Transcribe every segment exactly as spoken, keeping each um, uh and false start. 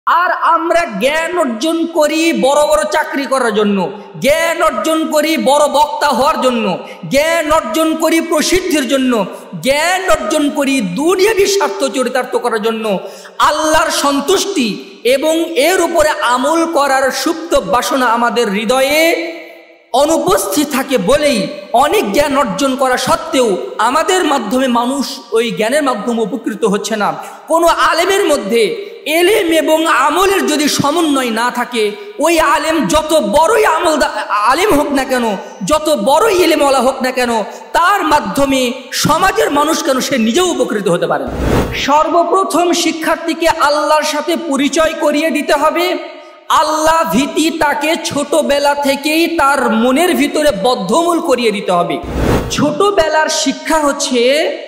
আর আমরা জ্ঞান অর্জন করি বড় বড় চাকরি করার জন্য, জ্ঞান অর্জন করি বড় বক্তা হওয়ার জন্য, জ্ঞান অর্জন করি প্রসিদ্ধির জন্য, জ্ঞান অর্জন করি দুনিয়াবী স্বার্থ চরিতার্থ করার জন্য। আল্লাহর সন্তুষ্টি এবং এর উপরে আমল করার সুপ্ত বাসনা আমাদের হৃদয়ে অনুপস্থিত থাকে বলেই অনেক জ্ঞান অর্জন করা সত্ত্বেও আমাদের মাধ্যমে মানুষ ওই জ্ঞানের মাধ্যমে উপকৃত হচ্ছে না। কোনো আলেমের মধ্যে এলেম এবং আমলের যদি সমন্বয় না থাকে, ওই আলেম যত বড়ই আমল আলেম হোক না কেন, যত বড়ই এলেমওয়ালা হোক না কেন, তার মাধ্যমে সমাজের মানুষ কেন সে নিজেও উপকৃত হতে পারে না। সর্বপ্রথম শিক্ষার্থীকে আল্লাহর সাথে পরিচয় করিয়ে দিতে হবে। আল্লাহ ভীতি তাকে ছোটবেলা থেকেই তার মনের ভিতরে বদ্ধমূল করিয়ে দিতে হবে। ছোটবেলার শিক্ষা হচ্ছে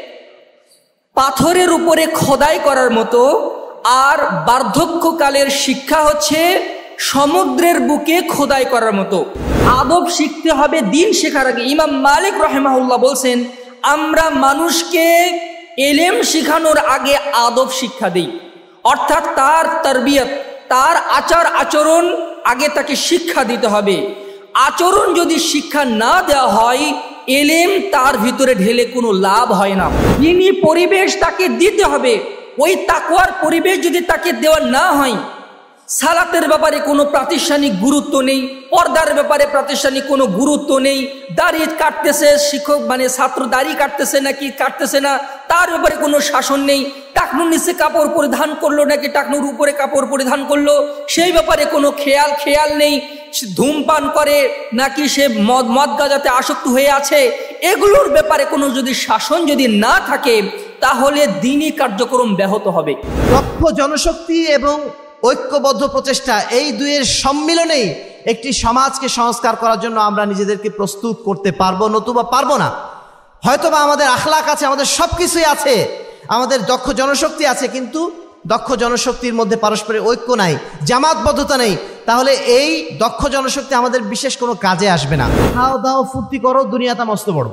পাথরের উপরে খোদাই করার মতো, আর বার্ধক্যকালের শিক্ষা হচ্ছে সমুদ্রের বুকে খোদাই করার মতো। আদব শিখতে হবে দিন শেখার আগে। ইমাম মালিক রাহিমাহুল্লাহ বলছেন, আমরা মানুষকে এলেম শিখানোর আগে আদব শিক্ষা দিই, অর্থাৎ তার তারবিয়ত, তার আচার আচরণ আগে তাকে শিক্ষা দিতে হবে। আচরণ যদি শিক্ষা না দেওয়া হয়, এলেম তার ভিতরে ঢেলে কোনো লাভ হয় না। দিনী পরিবেশ তাকে দিতে হবে। ওই তাকওয়ার পরিবেশ যদি তাকে দেওয়া না হয়, সালাতের ব্যাপারে কোনো প্রাতিষ্ঠানিক গুরুত্ব নেই, পর্দার ব্যাপারে প্রাতিষ্ঠানিক কোনো গুরুত্ব নেই, দাড়ি কাটতেছে শিক্ষক মানে ছাত্র দাড়ি কাটতেছে নাকি কাটতেছে না তার ব্যাপারে কোনো শাসন নেই, টাকনুর নিচে কাপড় পরিধান করলো নাকি টাকনুর উপরে কাপড় পরিধান করলো সেই ব্যাপারে কোনো খেয়াল খেয়াল নেই, ধূমপান করে নাকি সে মদ মদ গাঁজাতে আসক্ত হয়ে আছে, এগুলোর ব্যাপারে কোনো যদি শাসন যদি না থাকে, তাহলে দ্বীনি কার্যক্রম ব্যাহত হবে। দক্ষ জনশক্তি এবং ঐক্যবদ্ধ প্রচেষ্টা, এই দুইয়ের সম্মিলনেই একটি সমাজকে সংস্কার করার জন্য আমরা নিজেদেরকে প্রস্তুত করতে পারবো, নতুবা পারবো না। হয়তোবা আমাদের আখলাক আছে, আমাদের সব কিছুই আছে, আমাদের দক্ষ জনশক্তি আছে, কিন্তু দক্ষ জনশক্তির মধ্যে পারস্পরিক ঐক্য নাই, জামাতবদ্ধতা নেই, তাহলে এই দক্ষ জনশক্তি আমাদের বিশেষ কোনো কাজে আসবে না। খাও দাও ফুর্তি করো, দুনিয়াটা মস্ত বড়,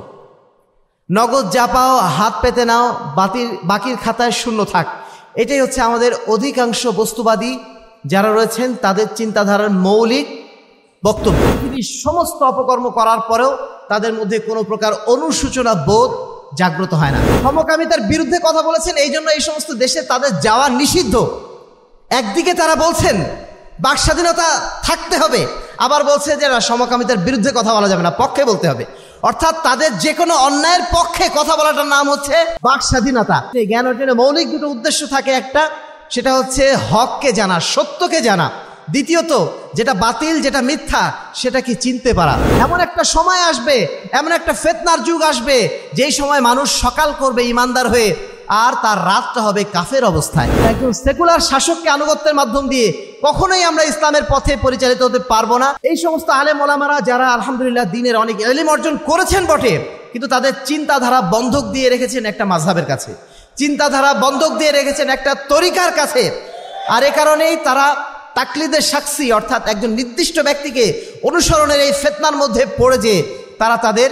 নগদ যা পাও হাত পেতে নাও, বাতির বাকির খাতায় শূন্য থাক, এটাই হচ্ছে আমাদের অধিকাংশ বস্তুবাদী যারা রয়েছেন তাদের চিন্তাধারার মৌলিক বক্তব্য। পৃথিবীর সমস্ত অপকর্ম করার পরেও তাদের মধ্যে কোনো প্রকার অনুশোচনা বোধ জাগ্রত হয় না। সমকামিতার বিরুদ্ধে কথা বলেছেন, এই জন্য এই সমস্ত দেশে তাদের যাওয়া নিষিদ্ধ। একদিকে তারা বলছেন বাক স্বাধীনতা থাকতে হবে, আবার বলছে যে না, সমকামিতার বিরুদ্ধে কথা বলা যাবে না, পক্ষে বলতে হবে। অর্থাৎ তাদের যে কোনো অন্যায়ের পক্ষে কথা বলাটার নাম হচ্ছে বাক স্বাধীনতা। জ্ঞান অর্জনের মৌলিক দুটো উদ্দেশ্য থাকে, একটা সেটা হচ্ছে হককে জানা, সত্যকে জানা, দ্বিতীয়ত যেটা বাতিল যেটা মিথ্যা সেটাকে চিনতে পারা। এমন একটা সময় আসবে, এমন একটা ফিতনার যুগ আসবে, যেই সময় মানুষ সকাল করবে ইমানদার হয়ে, আর তার রাতটা হবে কাফের অবস্থায়। একজন সেকুলার শাসককে আনুগত্যের মাধ্যম দিয়ে কখনোই আমরা ইসলামের পথে পরিচালিত হতে পারবো না। এই সমস্ত আলেম ওলামারা যারা আলহামদুলিল্লাহ দ্বীনের অনেক ইলম অর্জন করেছেন বটে, কিন্তু তাদের চিন্তাধারা বন্ধক দিয়ে রেখেছেন একটা মাযহাবের কাছে, চিন্তাধারা বন্ধক দিয়ে রেখেছেন একটা তরিকার কাছে। আর এ কারণেই তারা তাকলিদের সাক্ষী, অর্থাৎ একজন নির্দিষ্ট ব্যক্তিকে অনুসরণের এই ফিতনার মধ্যে পড়ে যে তারা তাদের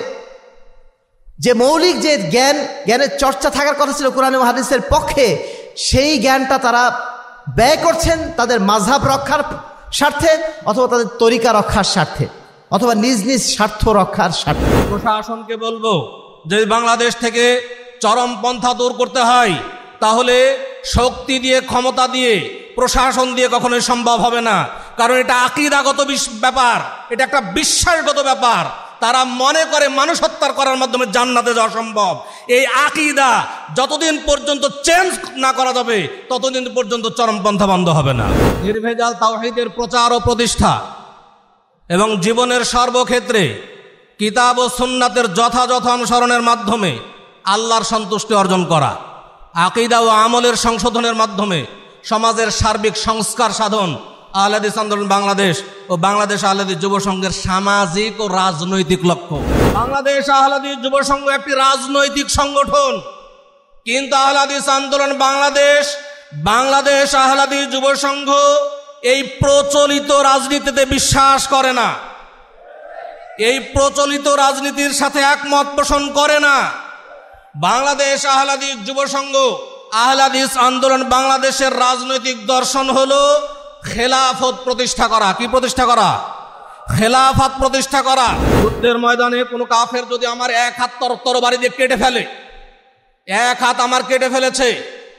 যে মৌলিক যে জ্ঞান, জ্ঞানের চর্চা থাকার কথা ছিল কোরআন এবং হাদিসের পক্ষে, সেই জ্ঞানটা তারা ব্যয় করছেন তাদের মাযহাব রক্ষার স্বার্থে, অথবা তাদের তরিকা রক্ষার স্বার্থে, অথবা নিজ নিজ স্বার্থ রক্ষার স্বার্থে। প্রশাসনকে বলবো, যদি বাংলাদেশ থেকে চরমপন্থা দূর করতে হয়, তাহলে শক্তি দিয়ে, ক্ষমতা দিয়ে, প্রশাসন দিয়ে কখনোই সম্ভব হবে না। কারণ এটা আকীদাগত ব্যাপার, এটা একটা বিশ্বাসগত ব্যাপার। তারা মনে করে মানুষ হত্যা করার মাধ্যমে জান্নাতে যাওয়া সম্ভব। এই আকীদা যতদিন পর্যন্ত চেঞ্জ না করা যাবে, ততদিন পর্যন্ত চরমপন্থা বন্ধ হবে না। নির্ভেজাল তাওহীদের প্রচার ও প্রতিষ্ঠা এবং জীবনের সর্বক্ষেত্রে কিতাব ও সুন্নাতের যথাযথ অনুসরণের মাধ্যমে আল্লাহর সন্তুষ্টি অর্জন করা, আকীদা ও আমলের সংশোধনের মাধ্যমে সমাজের সার্বিক সংস্কার সাধন আহলে হাদিস আন্দোলন বাংলাদেশ ও বাংলাদেশ আহলে হাদিস যুব সংঘের সামাজিক ও রাজনৈতিক লক্ষ্য। বাংলাদেশ আহলে হাদিস যুব সংঘ একটি রাজনৈতিক সংগঠন, কিন্তু আহলে হাদিস আন্দোলন বাংলাদেশ, বাংলাদেশ আহলে হাদিস যুব সংঘ এই প্রচলিত রাজনীতিতে বিশ্বাস করে না, এই প্রচলিত রাজনীতির সাথে একমত পোষণ করে না। বাংলাদেশ আহলে হাদিস যুব সংঘ, আহলে হাদিস আন্দোলন বাংলাদেশের রাজনৈতিক দর্শন হলো খেলাফত প্রতিষ্ঠা করা। কি প্রতিষ্ঠা করা? খেলাফত প্রতিষ্ঠা করা। যুদ্ধের ময়দানে কোনো কাফের যদি আমার এক হাত তরবারি দিয়ে কেটে ফেলে, এক হাত আমার কেটে ফেলেছে,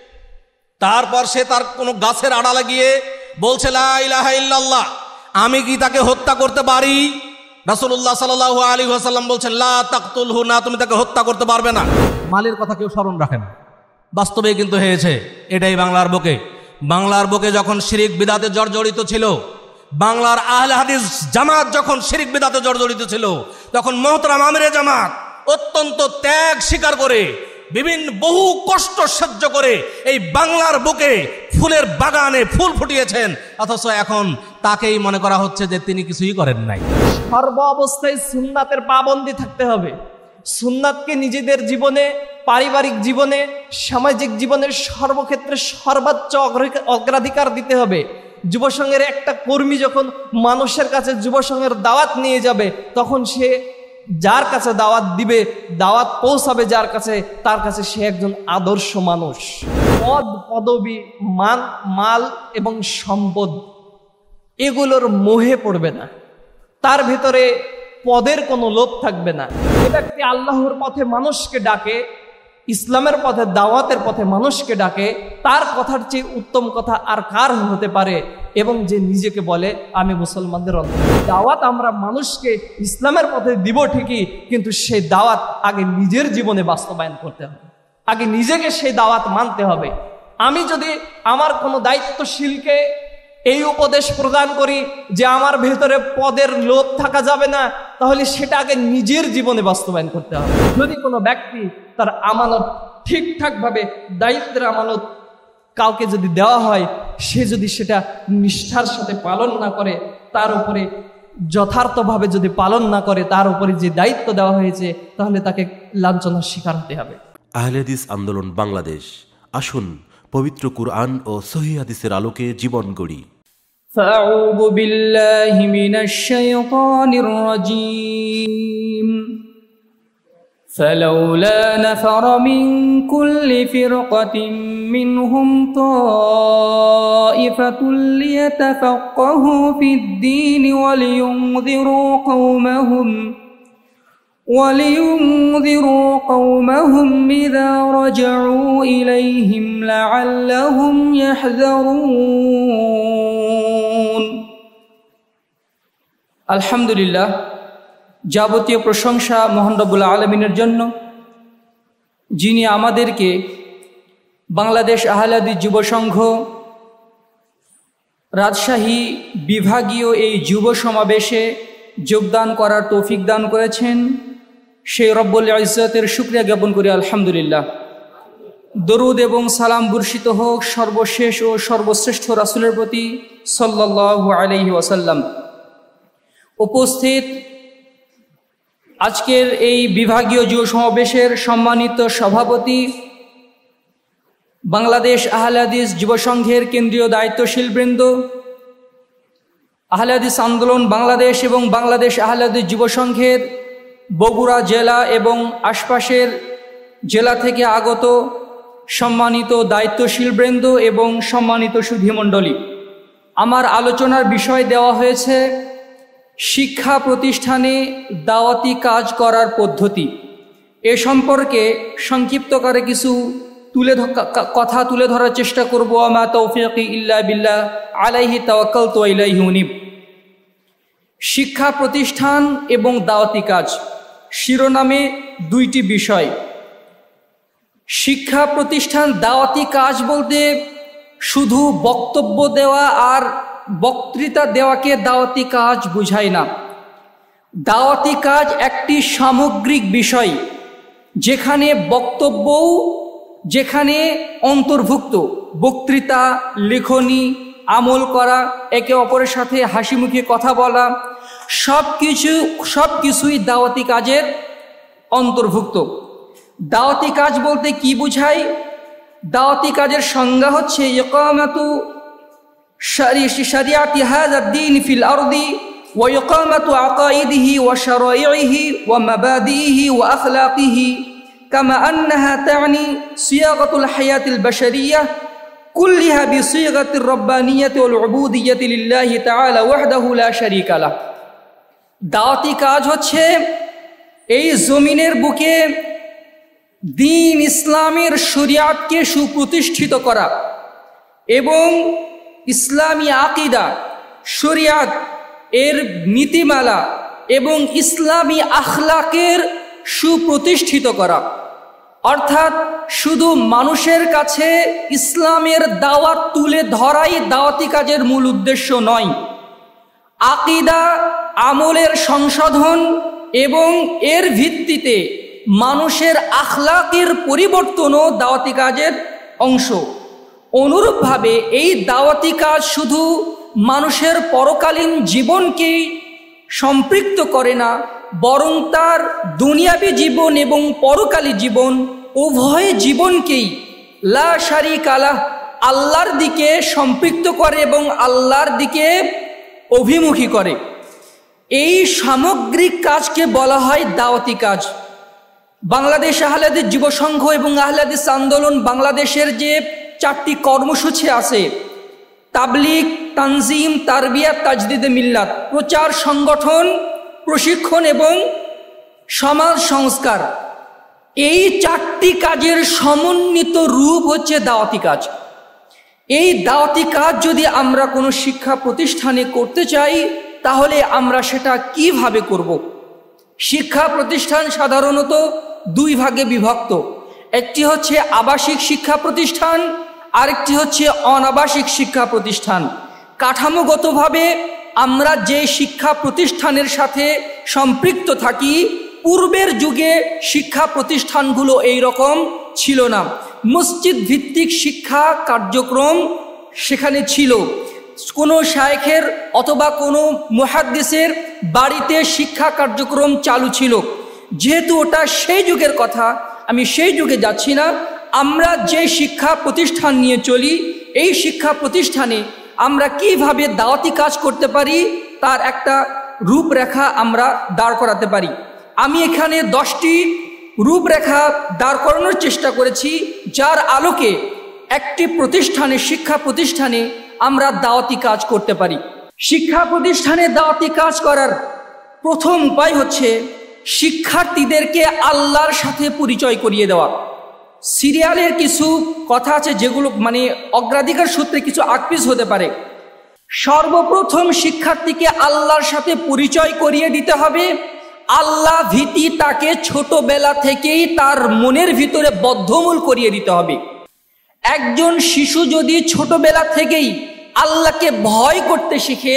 তারপর সে তার কোনো গাছের আড়ালে গিয়ে বলছে লা ইলাহা ইল্লাল্লাহ, আমি কি তাকে হত্যা করতে পারি? রাসূলুল্লাহ সাল্লাল্লাহু আলাইহি ওয়াসাল্লাম বলছেন লা তাকতুলহু, না, তুমি তাকে হত্যা করতে পারবে না। মালের কথা কেউ স্মরণ রাখে না, বাস্তবে কিন্তু হয়েছে এটাই বাংলার বুকে। বাংলার বুকে যখন শিরিক বিদআতে জর্জরিত ছিল, বাংলার আহলে হাদিস জামাত যখন শিরিক বিদআতে জর্জরিত ছিল, তখন মুহতারাম আমিরে জামাত অত্যন্ত ত্যাগ স্বীকার করে, বিভিন্ন বহু কষ্ট সহ্য করে এই বাংলার বুকে ফুলের বাগানে ফুল ফুটিয়েছেন, অথচ এখন তাকেই মনে করা হচ্ছে যে তিনি কিছুই করেন নাই। সর্ব অবস্থায় সুন্নাতের পাবন্দী থাকতে হবে। সুন্নাতকে নিজেদের জীবনে, পারিবারিক জীবনে, সামাজিক জীবনের সর্বক্ষেত্রে সর্বোচ্চ অগ্রাধিকার দিতে হবে। যুবসংঘের একটা কর্মী যখন মানুষের কাছে যুবসংঘের দাওয়াত নিয়ে যাবে, তখন সে যার কাছে দাওয়াত দিবে, দাওয়াত পৌঁছাবে যার কাছে, তার কাছে সে একজন আদর্শ মানুষ। পদ, পদবি, মান, মাল এবং সম্পদ এগুলোর মোহে পড়বে না, তার ভিতরে পদের কোনো লোভ থাকবে না। যে ব্যক্তি আল্লাহর পথে মানুষকে ডাকে, ইসলামের পথে, দাওয়াতের পথে মানুষকে ডাকে, তার কথার চেয়ে উত্তম কথা আর কার হতে পারে? এবং যে নিজেকে বলে আমি মুসলমানদের অন্তর্ভুক্ত। দাওয়াত আমরা মানুষকে ইসলামের পথে দিব ঠিকই, কিন্তু সেই দাওয়াত আগে নিজের জীবনে বাস্তবায়ন করতে হবে, আগে নিজেকে সেই দাওয়াত মানতে হবে। আমি যদি আমার কোনো দায়িত্বশীলকে এই উপদেশ প্রদান করি যে আমার ভেতরে পদের লোভ থাকা যাবে না, তাহলে সেটা আগে নিজের জীবনে বাস্তবায়ন করতে হবে। যদি কোনো ব্যক্তি তার আমানত ঠিকঠাকভাবে, দায়িত্বের আমানত কাউকে যদি দেওয়া হয়, সে যদি সেটা নিষ্ঠার সাথে পালন না করে, তার উপরে যথার্থভাবে যদি পালন না করে, তার উপরে যে দায়িত্ব দেওয়া হয়েছে, তাহলে তাকে লাঞ্ছনার শিকার হতে হবে। আহলে হাদিস আন্দোলন বাংলাদেশ, আসুন পবিত্র কুরআন ও সহিহ হাদিসের আলোকে জীবন গড়ি। ফাউযু বিল্লাহি মিনাশ শাইতানির রাজীম। فلولا نفر من كل فرقة منهم طائفة ليتفقهوا في الدين ولينذروا قومهم ولينذروا قومهم إذا رجعوا إليهم لعلهم يحذرون। الحمد لله, যাবতীয় প্রশংসা মহান রব্বুল আলামিনের জন্য, যিনি আমাদেরকে বাংলাদেশ আহলে হাদিস যুব সংঘ রাজশাহী বিভাগীয় এই যুব সমাবেশে যোগদান করার তৌফিক দান করেছেন। সেই রব্বুল ইজ্জতের শুকরিয়া জ্ঞাপন করি আলহামদুলিল্লাহ। দরুদ এবং সালাম বর্ষিত হোক সর্বশেষ ও সর্বশ্রেষ্ঠ রাসূলের প্রতি সাল্লাল্লাহু আলাইহি ওয়াসাল্লাম। উপস্থিত আজকের এই বিভাগীয় যুব সমাবেশের সম্মানিত সভাপতি, বাংলাদেশ আহলে হাদিস যুব সংঘের কেন্দ্রীয় দায়িত্বশীল বৃন্দ, আহলে হাদিস আন্দোলন বাংলাদেশ এবং বাংলাদেশ আহলে হাদিস যুব সংঘের বগুড়া জেলা এবং আশপাশের জেলা থেকে আগত সম্মানিত দায়িত্বশীল বৃন্দ এবং সম্মানিত সুধীমণ্ডলী, আমার আলোচনার বিষয় দেওয়া হয়েছে শিক্ষা প্রতিষ্ঠানে দাওয়াতি কাজ করার পদ্ধতি। এ সম্পর্কে সংক্ষিপ্তকারে কিছু তুলে কথা তুলে ধরার চেষ্টা করব। আমা তৌফিকি ইল্লা বিল্লাহ, আলাইহি তাওয়াক্কালতু ওয়া ইলাইহি উনীব। শিক্ষা প্রতিষ্ঠান এবং দাওয়াতি কাজ শিরোনামে দুইটি বিষয়। শিক্ষা প্রতিষ্ঠান দাওয়াতি কাজ বলতে শুধু বক্তব্য দেওয়া আর বক্তৃতা দেওয়াকে দাওয়াতি কাজ বুঝায় না। দাওয়াতি কাজ একটি সামগ্রিক বিষয়, যেখানে বক্তব্যও যেখানে অন্তর্ভুক্ত, বক্তৃতা, লেখনী, আমল করা, একে অপরের সাথে হাসি মুখে কথা বলা, সব কিছু সব কিছুই দাওয়াতি কাজের অন্তর্ভুক্ত। দাওয়াতি কাজ বলতে কি বুঝায়? দাওয়াতি কাজের সংজ্ঞা হচ্ছে ইকামাতু শরিয়াতি হাযা দ্বীন ফিল আরদি ওয়া ইকামাতু আকাইদিহি ওয়া শারাইইহি ওয়া মাবাদিহি ওয়া আখলাকিহি কামা আন্নাহা তা'নি সিয়াগাতুল হায়াতিল বাশারিয়াহ কুল্লিহা বিসিগাতির রাব্বানিয়াতি ওয়াল উবুদিয়্যাতি লিল্লাহি তাআলা ওয়াহদাহু লা শারীকা লাহ। দাওয়াতি কাজ হচ্ছে এই জমিনের বুকে দ্বীন ইসলামের শরিয়াতকে সুপ্রতিষ্ঠিত করা এবং ইসলামী আকীদা, শরিয়াত এর নীতিমালা এবং ইসলামী আখলাকের সুপ্রতিষ্ঠিত করা। অর্থাৎ শুধু মানুষের কাছে ইসলামের দাওয়াত তুলে ধরাই দাওয়াতি কাজের মূল উদ্দেশ্য নয়, আকীদা আমলের সংশোধন এবং এর ভিত্তিতে মানুষের আখলাকের পরিবর্তনও দাওয়াতি কাজের অংশ। অনুরূপভাবে এই দাওয়াতি কাজ শুধু মানুষের পরকালীন জীবনকেই সম্পৃক্ত করে না, বরং তার দুনিয়াবী জীবন এবং পরকালী জীবন উভয় জীবনকেই লা শারীকা লাহ আল্লাহর দিকে সম্পৃক্ত করে এবং আল্লাহর দিকে অভিমুখী করে। এই সামগ্রিক কাজকে বলা হয় দাওয়াতি কাজ। বাংলাদেশ আহলে হাদিস যুব সংঘ এবং আহলে হাদিস আন্দোলন বাংলাদেশের যে চারটি কর্মসূচি আছে, তাবলিগ, তানজিম, তারবিয়াত, তাজদিদে মিল্লাত, প্রচার, সংগঠন, প্রশিক্ষণ এবং সমাজ সংস্কার, এই চারটি কাজের সমন্বিত রূপ হচ্ছে দাওয়াতি কাজ। এই দাওয়াতি কাজ যদি আমরা কোনো শিক্ষা প্রতিষ্ঠানে করতে চাই তাহলে আমরা সেটা কিভাবে করব? শিক্ষা প্রতিষ্ঠান সাধারণত দুই ভাগে বিভক্ত। একটি হচ্ছে আবাসিক শিক্ষা প্রতিষ্ঠান, আরেকটি হচ্ছে অনাবাসিক শিক্ষা প্রতিষ্ঠান। কাঠামোগতভাবে আমরা যে শিক্ষা প্রতিষ্ঠানের সাথে সম্পৃক্ত থাকি, পূর্বের যুগে শিক্ষা প্রতিষ্ঠানগুলো এই রকম ছিল না। মসজিদ ভিত্তিক শিক্ষা কার্যক্রম সেখানে ছিল। কোনো শায়েখের অথবা কোনো মুহাদ্দিসের বাড়িতে শিক্ষা কার্যক্রম চালু ছিল। যেহেতু ওটা সেই যুগের কথা, আমি সেই যুগে যাচ্ছি না। আমরা যে শিক্ষা প্রতিষ্ঠান নিয়ে চলি, এই শিক্ষা প্রতিষ্ঠানে আমরা কিভাবে দাওয়াতি কাজ করতে পারি তার একটা রূপরেখা আমরা দাঁড় করাতে পারি। আমি এখানে দশটি রূপরেখা দাঁড় করানোর চেষ্টা করেছি, যার আলোকে একটি প্রতিষ্ঠানে, শিক্ষা প্রতিষ্ঠানে আমরা দাওয়াতি কাজ করতে পারি। শিক্ষা প্রতিষ্ঠানে দাওয়াতি কাজ করার প্রথম উপায় হচ্ছে শিক্ষার্থীদেরকে আল্লাহর সাথে পরিচয় করিয়ে দেওয়া। সিরিয়ালের কিছু কথা আছে যেগুলো মানে অগ্রাধিকার সূত্রে কিছু আকপিস হতে পারে। সর্বপ্রথম শিক্ষার্থীকে আল্লাহর সাথে পরিচয় করিয়ে দিতে হবে। আল্লাহ ভীতি তাকে ছোটবেলা থেকেই তার মনের ভিতরে বদ্ধমূল করিয়ে দিতে হবে। একজন শিশু যদি ছোটবেলা থেকেই আল্লাহকে ভয় করতে শিখে,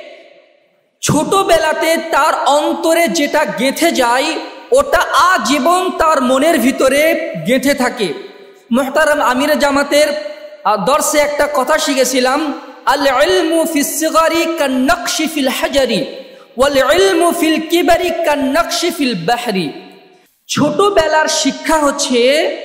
ছোটবেলাতে তার অন্তরে যেটা গেঁথে যায় ওটা আজীবন তার মনের ভিতরে গেঁথে থাকে। মুহতারাম আমিরে জামাতের দর্শে একটা কথা শিখেছিলাম, আল ইলমু ফিস সিগারি কান নকশি ফিল হাজারি ওয়াল ইলমু ফিল কিবারি কান নকশি ফিল বাহরি। ছোটবেলার শিক্ষা হচ্ছে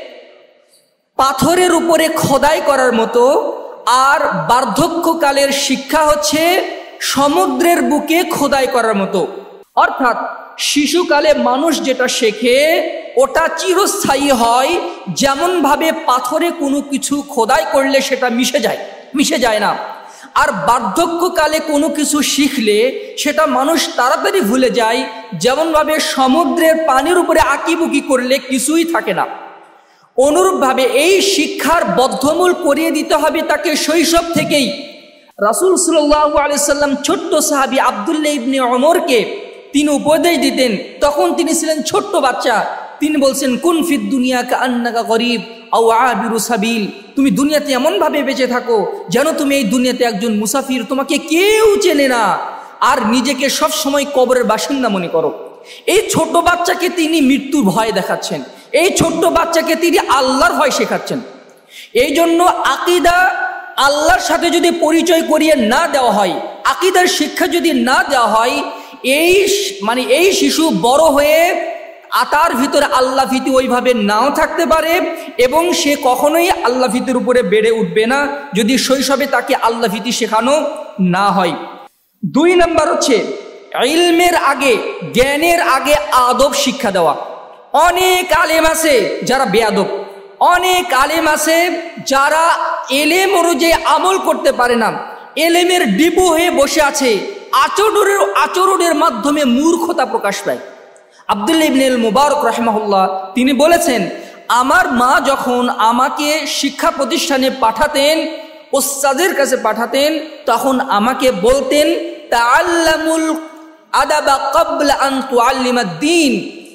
পাথরের উপরে খোদাই করার মতো, আর বার্ধক্যকালের শিক্ষা হচ্ছে সমুদ্রের বুকে খোদাই করার মতো। অর্থাৎ শিশুকালে মানুষ যেটা শেখে ওটা চিরস্থায়ী হয়, যেমন ভাবে পাথরে কোনো কিছু খোদাই করলে সেটা মিশে যায়, মিশে যায় না। আর বার্ধক্যকালে কোনো কিছু শিখলে সেটা মানুষ তাড়াতাড়ি ভুলে যায়, যেমন ভাবে সমুদ্রের পানির উপরে আঁকিবুকি করলে কিছুই থাকে না। অনুরূপভাবে এই শিক্ষার বদ্ধমূল করিয়ে দিতে হবে তাকে শৈশব থেকেই। রাসূল সাল্লাল্লাহু আলাইহি সাল্লাম ছোট্ট সাহাবী আব্দুল্লাহ ইবনে ওমরকে তিনি উপদেশ দিতেন, তখন তিনি ছিলেন ছোট্ট বাচ্চা। তিনি বলছেন, কুন ফিদ দুনিয়া কাআন্নাকা গরীব আও আবিরু সাবিল, তুমি দুনিয়াতে এমন ভাবে বেঁচে থাকো যেন তুমি এই দুনিয়াতে একজন মুসাফির, তোমাকে কেউ চেনে না, আর নিজেকে সব সময় কবরের বাসিন্দা মনে করো। এই ছোট বাচ্চাকে তিনি মৃত্যুর ভয় দেখাচ্ছেন, এই ছোট্ট বাচ্চাকে তিনি আল্লাহর ভয় শেখাচ্ছেন। এই জন্য আকীদা আল্লাহর সাথে যদি পরিচয় করিয়ে না দেওয়া হয়, আকীদার শিক্ষা যদি না দেওয়া হয়, এই মানে এই শিশু বড় হয়ে তার ভিতরে আল্লাহ ভীতি ওইভাবে নাও থাকতে পারে এবং সে কখনোই আল্লাহ ভীতির উপরে বেড়ে উঠবে না যদি শৈশবে তাকে আল্লাহ ভীতি শেখানো না হয়। দুই নাম্বার হচ্ছে ইলমের আগে, জ্ঞানের আগে আদব শিক্ষা দেওয়া। অনেক আলেম আছে যারা বেয়াদব, অনেক আলেম আছে যারা এলেম অনুযায়ী আমল করতে পারে না, এলেমের ডিপো হয়ে বসে আছে, আচরণের আচরণের মাধ্যমে মূর্খতা প্রকাশ পায়। আব্দুল্লাহ ইবনে মুবারক রাহিমাহুল্লাহ তিনি বলেছেন, আমার মা যখন আমাকে শিক্ষা প্রতিষ্ঠানে পাঠাতেন, ওস্তাদের কাছে পাঠাতেন, তখন আমাকে বলতেন তাআল্লামুল আদাবা ক্বাবলা আন তুআল্লিমাদ দ্বীন,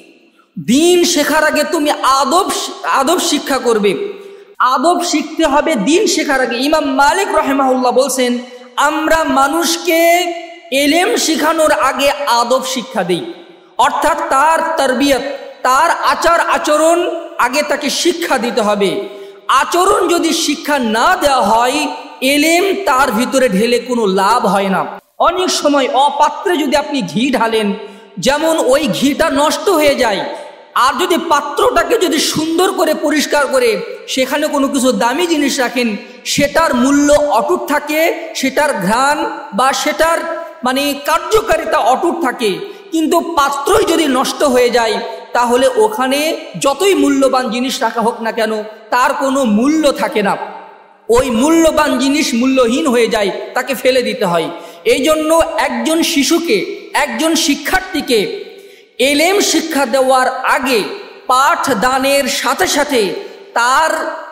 দিন শেখার আগে তুমি আদব আদব শিক্ষা করবে, আদব শিখতে হবে দিন শেখার আগে। ইমাম মালিক রাহিমাহুল্লাহ বলছেন, আমরা মানুষকে এলেম শিখানোর আগে আদব শিক্ষা দেই, অর্থাৎ তার তারবিয়ত, তার আচার আচরণ আগে তাকে শিক্ষা দিতে হবে। আচরণ যদি শিক্ষা না দেওয়া হয়, এলেম তার ভিতরে ঢেলে কোনো লাভ হয় না। অনেক সময় অপাত্রে যদি আপনি ঘি ঢালেন, যেমন ওই ঘিটা নষ্ট হয়ে যায়, আর যদি পাত্রটাকে যদি সুন্দর করে পরিষ্কার করে সেখানে কোনো কিছু দামি জিনিস রাখেন, সেটার মূল্য অটুট থাকে, সেটার ঘ্রাণ বা সেটার মানে কার্যকারিতা অটুট থাকে। কিন্তু পাত্রই যদি নষ্ট হয়ে যায়, তাহলে ওখানে যতই মূল্যবান জিনিস রাখা হোক না কেন, তার কোনো মূল্য থাকে না। ওই মূল্যবান জিনিস মূল্যহীন হয়ে যায়, তাকে ফেলে দিতে হয়। এই জন্য একজন শিশুকে, একজন শিক্ষার্থীকে এলেম শিক্ষা দেওয়ার আগে পাঠ দানের সাথে সাথে তার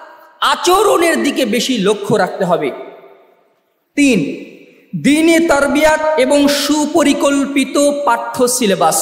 আচরণের দিকে বেশি লক্ষ্য রাখতে হবে। তিন, দ্বীনি তারবিয়াত এবং সুপরিকল্পিত পাঠ্য সিলেবাস।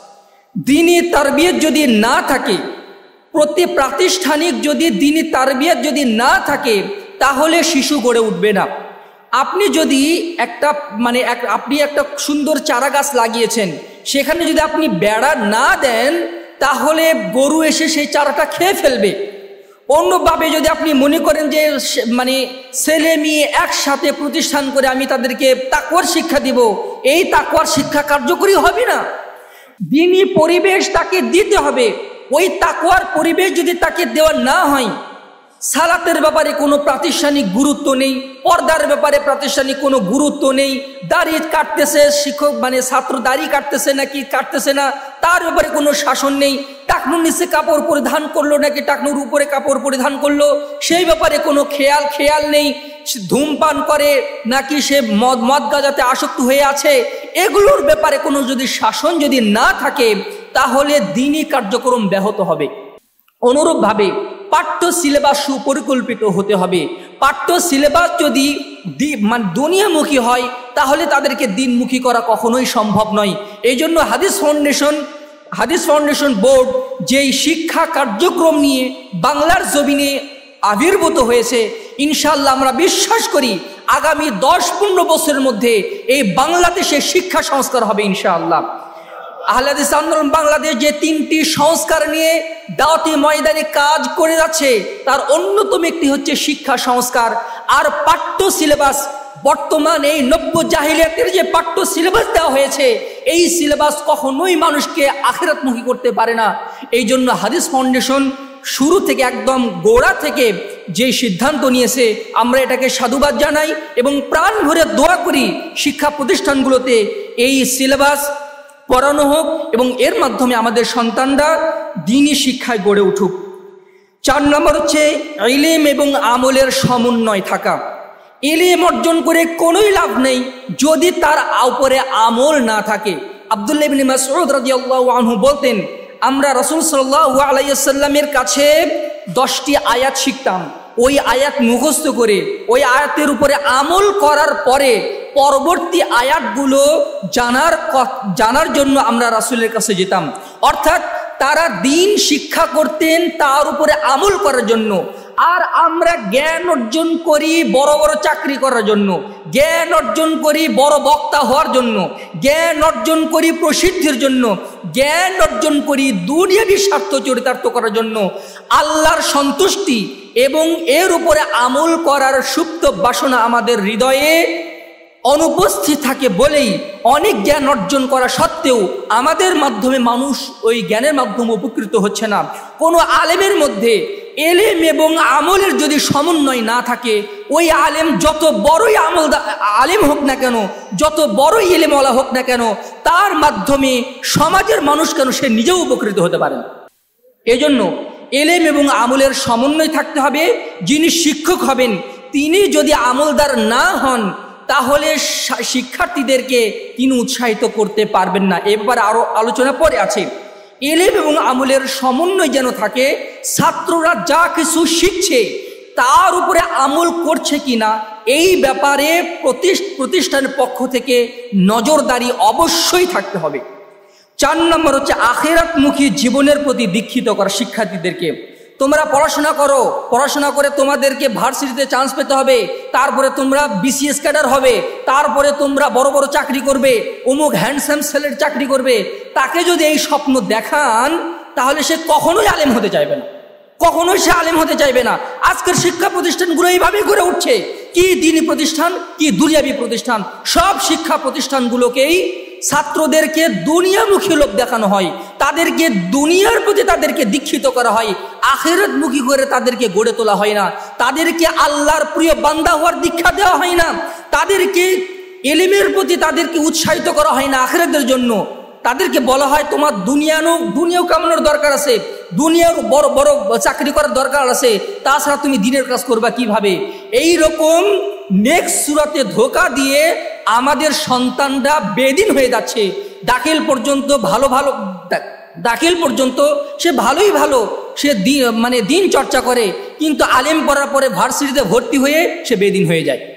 দ্বীনি তারবিয়াত যদি না থাকে, প্রতি প্রাতিষ্ঠানিক যদি দ্বীনি তারবিয়াত যদি না থাকে, তাহলে শিশু গড়ে উঠবে না। আপনি যদি একটা মানে এক আপনি একটা সুন্দর চারা গাছ লাগিয়েছেন, সেখানে যদি আপনি বেড়া না দেন, তাহলে গরু এসে সেই চারাটা খেয়ে ফেলবে। অন্যভাবে যদি আপনি মনে করেন যে মানে ছেলে মেয়ে একসাথে প্রতিষ্ঠান করে আমি তাদেরকে তাকওয়ার শিক্ষা দিব, এই তাকওয়ার শিক্ষা কার্যকরী হবে না। দ্বীনি পরিবেশ তাকে দিতে হবে। ওই তাকওয়ার পরিবেশ যদি তাকে দেওয়া না হয়, সালাতের ব্যাপারে কোনো প্রাতিষ্ঠানিক গুরুত্ব নেই, পর্দার ব্যাপারে প্রাতিষ্ঠানিক কোনো গুরুত্ব নেই, দাড়ি কাটতেছে শিক্ষক মানে ছাত্র দাড়ি কাটতেছে নাকি কাটতেছে না তার ব্যাপারে কোনো শাসন নেই, টাকনুর নিচে কাপড় পরিধান করলো নাকি টাকনুর উপরে কাপড় পরিধান করলো সেই ব্যাপারে কোনো খেয়াল খেয়াল নেই, ধূমপান করে নাকি সে মদ মদ গাঁজাতে আসক্ত হয়ে আছে, এগুলোর ব্যাপারে কোনো যদি শাসন যদি না থাকে, তাহলে দ্বীনি কার্যক্রম ব্যাহত হবে। অনুরূপভাবে পাঠ্য সিলেবাস সুপরিকল্পিত হতে হবে। পাঠ্য সিলেবাস যদি মানে দুনিয়ামুখী হয়, তাহলে তাদেরকে দিনমুখী করা কখনোই সম্ভব নয়। এই জন্য হাদিস ফাউন্ডেশন হাদিস ফাউন্ডেশন বোর্ড যেই শিক্ষা কার্যক্রম নিয়ে বাংলার জমিনে আবির্ভূত হয়েছে, ইনশাআল্লাহ আমরা বিশ্বাস করি আগামী দশ পনেরো বছরের মধ্যে এই বাংলাদেশে শিক্ষা সংস্কার হবে ইনশাআল্লাহ। আহলে হাদিস আন্দোলন বাংলাদেশ যে তিনটি সংস্কার নিয়ে দাওয়াতি ময়দানে কাজ করে যাচ্ছে, তার অন্যতম একটি হচ্ছে শিক্ষা সংস্কার। আর পাঠ্য সিলেবাস, বর্তমান এই নব্য জাহিলিয়াতের যে পাঠ্য সিলেবাস দেওয়া হয়েছে, এই সিলেবাস কখনোই মানুষকে আখিরাতমুখী করতে পারে না। এই জন্য হাদিস ফাউন্ডেশন শুরু থেকে একদম গোড়া থেকে যে সিদ্ধান্ত নিয়েছে, আমরা এটাকে সাধুবাদ জানাই এবং প্রাণ ভরে দোয়া করি শিক্ষা প্রতিষ্ঠানগুলোতে এই সিলেবাস পড়ানো হোক এবং এর মাধ্যমে আমাদের সন্তানরা দ্বীনি শিক্ষায় গড়ে উঠুক। চার নম্বর হচ্ছে ইলম এবং আমলের সমন্বয় থাকা। ইলম অর্জন করে কোনোই লাভ নেই যদি তার উপরে আমল না থাকে। আব্দুল্লাহ ইবনে মাসউদ রাদিয়াল্লাহু আনহু বলতেন, আমরা রাসূল সাল্লাল্লাহু আলাইহি ওয়াসাল্লামের কাছে দশটি আয়াত শিখতাম, ওই আয়াত মুখস্থ করে ওই আয়াতের উপরে আমল করার পরে পরবর্তী আয়াতগুলো জানার জানার জন্য আমরা রাসূলের কাছে যেতাম। অর্থাৎ তারা দ্বীন শিক্ষা করতেন তার উপরে আমল করার জন্য। আর আমরা জ্ঞান অর্জন করি বড় বড় চাকরি করার জন্য, জ্ঞান অর্জন করি বড় বক্তা হওয়ার জন্য, জ্ঞান অর্জন করি প্রসিদ্ধির জন্য, জ্ঞান অর্জন করি দুনিয়াবী স্বার্থ চরিতার্থ করার জন্য। আল্লাহর সন্তুষ্টি এবং এর উপরে আমল করার সুপ্ত বাসনা আমাদের হৃদয়ে অনুপস্থিত থাকে বলেই অনেক জ্ঞান অর্জন করা সত্ত্বেও আমাদের মাধ্যমে মানুষ ওই জ্ঞানের মাধ্যমে উপকৃত হচ্ছে না। কোনো আলেমের মধ্যে এলেম এবং আমলের যদি সমন্বয় না থাকে, ওই আলেম যত বড়ই আমল আলেম হোক না কেন, যত বড়ই এলেমওয়ালা হোক না কেন, তার মাধ্যমে সমাজের মানুষ কেন সে নিজেও উপকৃত হতে পারে না। এই জন্য এলেম এবং আমলের সমন্বয় থাকতে হবে। যিনি শিক্ষক হবেন তিনি যদি আমলদার না হন তাহলে শিক্ষার্থীদেরকে তিনি উৎসাহিত করতে পারবেন না। এবার আরও আলোচনা পরে আছে। এলেম এবং আমলের সমন্বয় যেন থাকে, ছাত্ররা যা কিছু শিখছে তার উপরে আমল করছে কিনা এই ব্যাপারে প্রতিষ্ঠানের পক্ষ থেকে নজরদারি অবশ্যই থাকতে হবে। চার নম্বর হচ্ছে আখিরাতমুখী জীবনের প্রতি দীক্ষিত করা শিক্ষার্থীদেরকে। তোমরা পড়াশোনা করো, পড়াশোনা করে তোমাদেরকে ভার্সিটিতে চান্স পেতে হবে, তারপরে তোমরা বিসিএস ক্যাডার হবে, তারপরে তোমরা বড় বড় চাকরি করবে, অমুক হ্যান্ডসাম ছেলের চাকরি করবে। তাকে যদি এই স্বপ্ন দেখান তাহলে সে কখনোই আলেম হতে চাইবে না, কখনোই সে আলেম হতে চাইবে না। আজকের শিক্ষা প্রতিষ্ঠানগুলো এইভাবেই গড়ে উঠছে, কি দ্বীনি প্রতিষ্ঠান কি দুনিয়াবি প্রতিষ্ঠান। সব শিক্ষা প্রতিষ্ঠানগুলোকেই ছাত্রদেরকে দুনিয়ামুখী লোক দেখানো হয়, তাদেরকে দুনিয়ার প্রতি তাদেরকে দীক্ষিত করা হয়, আখিরাতমুখী করে তাদেরকে গড়ে তোলা হয় না, তাদেরকে আল্লাহর প্রিয় বান্দা হওয়ার দীক্ষা দেওয়া হয় না, তাদেরকে এলিমের প্রতি তাদেরকে উৎসাহিত করা হয় না আখিরাতের জন্য। তাদেরকে বলা হয় তোমার দুনিয়ানো দুনিয়াও কামানোর দরকার আছে, দুনিয়ার বড় বড় চাকরি করার দরকার আছে, তাছাড়া তুমি দিনের কাজ করবা কিভাবে। এই রকম নেক্সট সূরাতে ধোঁকা দিয়ে আমাদের সন্তানরা বেদিন হয়ে যাচ্ছে। দাখিল পর্যন্ত ভালো ভালো দাখিল পর্যন্ত সে ভালোই ভালো, সে মানে দিন চর্চা করে, কিন্তু আলেম পড়ার পরে ভার্সিটিতে ভর্তি হয়ে সে বেদিন হয়ে যায়।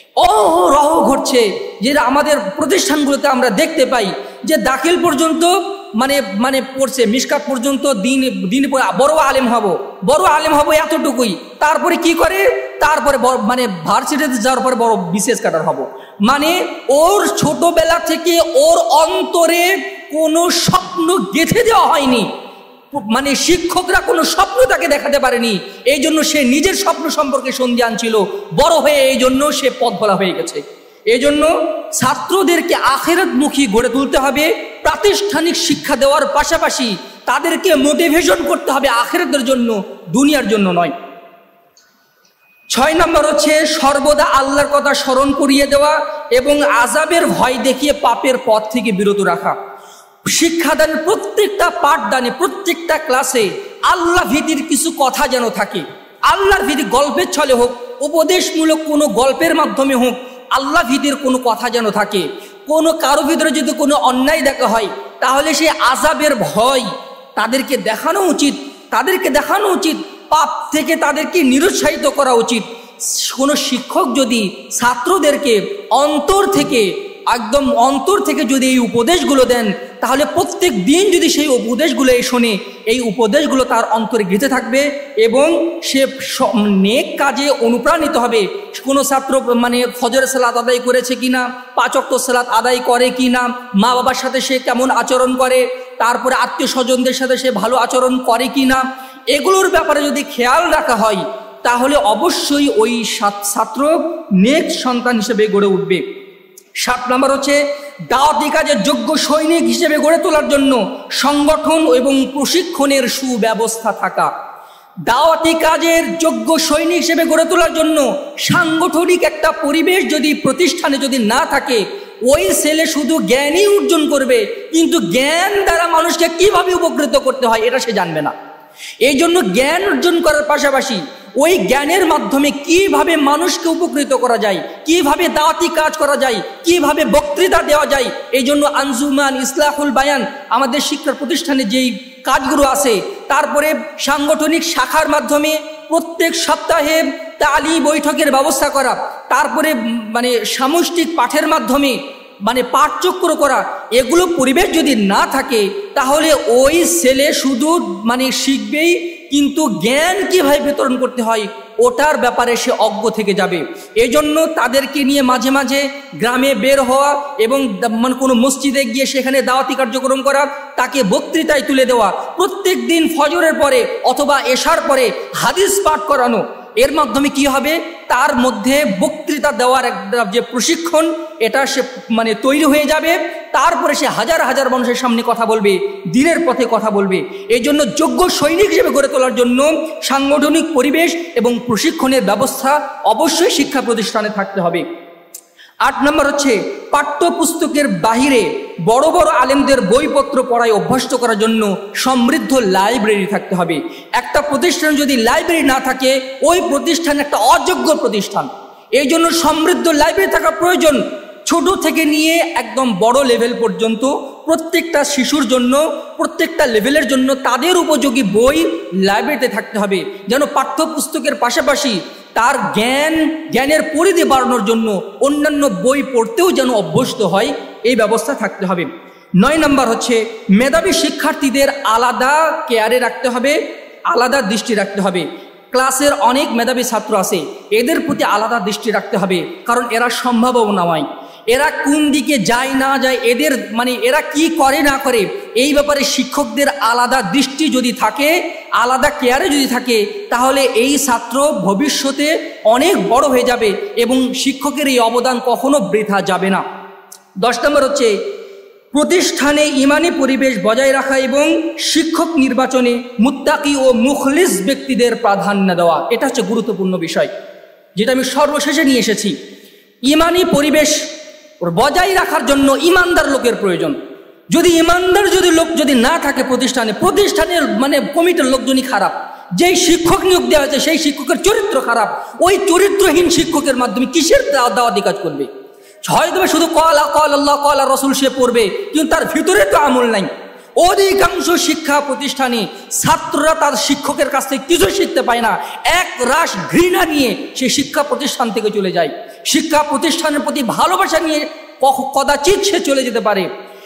অহরহ ঘটছে, যেটা আমাদের প্রতিষ্ঠানগুলোতে আমরা দেখতে পাই যে দাখিল পর্যন্ত মানে মানে পড়ছে, মিশকাত পর্যন্ত দিন দিন বড় আলেম হব বড় আলেম হব এতটুকুই, তারপরে কি করে, তারপরে মানে ভার্সিটিতে যাওয়ার পরে বড় বিসিএস ক্যাডার হব। মানে ওর ছোটবেলা থেকে ওর অন্তরে কোনো স্বপ্ন গেঁথে দেওয়া হয়নি, মানে শিক্ষকরা কোনো স্বপ্ন তাকে দেখাতে পারেনি, এই জন্য সে নিজের স্বপ্ন সম্পর্কে সন্দিহান ছিল, বড় হয়ে এই জন্য সে পথ ভোলা হয়ে গেছে। এই জন্য ছাত্রদেরকে আখিরাতমুখী গড়ে তুলতে হবে, প্রাতিষ্ঠানিক শিক্ষা দেওয়ার পাশাপাশি তাদেরকে মোটিভেশন করতে হবে আখিরাতের জন্য, দুনিয়ার জন্য নয়। ছয় নম্বর হচ্ছে সর্বদা আল্লাহর কথা স্মরণ করিয়ে দেওয়া এবং আযাবের ভয় দেখিয়ে পাপের পথ থেকে বিরত রাখা। শিক্ষাদান প্রত্যেকটা পাঠদানে প্রত্যেকটা ক্লাসে আল্লাহ ভীতির কিছু কথা যেন থাকে, আল্লাহর ভীতি গল্পের ছলে হোক, উপদেশমূলক কোনো গল্পের মাধ্যমে হোক, আল্লাহ ভীতির কোনো কথা যেন থাকে। কোনো কারো ভিতরে যদি কোনো অন্যায় দেখা হয় তাহলে সে আযাবের ভয় তাদেরকে দেখানো উচিত, তাদেরকে দেখানো উচিত, পাপ থেকে তাদেরকে নিরুৎসাহিত করা উচিত। কোনো শিক্ষক যদি ছাত্রদেরকে অন্তর থেকে একদম অন্তর থেকে যদি এই উপদেশগুলো দেন তাহলে প্রত্যেক দিন যদি সেই উপদেশগুলো শোনে, এই উপদেশগুলো তার অন্তরে গেঁথে থাকবে এবং সে নেক কাজে অনুপ্রাণিত হবে। কোনো ছাত্র মানে ফজরের সালাত আদায় করেছে কিনা, পাঁচ ওয়াক্ত সালাত আদায় করে কিনা, মা বাবার সাথে সে কেমন আচরণ করে, তারপরে আত্মীয় স্বজনদের সাথে সে ভালো আচরণ করে কিনা, এগুলোর ব্যাপারে যদি খেয়াল রাখা হয় তাহলে অবশ্যই ওই ছাত্র নেক সন্তান হিসেবে গড়ে উঠবে। সাত নম্বর হচ্ছে দাওয়াতি কাজের যোগ্য সৈনিক হিসেবে গড়ে তোলার জন্য সংগঠন এবং প্রশিক্ষণের সুব্যবস্থা থাকা। দাওয়াতি কাজের যোগ্য সৈনিক হিসেবে গড়ে তোলার জন্য সাংগঠনিক একটা পরিবেশ যদি প্রতিষ্ঠানে যদি না থাকে, ওই ছেলে শুধু জ্ঞানই অর্জন করবে কিন্তু জ্ঞান দ্বারা মানুষকে কিভাবে উপকৃত করতে হয় এটা সে জানবে না। এই জন্য জ্ঞান অর্জন করার পাশাপাশি ওই জ্ঞানের মাধ্যমে কিভাবে মানুষকে উপকৃত করা যায়, কিভাবে দাওয়াতি কাজ করা যায়, কিভাবে বক্তৃতা দেওয়া যায়, এই জন্য আঞ্জুমান ইসলাহুল বায়ান আমাদের শিক্ষা প্রতিষ্ঠানে যেই কাজগুলো আছে, তারপরে সাংগঠনিক শাখার মাধ্যমে প্রত্যেক সপ্তাহে তালি বৈঠকের ব্যবস্থা করা, তারপরে মানে সামষ্টিক পাঠের মাধ্যমে মানে পাঠচক্র করা, এগুলো পরিবেশ যদি না থাকে তাহলে ওই ছেলে শুধু মানে শিখবেই কিন্তু জ্ঞান কিভাবে বিতরণ করতে হয় ওটার ব্যাপারে সে অজ্ঞ থেকে যাবে। এই জন্য তাদেরকে নিয়ে মাঝে মাঝে গ্রামে বের হওয়া এবং মানে কোনো মসজিদে গিয়ে সেখানে দাওয়াতি কার্যক্রম করা, তাকে বক্তৃতায় তুলে দেওয়া, প্রত্যেক দিন ফজরের পরে অথবা এশার পরে হাদিস পাঠ করানো, এর মাধ্যমে কি হবে তার মধ্যে বক্তৃতা দেওয়ার একটা যে প্রশিক্ষণ এটা সে মানে তৈরি হয়ে যাবে, তারপরে সে হাজার হাজার মানুষের সামনে কথা বলবে, দ্বীনের পথে কথা বলবে। এই জন্য যোগ্য সৈনিক হিসেবে গড়ে তোলার জন্য সাংগঠনিক পরিবেশ এবং প্রশিক্ষণের ব্যবস্থা অবশ্যই শিক্ষা প্রতিষ্ঠানে থাকতে হবে। আট নম্বর হচ্ছে পাঠ্যপুস্তকের বাহিরে বড় বড় আলেমদের বইপত্র পড়ায় অভ্যস্ত করার জন্য সমৃদ্ধ লাইব্রেরি থাকতে হবে। একটা প্রতিষ্ঠান যদি লাইব্রেরি না থাকে ওই প্রতিষ্ঠান একটা অযোগ্য প্রতিষ্ঠান। এই জন্য সমৃদ্ধ লাইব্রেরি থাকা প্রয়োজন। ছোট থেকে নিয়ে একদম বড় লেভেল পর্যন্ত প্রত্যেকটা শিশুর জন্য, প্রত্যেকটা লেভেলের জন্য তাদের উপযোগী বই লাইব্রেরিতে থাকতে হবে, যেন পাঠ্যপুস্তকের পাশাপাশি তার জ্ঞান জ্ঞানের পরিধি বাড়ানোর জন্য অন্যান্য বই পড়তেও যেন অভ্যস্ত হয়, এই ব্যবস্থা থাকতে হবে। নয় নম্বর হচ্ছে মেধাবী শিক্ষার্থীদের আলাদা কেয়ারে রাখতে হবে, আলাদা দৃষ্টি রাখতে হবে। ক্লাসের অনেক মেধাবী ছাত্র আছে, এদের প্রতি আলাদা দৃষ্টি রাখতে হবে, কারণ এরা সম্ভাবনাময়। এরা কোন দিকে যায় না যায়, এদের মানে এরা কি করে না করে, এই ব্যাপারে শিক্ষকদের আলাদা দৃষ্টি যদি থাকে, আলাদা কেয়ারে যদি থাকে, তাহলে এই ছাত্র ভবিষ্যতে অনেক বড় হয়ে যাবে এবং শিক্ষকের এই অবদান কখনো বৃথা যাবে না। দশ নম্বর হচ্ছে প্রতিষ্ঠানে ইমানি পরিবেশ বজায় রাখা এবং শিক্ষক নির্বাচনে মুত্তাকি ও মুখলিস ব্যক্তিদের প্রাধান্য দেওয়া। এটা হচ্ছে গুরুত্বপূর্ণ বিষয়, যেটা আমি সর্বশেষে নিয়ে এসেছি। ইমানি পরিবেশ বজায় রাখার জন্য ইমানদার লোকের প্রয়োজন। যদি ইমানদার যদি লোক যদি না থাকে প্রতিষ্ঠানে, প্রতিষ্ঠানের মানে কমিটির লোকজনই খারাপ, যেই শিক্ষক নিয়োগ দেওয়া হয়েছে সেই শিক্ষকের চরিত্র খারাপ, ওই চরিত্রহীন শিক্ষকের মাধ্যমে কিসের দাওয়াতি কাজ করবে? হয়তো শুধু কলা কল আল্লাহ কলা রসুল সে পড়বে, কিন্তু তার ভিতরে তো আমল নাই। অধিকাংশ শিক্ষা প্রতিষ্ঠানে ছাত্ররা তার শিক্ষকের কাছ থেকে কিছু শিখতে পায় না, এক রাশ ঘৃণা নিয়ে সে শিক্ষা প্রতিষ্ঠান থেকে চলে যায়। শিক্ষা প্রতিষ্ঠানের প্রতি ভালোবাসা নিয়ে কদাচিৎ সে চলে যেতে পারে।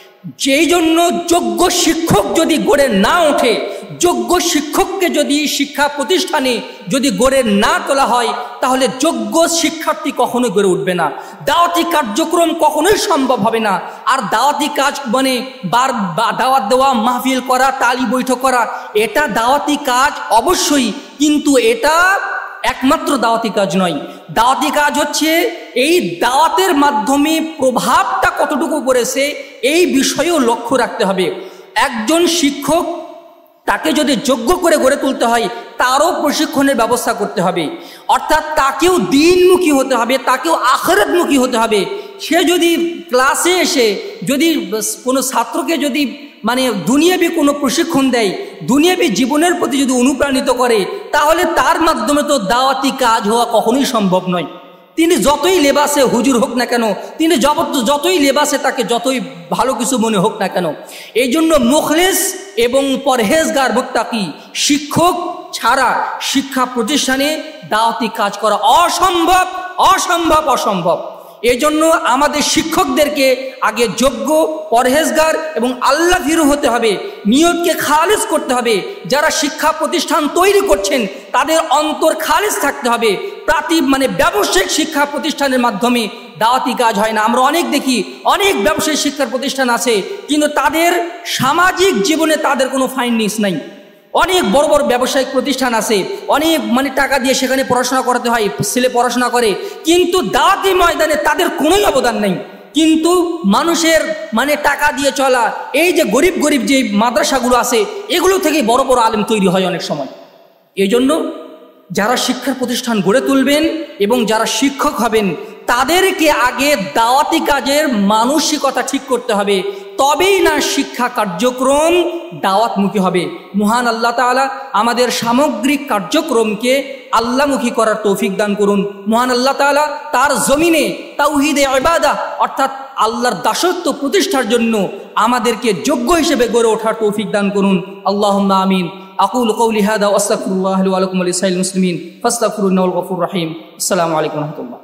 যেই জন্য যোগ্য শিক্ষক যদি গড়ে না ওঠে, যোগ্য শিক্ষককে যদি শিক্ষা প্রতিষ্ঠানে যদি গড়ে না তোলা হয়, তাহলে যোগ্য শিক্ষার্থী কখনোই গড়ে উঠবে না, দাওয়াতি কার্যক্রম কখনোই সম্ভব হবে না। আর দাওয়াতি কাজ মানে বার দাওয়াত দেওয়া, মাহফিল করা, তালি বৈঠক করা, এটা দাওয়াতি কাজ অবশ্যই, কিন্তু এটা একমাত্র দাওয়াতি কাজ নয়। দাওয়াতি কাজ হচ্ছে এই দাওয়াতের মাধ্যমে প্রভাবটা কতটুকু পড়েছে এই বিষয়েও লক্ষ্য রাখতে হবে। একজন শিক্ষক তাকে যদি যোগ্য করে গড়ে তুলতে হয়, তারও প্রশিক্ষণের ব্যবস্থা করতে হবে, অর্থাৎ তাকেও দিনমুখী হতে হবে, তাকেও আখিরাতমুখী হতে হবে। সে যদি ক্লাসে এসে যদি কোনো ছাত্রকে যদি মানে দুনিয়াবী কোনো প্রশিক্ষণ দেয়, দুনিয়াবী জীবনের প্রতি যদি অনুপ্রাণিত করে, তাহলে তার মাধ্যমে তো দাওয়াতি কাজ হওয়া কখনোই সম্ভব নয়। তিনি যতই লেবাসে হুজুর হোক না কেন, তিনি যতই লেবাসে তাকে যতই ভালো কিছু মনে হোক না কেন, এই জন্য মুখলিস এবং পরহেজগার মুত্তাকি শিক্ষক ছাড়া শিক্ষা প্রতিষ্ঠানে দাওয়াতি কাজ করা অসম্ভব অসম্ভব অসম্ভব। এই জন্য আমাদের শিক্ষকদেরকে আগে যোগ্য, পরহেজগার এবং আল্লাহ ভীরু হতে হবে, নিয়তকে খালিস করতে হবে। যারা শিক্ষা প্রতিষ্ঠান তৈরি করছেন তাদের অন্তর খালিস থাকতে হবে। প্রাতি মানে ব্যবসায়িক শিক্ষা প্রতিষ্ঠানের মাধ্যমে দাওয়াতি কাজ হয় না। আমরা অনেক দেখি, অনেক ব্যবসায়িক শিক্ষার প্রতিষ্ঠান আছে, কিন্তু তাদের সামাজিক জীবনে তাদের কোনো ফাইন্ডিংস নাই। অনেক বড় বড় ব্যবসায়িক প্রতিষ্ঠান আছে, অনেক মানে টাকা দিয়ে সেখানে পড়াশোনা করাতে হয়, ছেলে পড়াশোনা করে, কিন্তু দাওয়াতি ময়দানে তাদের কোনোই অবদান নেই। কিন্তু মানুষের মানে টাকা দিয়ে চলা এই যে গরিব গরিব যে মাদ্রাসাগুলো আছে, এগুলো থেকে বড় বড় আলেম তৈরি হয় অনেক সময়। এই জন্য যারা শিক্ষার প্রতিষ্ঠান গড়ে তুলবেন এবং যারা শিক্ষক হবেন, তাদেরকে আগে দাওয়াতি কাজের মানসিকতা ঠিক করতে হবে, তবেই না শিক্ষা কার্যক্রম দাওয়াতমুখী হবে। মহান আল্লাহ তাআলা আমাদের সামগ্রিক কার্যক্রমকে আল্লাহমুখী করার তৌফিক দান করুন। মহান আল্লাহ তাআলা তার জমিনে তাওহীদে ইবাদা অর্থাৎ আল্লাহর দাসত্ব প্রতিষ্ঠার জন্য আমাদেরকে যোগ্য হিসেবে গড়ে ওঠার তৌফিক দান করুন। আল্লাহুম্মা আমিন। আকুলু কওলি হাযা ওয়া আস্তাগফিরুল্লাহ লি ওয়া লাকুম ওয়া লিসাইরিল মুসলিমিন ফাস্তাগফিরুহু ইন্নাহুল গফুরুর রহিম। আসসালামু আলাইকুম ওয়া রাহমাতুল্লাহ।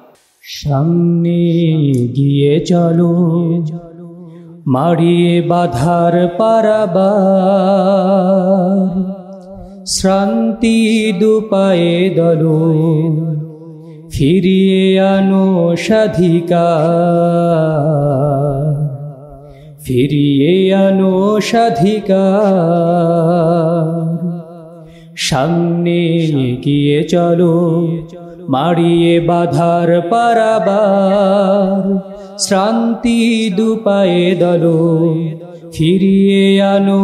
সামনে গিয়ে চলো, মারিয়ে বাধার পারাবার, শ্রান্তি দুপায়ে দলো, ফিরিয়ে আনো স্বাধিকার, ফিরিয়ে আনো স্বাধিকার। সামনে গিয়ে চলো, মারিয়ে বাধার পারাবার, শ্রান্তি দুপায়ে দলো, ফিরিয়ে আনো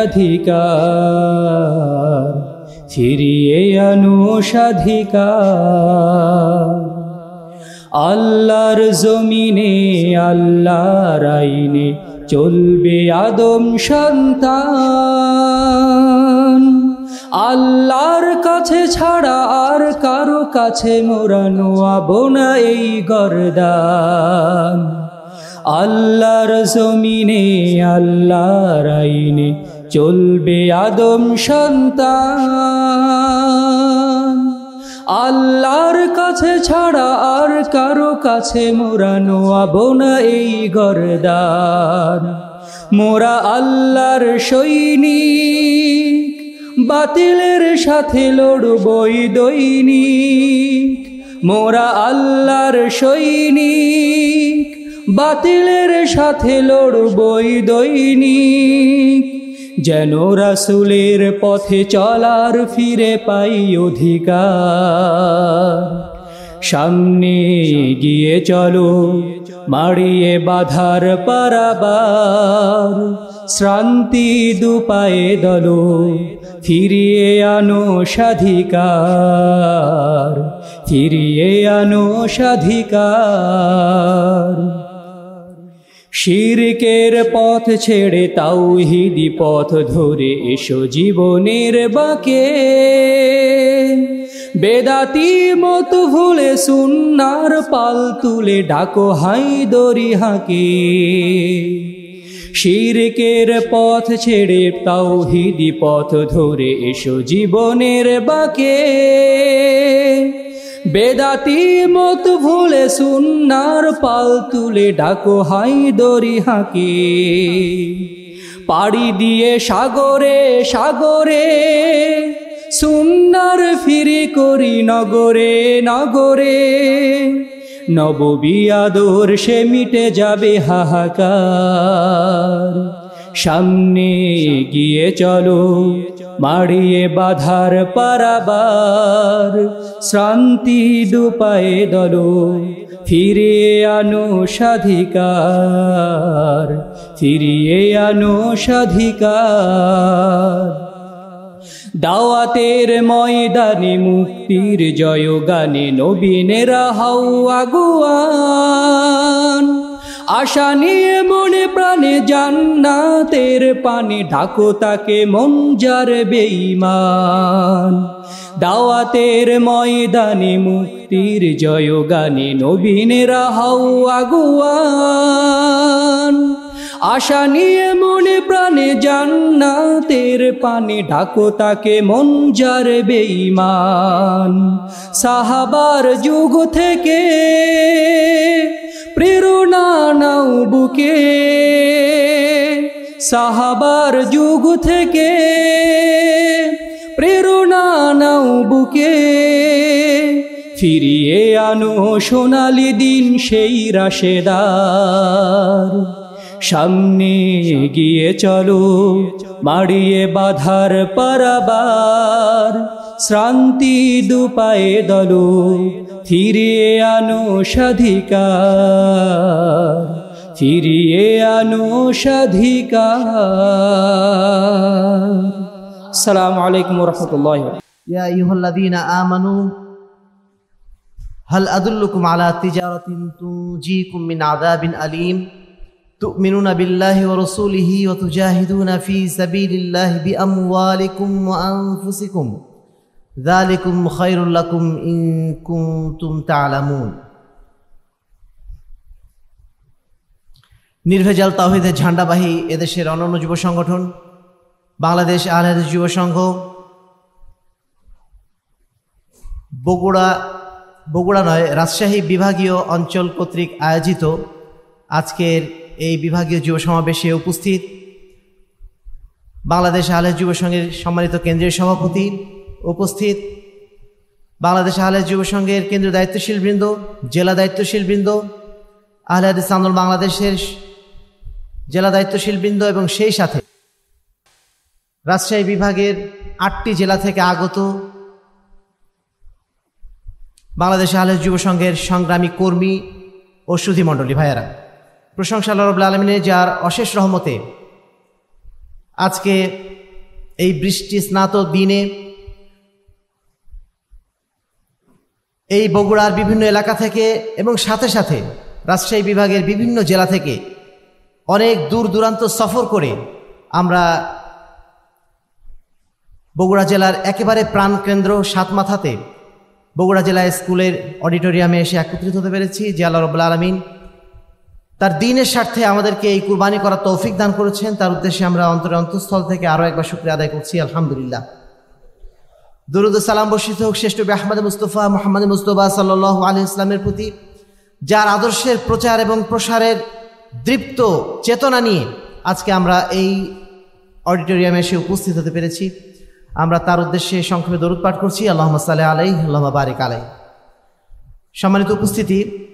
স্বাধিকার, ফিরিয়ে আনো স্বাধিকার। আল্লাহর জমিনে আল্লাহর আইনে চলবে আদম সন্তান। আল্লাহর কাছে ছাড়া আর কারো কাছে মোরা নোয়াবো না এই গর্দান। আল্লাহর জমিনে আল্লাহর আইনে চলবে আদম সন্তান। আল্লাহর কাছে ছাড়া আর কারো কাছে মোরা নোয়াবো না এই গর্দান। মোরা আল্লাহর সৈনিক, বাতিলের সাথে লড়বই দৈনিক। মোরা আল্লাহর সৈনিক, বাতিলের সাথে লড়বই দৈনিক। যেন রাসূলের পথে চলার ফিরে পাই অধিকার। সামনে গিয়ে চলো মারিয়ে বাধার পারাবার। শ্রান্তি দুপায়ে দলো ফিরিয়ে আনো স্বাধিকার, ফিরিয়ে আনো স্বাধিকার। শিরকের পথ ছেড়ে তাওহীদি পথ ধরে এসো জীবনের বাঁকে। বেদাতি মত ভুলে সুন্নার পাল তুলে ডাকো হায়দরি হাঁকে। শিরকের পথ ছেড়ে তাওহীদি পথ ধরে এসো জীবনের বাঁকে। বেদাতি মত ভুলে সুন্নার পাল তুলে ডাকো হায়দরি হাঁকে। পাড়ি দিয়ে সাগরে সাগরে সুন্নার ফিরি করি নগরে নগরে। নববী আদর্শে মিটে যাবে হাহাকার। সামনে গিয়ে চলো মারিয়ে বাধার পারাবার। শ্রান্তি দুপায়ে দলো ফিরিয়ে আনো স্বাধিকার, ফিরিয়ে আনো স্বাধিকার। দাওয়াতের ময়দানে মুক্তির জয়গানে নবীনেরা হও আগুয়ান। আশা নিয়ে মনে প্রাণে জান্নাতের পানে ঢাকো তাকে মন যার বেঈমান। দাওয়াতের ময়দানে মুক্তির জয়গানে নবীনেরা হও আগুয়ান। আশা নিয়ে মনে প্রাণে জান্নাতের পানে ঢাকো তাকে মন যার বেঈমান। সাহাবার যুগ থেকে প্রেরণা নাও বুকে। সাহাবার যুগ থেকে প্রেরণা নাও বুকে। ফিরিয়ে আনো সোনালি দিন সেই রাশেদার। সামনে গিয়ে চলো মারিয়ে বাধার পারাবার। শ্রান্তি দুপায়ে দলো ফিরিয়ে আনো স্বাধিকার, ফিরিয়ে আনো স্বাধিকার। আসসালামু আলাইকুম ওয়া রাহমাতুল্লাহি ওয়া বারাকাতুহু। ইয়া আইয়ুহাল্লাযীনা আমানু হাল আদুল্লুকুম আলা তিজারাতিন তুনজিকুম মিন আযাবিন আলীম তু'মিনুনা বিল্লাহি ওয়া রাসূলিহি ওয়া তুজাহিদুনা ফি সাবিলিল্লাহি বিআমওয়ালিকুম ওয়া আনফুসিকুম যালিকুম খায়রুল লাকুম ইন কুনতুম তা'লামুন। নির্ভেজাল তাওহীদের ঝান্ডাবাহী এদেশের অনন্য যুব সংগঠন বাংলাদেশ আহলে হাদিস যুব সংঘ বগুড়া বগুড়া নয় রাজশাহী বিভাগীয় অঞ্চল কর্তৃক আয়োজিত আজকের এই বিভাগীয় যুব সমাবেশে উপস্থিত বাংলাদেশ আহলে হাদিস যুব সংঘের সম্মানিত কেন্দ্রীয় সভাপতি, উপস্থিত বাংলাদেশ আহলে হাদিস যুব সংঘের কেন্দ্রীয় দায়িত্বশীল বৃন্দ, জেলা দায়িত্বশীল বৃন্দ, আহলে হাদিস আন্দোলন বাংলাদেশের জেলা দায়িত্বশীল বৃন্দ এবং সেই সাথে রাজশাহী বিভাগের আটটি জেলা থেকে আগত বাংলাদেশ আহলে হাদিস যুব সংঘের সংগ্রামী কর্মী ও সুধী মণ্ডলী ভাইয়েরা, প্রশংসা আল্লাহ রাব্বুল আলামিনের যার অশেষ রহমতে আজকে এই বৃষ্টি স্নাত দিনে এই বগুড়ার বিভিন্ন এলাকা থেকে এবং সাথে সাথে রাজশাহী বিভাগের বিভিন্ন জেলা থেকে অনেক দূর দূরান্ত সফর করে আমরা বগুড়া জেলার একেবারে প্রাণকেন্দ্র সাতমাথাতে বগুড়া জেলা স্কুলের অডিটোরিয়ামে এসে একত্রিত হতে পেরেছি। যে আল্লাহ রাব্বুল আলামিন তার দ্বীনের স্বার্থে আমাদেরকে এই কুরবানি করার তৌফিক দান করেছেন, তার উদ্দেশ্যে আমরা অন্তরের অন্তঃস্থল থেকে আরও একবার শুকরিয়া আদায় করছি, আলহামদুলিল্লাহ। দুরুদ ও সালাম বর্ষিত হোক শ্রেষ্ঠ নবী আহমদ মুস্তফা মুহাম্মদ মুস্তফা সাল্লাল্লাহু আলাইহি ইসলামের প্রতি, যার আদর্শের প্রচার এবং প্রসারের দৃপ্ত চেতনা নিয়ে আজকে আমরা এই অডিটোরিয়ামে এসে উপস্থিত হতে পেরেছি। আমরা তার উদ্দেশ্যে সংক্ষেপে দরুদ পাঠ করছি, আল্লাহুম্মা সাল্লি আলাইহি আল্লাহুম্মা বারিক আলাইহি। সম্মানিত উপস্থিতি,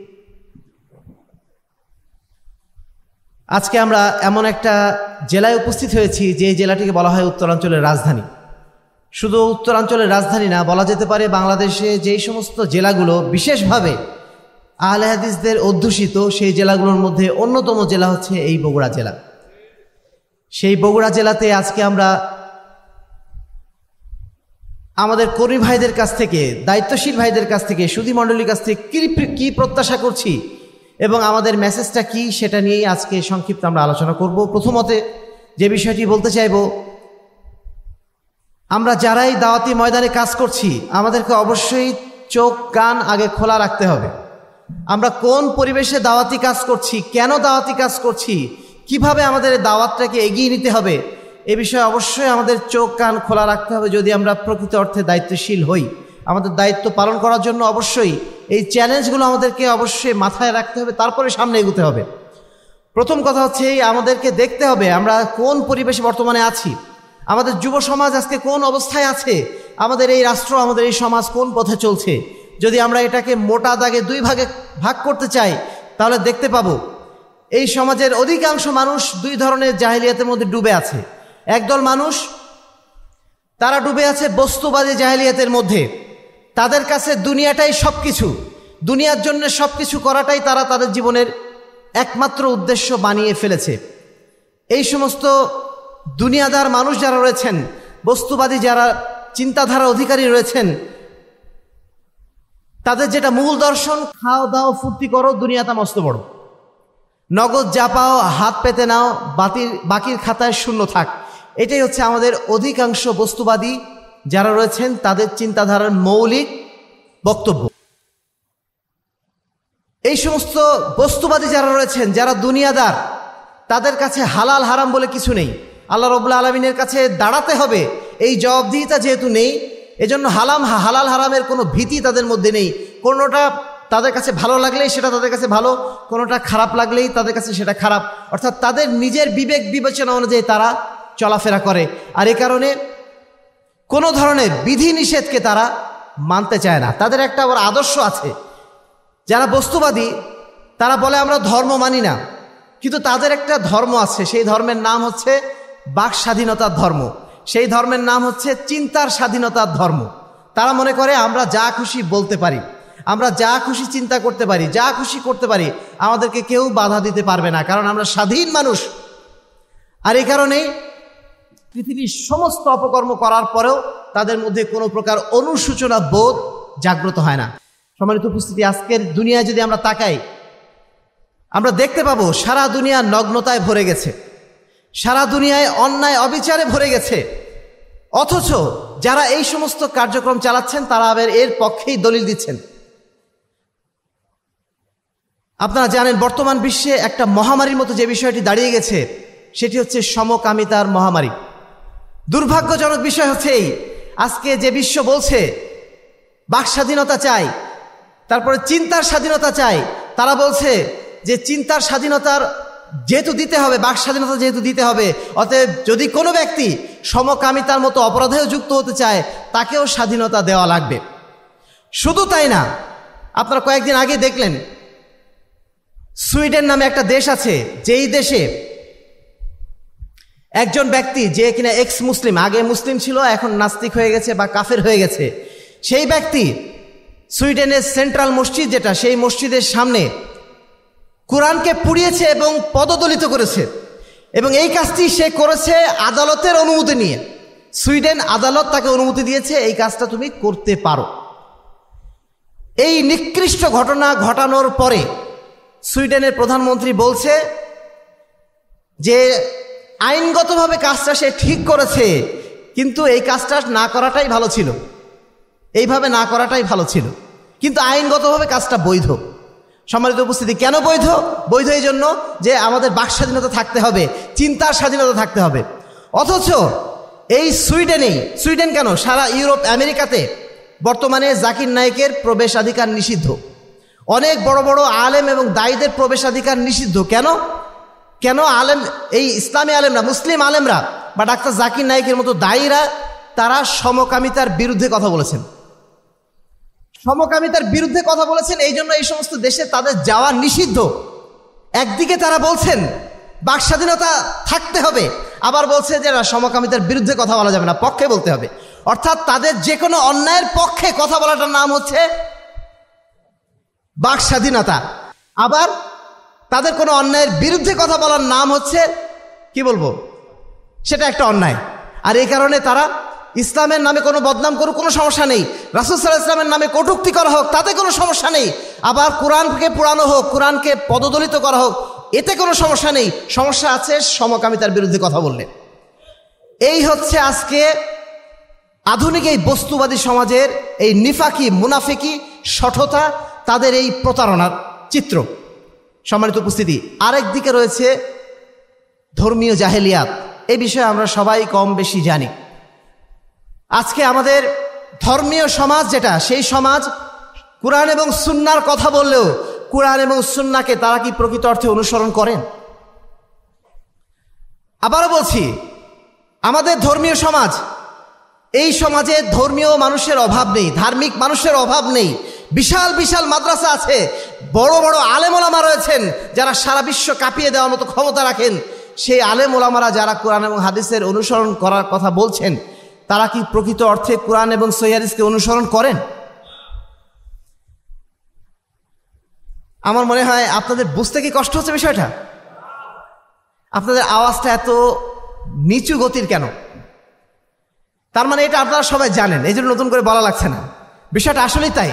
আজকে আমরা এমন একটা জেলায় উপস্থিত হয়েছি যে জেলাটিকে বলা হয় উত্তরাঞ্চলের রাজধানী। শুধু উত্তরাঞ্চলের রাজধানী না, বলা যেতে পারে বাংলাদেশে যেই সমস্ত জেলাগুলো বিশেষভাবে আহলে হাদিসদের অধ্যুষিত সেই জেলাগুলোর মধ্যে অন্যতম জেলা হচ্ছে এই বগুড়া জেলা। সেই বগুড়া জেলাতে আজকে আমরা আমাদের কর্মী ভাইদের কাছ থেকে, দায়িত্বশীল ভাইদের কাছ থেকে, সুধী মণ্ডলীর কাছ থেকে কি কি প্রত্যাশা করছি এবং আমাদের মেসেজটা কি সেটা নিয়েই আজকে সংক্ষিপ্ত আমরা আলোচনা করব। প্রথমত যে বিষয়টি বলতে চাইব, আমরা যারাই দাওয়াতি ময়দানে কাজ করছি আমাদেরকে অবশ্যই চোখ কান আগে খোলা রাখতে হবে। আমরা কোন পরিবেশে দাওয়াতি কাজ করছি, কেন দাওয়াতি কাজ করছি, কিভাবে আমাদের দাওয়াতটাকে এগিয়ে নিতে হবে, এ বিষয়ে অবশ্যই আমাদের চোখ কান খোলা রাখতে হবে যদি আমরা প্রকৃত অর্থে দায়িত্বশীল হই। আমাদের দায়িত্ব পালন করার জন্য অবশ্যই এই চ্যালেঞ্জগুলো আমাদেরকে অবশ্যই মাথায় রাখতে হবে, তারপরে সামনে এগোতে হবে। প্রথম কথা হচ্ছে এই আমাদেরকে দেখতে হবে আমরা কোন পরিবেশে বর্তমানে আছি, আমাদের যুব সমাজ আজকে কোন অবস্থায় আছে, আমাদের এই রাষ্ট্র, আমাদের এই সমাজ কোন পথে চলছে। যদি আমরা এটাকে মোটা দাগে দুই ভাগে ভাগ করতে চাই তাহলে দেখতে পাবো এই সমাজের অধিকাংশ মানুষ দুই ধরনের জাহেলিয়াতের মধ্যে ডুবে আছে। একদল মানুষ তারা ডুবে আছে বস্তুবাদী জাহেলিয়াতের মধ্যে, তাদের কাছে দুনিয়াটাই সব কিছু, দুনিয়ার জন্য সব কিছু করাটাই তারা তাদের জীবনের একমাত্র উদ্দেশ্য বানিয়ে ফেলেছে। এই সমস্ত দুনিয়াদার মানুষ যারা রয়েছেন, বস্তুবাদী যারা চিন্তাধারা অধিকারী রয়েছেন, তাদের যেটা মূল দর্শন, খাও দাও ফুর্তি করো, দুনিয়াটা মস্ত বড়, নগদ যা পাও হাত পেতে নাও, বাতির বাকির খাতায় শূন্য থাক। এটাই হচ্ছে আমাদের অধিকাংশ বস্তুবাদী যারা রয়েছেন তাদের চিন্তাধারার মৌলিক বক্তব্য। এই সমস্ত বস্তুবাদী যারা রয়েছেন, যারা দুনিয়াদার, তাদের কাছে হালাল হারাম বলে কিছু নেই। আল্লাহ রাব্বুল আলামিনের কাছে দাঁড়াতে হবে, এই জবাবদিহিতা যেহেতু নেই, এজন্য হালাম হালাল হারামের কোনো ভীতি তাদের মধ্যে নেই। কোনোটা তাদের কাছে ভালো লাগলেই সেটা তাদের কাছে ভালো, কোনোটা খারাপ লাগলেই তাদের কাছে সেটা খারাপ। অর্থাৎ তাদের নিজের বিবেক বিবেচনা অনুযায়ী তারা চলাফেরা করে, আর এই কারণে কোনো ধরনের বিধি নিষেধকে তারা মানতে চায় না। তাদের একটা আবার আদর্শ আছে। যারা বস্তুবাদী তারা বলে আমরা ধর্ম মানি না, কিন্তু তাদের একটা ধর্ম আছে, সেই ধর্মের নাম হচ্ছে বাক স্বাধীনতার ধর্ম, সেই ধর্মের নাম হচ্ছে চিন্তার স্বাধীনতার ধর্ম। তারা মনে করে আমরা যা খুশি বলতে পারি, আমরা যা খুশি চিন্তা করতে পারি, যা খুশি করতে পারি, আমাদেরকে কেউ বাধা দিতে পারবে না, কারণ আমরা স্বাধীন মানুষ। আর এই কারণেই পৃথিবীর সমস্ত অপকর্ম করার পরেও তাদের মধ্যে কোনো প্রকার অনুশোচনা বোধ জাগ্রত হয় না। সম্মানিত উপস্থিতি, আজকের দুনিয়ায় যদি আমরা তাকাই, আমরা দেখতে পাবো সারা দুনিয়া নগ্নতায় ভরে গেছে, সারা দুনিয়ায় অন্যায় অবিচারে ভরে গেছে, অথচ যারা এই সমস্ত কার্যক্রম চালাচ্ছেন তারা আবার এর পক্ষেই দলিল দিচ্ছেন। আপনারা জানেন বর্তমান বিশ্বে একটা মহামারীর মতো যে বিষয়টি দাঁড়িয়ে গেছে সেটি হচ্ছে সমকামিতার মহামারী। দুর্ভাগ্যজনক বিষয় হচ্ছে এই, আজকে যে বিশ্ব বলছে বাক স্বাধীনতা চাই, তারপরে চিন্তার স্বাধীনতা চাই, তারা বলছে যে চিন্তার স্বাধীনতার যেহেতু দিতে হবে, বাক স্বাধীনতা যেহেতু দিতে হবে, অতএব যদি কোনো ব্যক্তি সমকামিতার মতো অপরাধেও যুক্ত হতে চায় তাকেও স্বাধীনতা দেওয়া লাগবে। শুধু তাই না, আপনারা কয়েকদিন আগে দেখলেন সুইডেন নামে একটা দেশ আছে, যেই দেশে একজন ব্যক্তি যে কিনা এক্স মুসলিম, আগে মুসলিম ছিল এখন নাস্তিক হয়ে গেছে বা কাফের হয়ে গেছে, সেই ব্যক্তি সুইডেনের সেন্ট্রাল মসজিদ যেটা, সেই মসজিদের সামনে কোরআনকে পুড়িয়েছে এবং পদদলিত করেছে, এবং এই কাজটি সে করেছে আদালতের অনুমতি নিয়ে। সুইডেন আদালত তাকে অনুমতি দিয়েছে এই কাজটা তুমি করতে পারো। এই নিকৃষ্ট ঘটনা ঘটানোর পরে সুইডেনের প্রধানমন্ত্রী বলছে যে আইনগতভাবে কাজটা সে ঠিক করেছে, কিন্তু এই কাজটা না করাটাই ভালো ছিল, এইভাবে না করাটাই ভালো ছিল, কিন্তু আইনগতভাবে কাজটা বৈধ। সম্মানিত উপস্থিতি, কেন বৈধ? বৈধ এই জন্য যে আমাদের বাক স্বাধীনতা থাকতে হবে, চিন্তার স্বাধীনতা থাকতে হবে। অথচ এই সুইডেনেই, সুইডেন কেন, সারা ইউরোপ আমেরিকাতে বর্তমানে জাকির নায়েকের প্রবেশাধিকার নিষিদ্ধ। অনেক বড় বড় আলেম এবং দায়ীদের প্রবেশাধিকার নিষিদ্ধ। কেন? কেন আলেম, এই ইসলামী আলেমরা, মুসলিম আলেমরা বা ডাক্তার জাকির নায়েকের মতো দায়ীরা তারা সমকামিতার বিরুদ্ধে কথা বলেছেন, সমকামিতার বিরুদ্ধে কথা বলেছেন। এই জন্য এই সমস্ত দেশে তাদের যাওয়া নিষিদ্ধ। একদিকে তারা বলছেন বাক স্বাধীনতা থাকতে হবে, আবার বলছে যে সমকামিতার বিরুদ্ধে কথা বলা যাবে না, পক্ষে বলতে হবে। অর্থাৎ তাদের যে কোনো অন্যায়ের পক্ষে কথা বলাটার নাম হচ্ছে বাক স্বাধীনতা, আবার তাদের কোনো অন্যায়ের বিরুদ্ধে কথা বলার নাম হচ্ছে কি বলবো, সেটা একটা অন্যায়। আর এই কারণে তারা ইসলামের নামে কোনো বদনাম করুক, কোনো সমস্যা নেই, রাসূল সাল্লাল্লাহু আলাইহি ওয়াসাল্লামের নামে কটূক্তি করা হোক, তাতে কোনো সমস্যা নেই, আবার কোরআনকে পোড়ানো হোক, কোরআনকে পদদলিত করা হোক, এতে কোনো সমস্যা নেই। সমস্যা আছে সমকামিতার বিরুদ্ধে কথা বললে। এই হচ্ছে আজকে আধুনিক এই বস্তুবাদী সমাজের এই নিফাকি, মুনাফিকি, শঠতা, তাদের এই প্রতারণার চিত্র। সম্মানিত উপস্থিতি, আরেক দিকে রয়েছে ধর্মীয় জাহেলিয়াত। এই বিষয়ে আমরা সবাই কম বেশি জানি। আজকে আমাদের ধর্মীয় সমাজ যেটা, সেই সমাজ কুরআন এবং সুন্নাহর কথা বললেও কুরআন এবং সুন্নাহকে তারা কি প্রকৃত অর্থে অনুসরণ করেন? আবারও বলছি, আমাদের ধর্মীয় সমাজ, এই সমাজে ধর্মীয় মানুষের অভাব নেই, ধার্মিক মানুষের অভাব নেই। বিশাল বিশাল মাদ্রাসা আছে, বড় বড় আলেম ওলামা রয়েছেন যারা সারা বিশ্ব কাঁপিয়ে দেওয়ার মতো ক্ষমতা রাখেন। সেই আলেম ওলামারা যারা কোরআন এবং হাদিসের অনুসরণ করার কথা বলছেন, তারা কি প্রকৃত অর্থে কোরআন এবং সহিহ হাদিসকে অনুসরণ করেন? আমার মনে হয় আপনাদের বুঝতে কি কষ্ট হচ্ছে বিষয়টা? আপনাদের আওয়াজটা এত নিচু গতির কেন? তার মানে এটা আপনারা সবাই জানেন, এই জন্য নতুন করে বলা লাগছে না। বিষয়টা আসলেই তাই।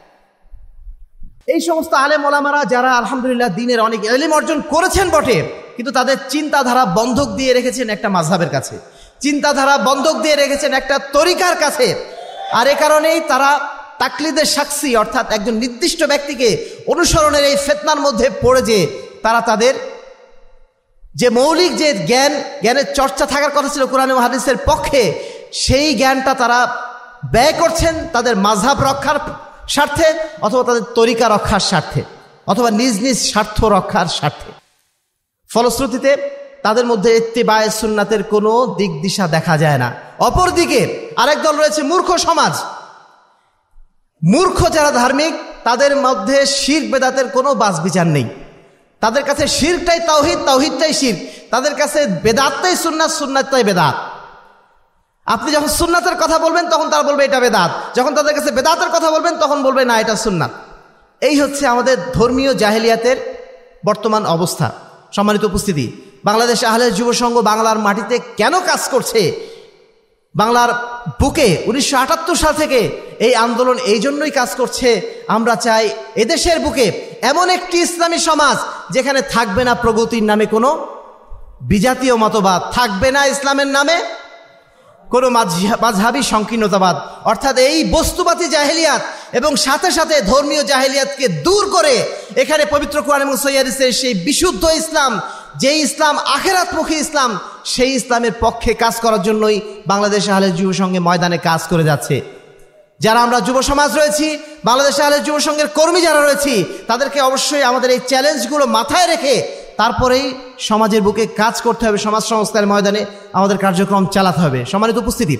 এই সমস্ত আলেম ওলামারা যারা আলহামদুলিল্লাহ দিনের অনেক ইলম অর্জন করেছেন বটে, কিন্তু তাদের চিন্তাধারা বন্ধক দিয়ে রেখেছেন একটা মাযহাবের কাছে, চিন্তাধারা বন্ধক দিয়ে রেখেছেন একটা তরিকার কাছে। আর এ কারণেই তারা তাকলিদের শাখসি, অর্থাৎ একজন নির্দিষ্ট ব্যক্তিকে অনুসরণের এই ফিতনার মধ্যে পড়ে যে তারা তাদের যে মৌলিক যে জ্ঞান, জ্ঞানের চর্চা থাকার কথা ছিল কোরআন এবং হাদিসের পক্ষে, সেই জ্ঞানটা তারা ব্যয় করছেন তাদের মাযহাব রক্ষার স্বার্থে, অথবা তাদের তরিকা রক্ষার স্বার্থে, অথবা নিজ নিজ স্বার্থ রক্ষার স্বার্থে। ফলশ্রুতিতে তাদের মধ্যে ইত্তিবায়ে সুন্নাতের কোনো দিক দিশা দেখা যায় না। অপরদিকে আরেক দল রয়েছে মূর্খ সমাজ। মূর্খ যারা ধার্মিক, তাদের মধ্যে শিরক বেদাতের কোনো বাছ বিচার নেই। তাদের কাছে শিরকটাই তাওহীদ, তাওহীদটাই শিরক। তাদের কাছে বেদাতটাই সুন্নাত, সুন্নাতটাই বেদাত। আপনি যখন সুন্নাতের কথা বলবেন তখন তারা বলবে এটা বেদাত, যখন তাদের কাছে বেদাতের কথা বলবেন তখন বলবে না এটা সুন্নাত। এই হচ্ছে আমাদের ধর্মীয় জাহেলিয়াতের বর্তমান অবস্থা। সম্মানিত উপস্থিতি, বাংলাদেশ আহলে যুব সংঘ বাংলার মাটিতে কেন কাজ করছে? বাংলার বুকে উনিশশো আটাত্তর সাল থেকে এই আন্দোলন এই জন্যই কাজ করছে। আমরা চাই এদেশের বুকে এমন একটি ইসলামী সমাজ যেখানে থাকবে না প্রগতির নামে কোনো বিজাতীয় মতবাদ, থাকবে না ইসলামের নামে কোনো মাযহাবী সংকীর্ণতাবাদ, অর্থাৎ এই বস্তুবাদী জাহেলিয়াত এবং সাথে সাথে ধর্মীয় জাহেলিয়াতকে দূর করে এখানে পবিত্র কোরআন এবং সহিহ হাদিসের সেই বিশুদ্ধ ইসলাম, যেই ইসলাম আখিরাতমুখী ইসলাম, সেই ইসলামের পক্ষে কাজ করার জন্যই বাংলাদেশ আহলে যুব সংঘে ময়দানে কাজ করে যাচ্ছে। যারা আমরা যুব সমাজ রয়েছি, বাংলাদেশ আহলে যুব সংঘের কর্মী যারা রয়েছি, তাদেরকে অবশ্যই আমাদের এই চ্যালেঞ্জগুলো মাথায় রেখে তারপরেই সমাজের বুকে কাজ করতে হবে, সমাজ সংস্কারের ময়দানে আমাদের কার্যক্রম চালাতে হবে। সম্মানিত উপস্থিতি,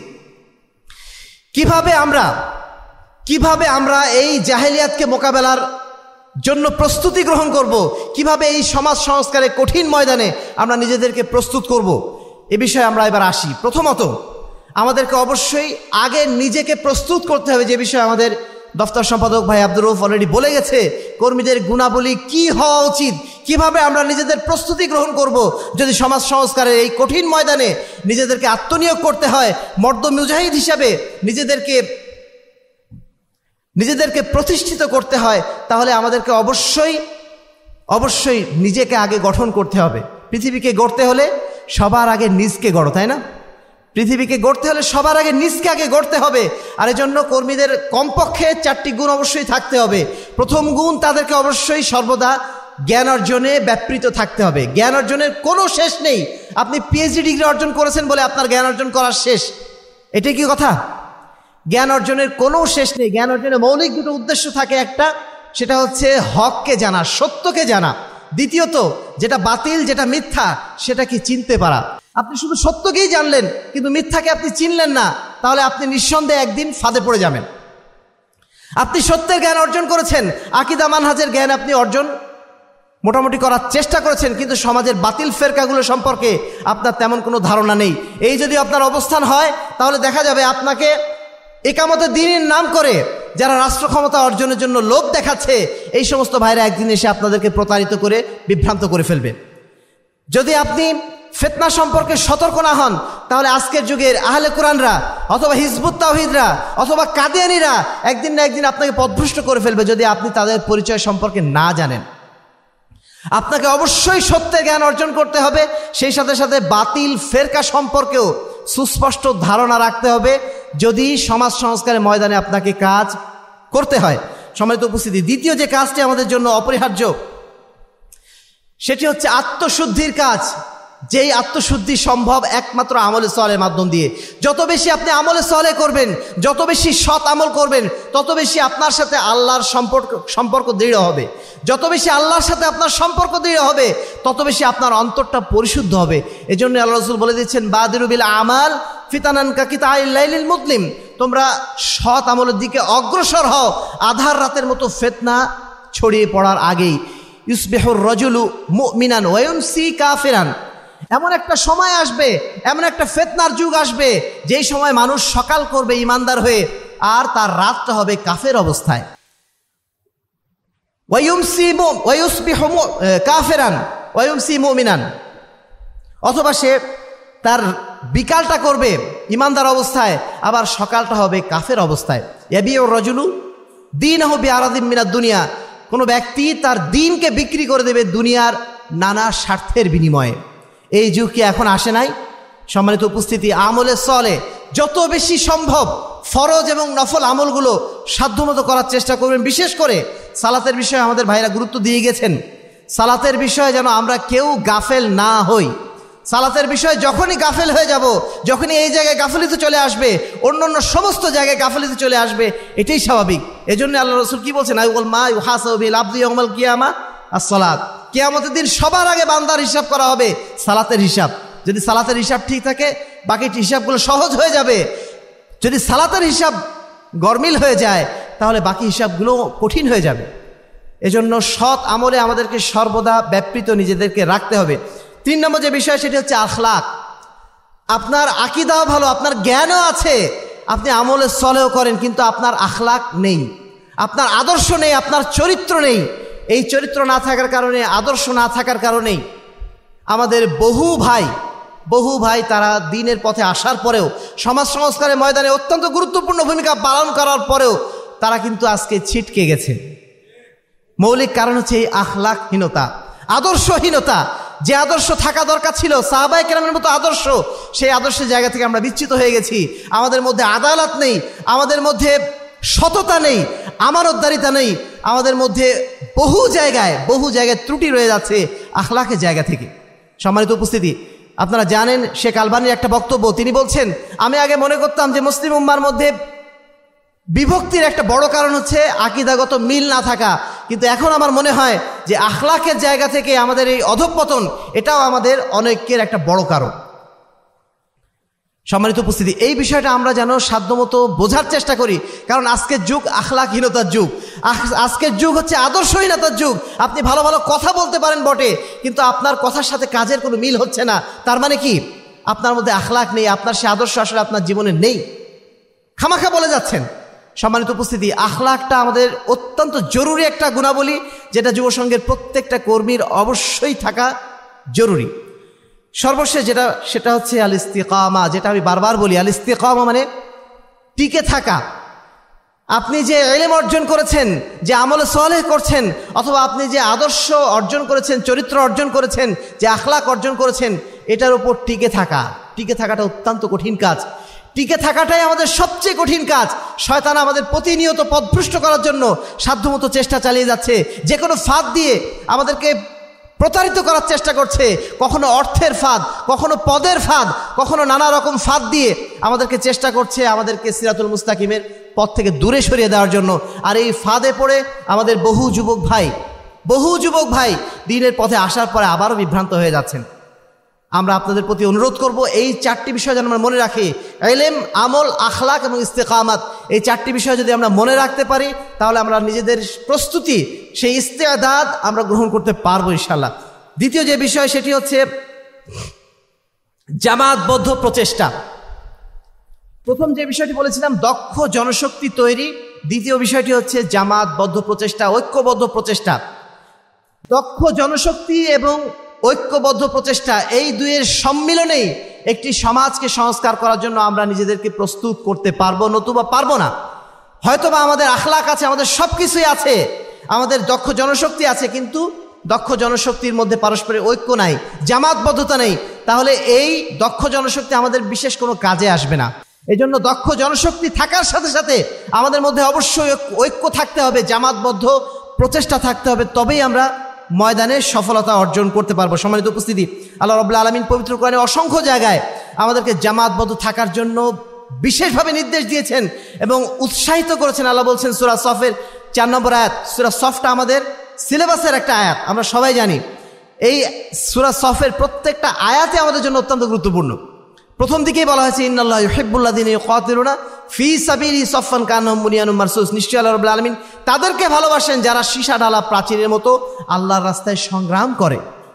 কিভাবে আমরা কিভাবে আমরা এই জাহেলিয়াতকে মোকাবেলার জন্য প্রস্তুতি গ্রহণ করব, কিভাবে এই সমাজ সংস্কারের কঠিন ময়দানে আমরা নিজেদেরকে প্রস্তুত করব, এ বিষয়ে আমরা এবার আসি। প্রথমত আমাদেরকে অবশ্যই আগে নিজেকে প্রস্তুত করতে হবে, যে বিষয়ে আমাদের দফতর সম্পাদক ভাই আব্দুর রউফ অলরেডি বলে গেছে। কর্মীদের গুণাবলী কি হওয়া উচিত, কিভাবে আমরা নিজেদের প্রস্তুতি গ্রহণ করব যদি সমাজ সংস্কারের এই কঠিন ময়দানে নিজেদেরকে আত্মনিয়োগ করতে হয়, মর্দ মুজাহিদ হিসাবে নিজেদেরকে নিজেদেরকে প্রতিষ্ঠিত করতে হয়, তাহলে আমাদেরকে অবশ্যই অবশ্যই নিজেকে আগে গঠন করতে হবে। পৃথিবীকে গড়তে হলে সবার আগে নিজকে গড়ো, তাই না? পৃথিবীকে গড়তে হলে সবার আগে নিজকে আগে গড়তে হবে। আর এজন্য কর্মীদের কমপক্ষে চারটি গুণ অবশ্যই থাকতে হবে। প্রথম গুণ, তাদেরকে অবশ্যই সর্বদা জ্ঞান অর্জনে ব্যাপৃত থাকতে হবে। জ্ঞান অর্জনের কোনো শেষ নেই। আপনি পিএইচডি ডিগ্রি অর্জন করেছেন বলে আপনার জ্ঞান অর্জন করার শেষ, এটাই কি কথা? জ্ঞান অর্জনের কোনো শেষ নেই। জ্ঞান অর্জনের মৌলিক দুটো উদ্দেশ্য থাকে, একটা সেটা হচ্ছে হককে জানা, সত্যকে জানা। দ্বিতীয়ত, যেটা বাতিল, যেটা মিথ্যা, সেটা কি চিনতে পারা। আপনি শুধু সত্যকেই জানলেন কিন্তু মিথ্যাকে আপনি চিনলেন না, তাহলে আপনি নিঃসন্দেহে একদিন ফাঁদে পড়ে যাবেন। আপনি সত্যের জ্ঞান অর্জন করেছেন, আকীদা মানহাজের জ্ঞান আপনি অর্জন মোটামুটি করার চেষ্টা করেছেন, কিন্তু সমাজের বাতিল ফেরকাগুলো সম্পর্কে আপনার তেমন কোনো ধারণা নেই। এই যদি আপনার অবস্থান হয়, তাহলে দেখা যাবে আপনাকে একামতে দ্বীনের নাম করে যারা রাষ্ট্র ক্ষমতা অর্জনের জন্য লোভ দেখাচ্ছে, এই সমস্ত ভাইরা একদিন এসে আপনাদেরকে প্রতারিত করে বিভ্রান্ত করে ফেলবে। যদি আপনি ফিতনা সম্পর্কে সতর্ক না হন, তাহলে আজকের যুগের আহলে কোরআনরা অথবা হিজবুত তাওহীদরা অথবা কাদিয়ানীরা একদিন না একদিন আপনাকে পথভ্রষ্ট করে ফেলবে, যদি আপনি তাদের পরিচয় সম্পর্কে না জানেন। আপনাকে অবশ্যই সত্যের জ্ঞান অর্জন করতে হবে, সেই সাথে সাথে বাতিল ফেরকা সম্পর্কেও সুস্পষ্ট ধারণা রাখতে হবে, যদি সমাজ সংস্কারের ময়দানে আপনাকে কাজ করতে হয়। সম্মানিত উপস্থিতি, দ্বিতীয় যে কাজটি আমাদের জন্য অপরিহার্য, সেটি হচ্ছে আত্মশুদ্ধির কাজ। যেই আত্মশুদ্ধি সম্ভব একমাত্র আমলে সলের মাধ্যম দিয়ে। যত বেশি আপনি আমলে সলে করবেন, যত বেশি সৎ আমল করবেন, তত বেশি আপনার সাথে আল্লাহর সম্পর্ক সম্পর্ক দৃঢ় হবে। যত বেশি আল্লাহর সাথে আপনার সম্পর্ক দৃঢ় হবে, তত বেশি আপনার অন্তরটা পরিশুদ্ধ হবে। এজন্য আল্লাহ রাসূল বলে দিচ্ছেন, বাদিরু বিল আমাল ফিতানান কাকিতাইল লাইলিল মুজলিম, তোমরা সৎ আমলের দিকে অগ্রসর হও আধার রাতের মতো ফিতনা ছড়িয়ে পড়ার আগেই। ইউসবিহুর রাজুলু মুমিনান ওয়া ইউমসি কাফিরান, এমন একটা সময় আসবে, এমন একটা ফিতনার যুগ আসবে, যেই সময় মানুষ সকাল করবে ইমানদার হয়ে, আর তার রাতটা হবে কাফের অবস্থায়। ওয়া ইউমসি ওয়া ইউসবিহু কাফিরান ওয়া ইউমসি মুমিনান, অথবা সে তার বিকালটা করবে ইমানদার অবস্থায়, আবার সকালটা হবে কাফের অবস্থায়। ইয়াবিউর রাজুলু দীনহু বিআরাদিম মিনাদ দুনিয়া, কোনো ব্যক্তি তার দিনকে বিক্রি করে দেবে দুনিয়ার নানা স্বার্থের বিনিময়ে। এই যুগ কি এখন আসে নাই? সম্মানিত উপস্থিতি, আমলে সলে যত বেশি সম্ভব ফরজ এবং নফল আমলগুলো সাধ্যমতো করার চেষ্টা করবেন। বিশেষ করে সালাতের বিষয়ে আমাদের ভাইরা গুরুত্ব দিয়ে গেছেন। সালাতের বিষয়ে যেন আমরা কেউ গাফেল না হই। সালাতের বিষয়ে যখনই গাফেল হয়ে যাব, যখনই এই জায়গায় গাফলিতে চলে আসবে, অন্য অন্য সমস্ত জায়গায় গাফলিতে চলে আসবে, এটাই স্বাভাবিক। এজন্য আল্লাহ রাসূল কি বলছেন, আইউল মা ইউহাসাবু বিল আবদি ইয়াউমাল কিয়ামা আস-সালাত, কিয়ামতের দিন সবার আগে বান্দার হিসাব করা হবে সালাতের হিসাব। যদি সালাতের হিসাব ঠিক থাকে, বাকি হিসাবগুলো সহজ হয়ে যাবে। যদি সালাতের হিসাব গরমিল হয়ে যায়, তাহলে বাকি হিসাবগুলো কঠিন হয়ে যাবে। এজন্য সৎ আমলে আমাদেরকে সর্বদা ব্যাপৃত নিজেদেরকে রাখতে হবে। তিন নম্বর যে বিষয়, সেটি হচ্ছে আখলাক। আপনার আকীদাও ভালো, আপনার জ্ঞানও আছে, আপনি আমলে সলেও করেন, কিন্তু আপনার আখলাক নেই, আপনার আদর্শ নেই, আপনার চরিত্র নেই। এই চরিত্র না থাকার কারণে, আদর্শ না থাকার কারণেই আমাদের বহু ভাই বহু ভাই তারা দ্বীনের পথে আসার পরেও, সমাজ সংস্কারের ময়দানে অত্যন্ত গুরুত্বপূর্ণ ভূমিকা পালন করার পরেও তারা কিন্তু আজকে ছিটকে গেছে। মৌলিক কারণ হচ্ছে এই আখলাকহীনতা, আদর্শহীনতা। যে আদর্শ থাকা দরকার ছিল সাহাবায়ে কেরামের মতো আদর্শ, সেই আদর্শের জায়গা থেকে আমরা বিচ্যুত হয়ে গেছি। আমাদের মধ্যে আদালত নেই, আমাদের মধ্যে সততা নেই, আমানতদারিতা নেই, আমাদের মধ্যে বহু জায়গায় বহু জায়গায় ত্রুটি রয়ে যাচ্ছে আখলাকের জায়গা থেকে। সম্মানিত উপস্থিতি, আপনারা জানেন শেখ আলবানীর একটা বক্তব্য, তিনি বলছেন, আমি আগে মনে করতাম যে মুসলিম উম্মার মধ্যে বিভক্তির একটা বড় কারণ হচ্ছে আকীদাগত মিল না থাকা, কিন্তু এখন আমার মনে হয় যে আখলাকের জায়গা থেকে আমাদের এই অধঃপতন, এটাও আমাদের অনেকের একটা বড় কারণ। সম্মানিত উপস্থিতি, এই বিষয়টা আমরা যেন সাধ্যমতো বোঝার চেষ্টা করি, কারণ আজকের যুগ আখলাকহীনতার যুগ, আজকের যুগ হচ্ছে আদর্শহীনতার যুগ। আপনি ভালো ভালো কথা বলতে পারেন বটে, কিন্তু আপনার কথার সাথে কাজের কোনো মিল হচ্ছে না। তার মানে কি? আপনার মধ্যে আখলাক নেই, আপনার সে আদর্শ আসলে আপনার জীবনে নেই, খামাখা বলে যাচ্ছেন। সম্মানিত উপস্থিতি, আখলাকটা আমাদের অত্যন্ত জরুরি একটা গুণাবলী, যেটা যুব সংঘের প্রত্যেকটা কর্মীর অবশ্যই থাকা জরুরি। সর্বশেষ যেটা, সেটা হচ্ছে আল ইস্তিকামা, যেটা আমি বারবার বলি। আল ইস্তিকামা মানে টিকে থাকা। আপনি যে ইলম অর্জন করেছেন, যে আমল সালেহ করছেন, অথবা আপনি যে আদর্শ অর্জন করেছেন, চরিত্র অর্জন করেছেন, যে আখলাক অর্জন করেছেন, এটার উপর টিকে থাকা টিকে থাকাটা অত্যন্ত কঠিন কাজ। টিকে থাকাটাই আমাদের সবচেয়ে কঠিন কাজ। শয়তান আমাদের প্রতিনিয়ত পথভ্রষ্ট করার জন্য সাধ্যমতো চেষ্টা চালিয়ে যাচ্ছে, যে কোনো ফাঁদ দিয়ে আমাদেরকে প্রতারিত করার চেষ্টা করছে। কখনো অর্থের ফাঁদ, কখনো পদের ফাঁদ, কখনো নানা রকম ফাঁদ দিয়ে আমাদেরকে চেষ্টা করছে আমাদেরকে সিরাতুল মুস্তাকিমের পথ থেকে দূরে সরিয়ে দেওয়ার জন্য। আর এই ফাঁদে পড়ে আমাদের বহু যুবক ভাই বহু যুবক ভাই দ্বীনের পথে আসার পরে আবারও বিভ্রান্ত হয়ে যাচ্ছেন। আমরা আপনাদের প্রতি অনুরোধ করব, এই চারটি বিষয় যেন আমরা মনে রাখি, ইলম, আমল, আখলাক এবং ইস্তেকামাত। এই চারটি বিষয় যদি আমরা মনে রাখতে পারি, তাহলে আমরা নিজেদের প্রস্তুতি, সেই ইস্তেদাদ আমরা গ্রহণ করতে পারবো ইনশাআল্লাহ। দ্বিতীয় যে বিষয়, সেটি হচ্ছে জামাতবদ্ধ প্রচেষ্টা। প্রথম যে বিষয়টি বলেছিলাম দক্ষ জনশক্তি তৈরি, দ্বিতীয় বিষয়টি হচ্ছে জামাতবদ্ধ প্রচেষ্টা, ঐক্যবদ্ধ প্রচেষ্টা। দক্ষ জনশক্তি এবং ঐক্যবদ্ধ প্রচেষ্টা, এই দুইয়ের সম্মিলনেই একটি সমাজকে সংস্কার করার জন্য আমরা নিজেদেরকে প্রস্তুত করতে পারবো, নতুবা পারবো না। হয়তোবা আমাদের আখলাক আছে, আমাদের সব কিছুই আছে, আমাদের দক্ষ জনশক্তি আছে, কিন্তু দক্ষ জনশক্তির মধ্যে পারস্পরিক ঐক্য নাই, জামাতবদ্ধতা নেই, তাহলে এই দক্ষ জনশক্তি আমাদের বিশেষ কোনো কাজে আসবে না। এই জন্য দক্ষ জনশক্তি থাকার সাথে সাথে আমাদের মধ্যে অবশ্যই ঐক্য থাকতে হবে, জামাতবদ্ধ প্রচেষ্টা থাকতে হবে, তবেই আমরা ময়দানে সফলতা অর্জন করতে পারবো। সম্মানিত উপস্থিতি, আল্লাহ রাব্বুল আলামিন পবিত্র কোরআনে অসংখ্য জায়গায় আমাদেরকে জামাতবদ্ধ থাকার জন্য বিশেষভাবে নির্দেশ দিয়েছেন এবং উৎসাহিত করেছেন। আল্লাহ বলছেন সূরা সফের চার নম্বর আয়াত, সূরা সফটা আমাদের সিলেবাসের একটা আয়াত, আমরা সবাই জানি। এই সূরা সফের প্রত্যেকটা আয়াতে আমাদের জন্য অত্যন্ত গুরুত্বপূর্ণ। প্রথম দিকেই বলা হয়েছে ইন্নাল্লাহা ইউহিব্বুল্লাযীনা ইউকাতিলুনা ফি সাবিলিহি সাফফান কান্নাহুম বুনিয়ানুম মারসুস, নিশ্চয়ই আল্লাহ রাব্বুল আলামিন তাদেরকে ভালোবাসেন যারা সীসা ঢালা প্রাচীরের মতো আল্লাহর রাস্তায় সংগ্রাম করে।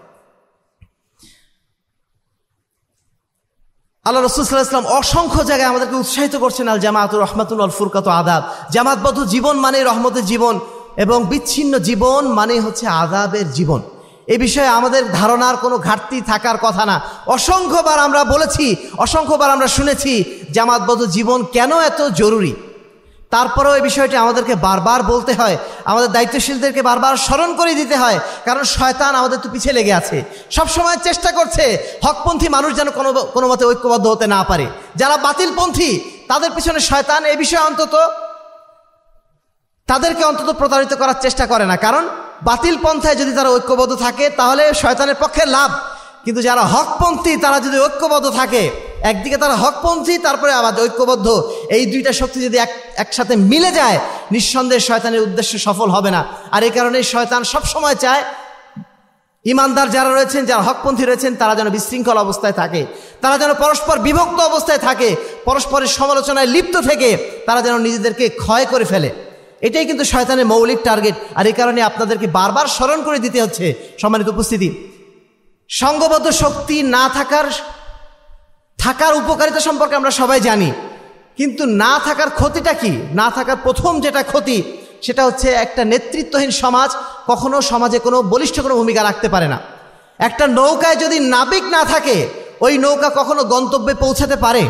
আল্লাহ রাসূল সাল্লাল্লাহু আলাইহি ওয়াসাল্লাম অসংখ্য জায়গায় আমাদেরকে উৎসাহিত করছেন, আল জামাআতু রাহমাতুন ওয়াল ফুরকাতু আযাব, জামাতবদ্ধ জীবন মানে রহমতের জীবন এবং বিচ্ছিন্ন জীবন মানে হচ্ছে আযাবের জীবন। এই বিষয়ে আমাদের ধারণার কোনো ঘাটতি থাকার কথা না। অসংখ্যবার আমরা বলেছি, অসংখ্যবার আমরা শুনেছি জামাতবদ্ধ জীবন কেন এত জরুরি। তারপরেও এই বিষয়টি আমাদেরকে বারবার বলতে হয়, আমাদের দায়িত্বশীলদেরকে বারবার স্মরণ করে দিতে হয়, কারণ শয়তান আমাদের তো পিছিয়ে লেগে আছে, সবসময় চেষ্টা করছে হকপন্থী মানুষ যেন কোনো কোনো মতে ঐক্যবদ্ধ হতে না পারে। যারা বাতিলপন্থী তাদের পিছনে শয়তান এই বিষয়ে অন্তত তাদেরকে অন্তত প্রতারিত করার চেষ্টা করে না, কারণ বাতিল পন্থায় যদি তারা ঐক্যবদ্ধ থাকে তাহলে শয়তানের পক্ষে লাভ। কিন্তু যারা হকপন্থী তারা যদি ঐক্যবদ্ধ থাকে, একদিকে তারা হকপন্থী তারপরে আবার ঐক্যবদ্ধ, এই দুইটা শক্তি যদি এক একসাথে মিলে যায়, নিঃসন্দেহে শয়তানের উদ্দেশ্য সফল হবে না। আর এই কারণে শয়তান সবসময় চায় ইমানদার যারা রয়েছেন, যারা হকপন্থী রয়েছেন, তারা যেন বিশৃঙ্খল অবস্থায় থাকে, তারা যেন পরস্পর বিভক্ত অবস্থায় থাকে, পরস্পরের সমালোচনায় লিপ্ত থেকে তারা যেন নিজেদেরকে ক্ষয় করে ফেলে। এটাই কিন্তু শয়তানের মৌলিক টার্গেট। আর এই কারণে আপনাদেরকে বারবার স্মরণ করে দিতে হচ্ছে, সম্মানিত উপস্থিতি, সংঘবদ্ধ শক্তি না থাকার থাকার উপকারিতা সম্পর্কে আমরা সবাই জানি, কিন্তু না থাকার ক্ষতিটা কি? না থাকার প্রথম যেটা ক্ষতি সেটা হচ্ছে একটা নেতৃত্বহীন সমাজ কখনো সমাজে কোনো বলিষ্ঠ কোনো ভূমিকা রাখতে পারে না। একটা নৌকায় যদি নাবিক না থাকে, ওই নৌকা কখনো গন্তব্যে পৌঁছাতে পারে?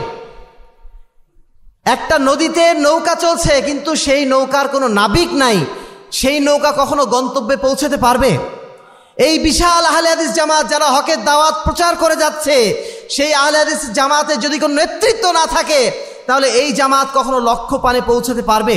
একটা নদীতে নৌকা চলছে কিন্তু সেই নৌকার কোনো নাবিক নাই, সেই নৌকা কখনো গন্তব্যে পৌঁছাতে পারবে? এই বিশাল আহলে হাদিস জামাত যারা হকের দাওয়াত প্রচার করে যাচ্ছে, সেই আহলে হাদিস জামাতের যদি কোনো নেতৃত্ব না থাকে, তাহলে এই জামাত কখনো লক্ষ্য পানে পৌঁছাতে পারবে?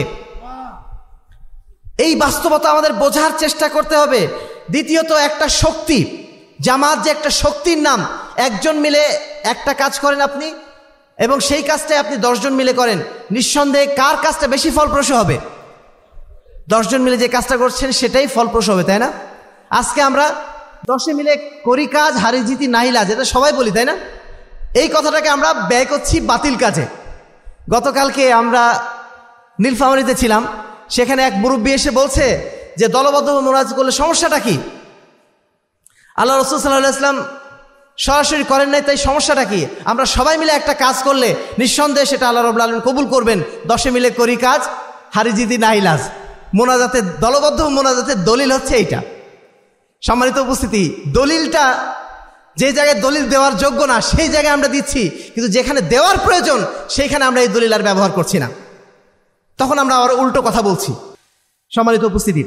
এই বাস্তবতা আমাদের বোঝার চেষ্টা করতে হবে। দ্বিতীয়ত, একটা শক্তি, জামাত যে একটা শক্তির নাম। একজন মিলে একটা কাজ করেন আপনি, এবং সেই কাজটাই আপনি দশজন মিলে করেন, নিঃসন্দেহে কার কাজটা বেশি ফলপ্রসূ হবে? দশজন মিলে যে কাজটা করছেন সেটাই ফলপ্রসূ হবে, তাই না? আজকে আমরা দশে মিলে করি কাজ, হারি জিতি নাহিলা, যেটা সবাই বলি, তাই না? এই কথাটাকে আমরা ব্যয় করছি বাতিল কাজে। গতকালকে আমরা নীলফামারীতে ছিলাম, সেখানে এক মুরব্বী এসে বলছে যে দলবদ্ধভাবে মোনাজাত করলে সমস্যাটা কি? আল্লাহ রাসূল সাল্লাল্লাহু আলাইহি ওয়াসাল্লাম সরাসরি করেন নাই, তাই সমস্যাটা কি? আমরা সবাই মিলে একটা কাজ করলে নিঃসন্দেহে সেটা আল্লাহ রাব্বুল আলামিন কবুল করবেন। দশে মিলে করি কাজ, হারি জিতি নাহিলাজ। মোনাজাতের দলবদ্ধ মোনাজাতের দলিল হচ্ছে এইটা। সম্মানিত উপস্থিতি, দলিলটা যে জায়গায় দলিল দেওয়ার যোগ্য না সেই জায়গায় আমরা দিচ্ছি, কিন্তু যেখানে দেওয়ার প্রয়োজন সেইখানে আমরা এই দলিল আর ব্যবহার করছি না। তখন আমরা আবার উল্টো কথা বলছি। সম্মানিত উপস্থিতি,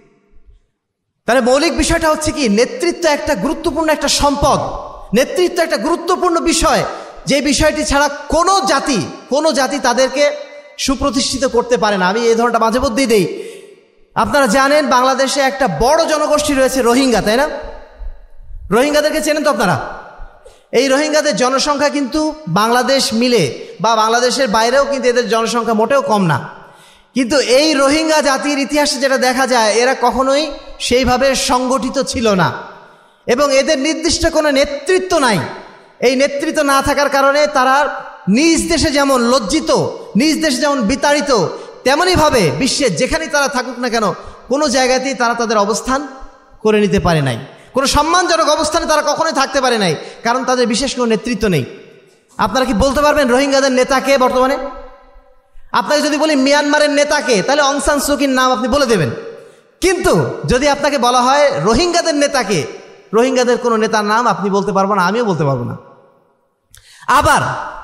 তাহলে মৌলিক বিষয়টা হচ্ছে কি, নেতৃত্ব একটা গুরুত্বপূর্ণ একটা সম্পদ, নেতৃত্ব একটা গুরুত্বপূর্ণ বিষয়, যে বিষয়টি ছাড়া কোনো জাতি কোনো জাতি তাদেরকে সুপ্রতিষ্ঠিত করতে পারে না। আমি এই ধরনটা মাঝে মধ্যেই দেই। আপনারা জানেন বাংলাদেশে একটা বড় জনগোষ্ঠী রয়েছে রোহিঙ্গা, তাই না? রোহিঙ্গাদেরকে চেনেন তো আপনারা? এই রোহিঙ্গাদের জনসংখ্যা কিন্তু বাংলাদেশ মিলে বা বাংলাদেশের বাইরেও কিন্তু এদের জনসংখ্যা মোটেও কম না। কিন্তু এই রোহিঙ্গা জাতির ইতিহাসে যেটা দেখা যায়, এরা কখনোই সেইভাবে সংগঠিত ছিল না এবং এদের নির্দিষ্ট কোনো নেতৃত্ব নাই। এই নেতৃত্ব না থাকার কারণে তারা নিজ দেশে যেমন লজ্জিত, নিজ দেশে যেমন বিতাড়িত, তেমনইভাবে বিশ্বের যেখানেই তারা থাকুক না কেন কোনো জায়গাতেই তারা তাদের অবস্থান করে নিতে পারে নাই, কোনো সম্মানজনক অবস্থানে তারা কখনোই থাকতে পারে নাই, কারণ তাদের বিশেষ কোনো নেতৃত্ব নেই। আপনারা কি বলতে পারবেন রোহিঙ্গাদের নেতা কে বর্তমানে? আপনাকে যদি বলি মিয়ানমারের নেতাকে, তাহলে অং সান সু কির নাম আপনি বলে দেবেন। কিন্তু যদি আপনাকে বলা হয় রোহিঙ্গাদের নেতাকে, রোহিঙ্গাদের কোনো নেতার নাম আপনি বলতে পারবেন না, আমিও বলতে পারবো না। আবার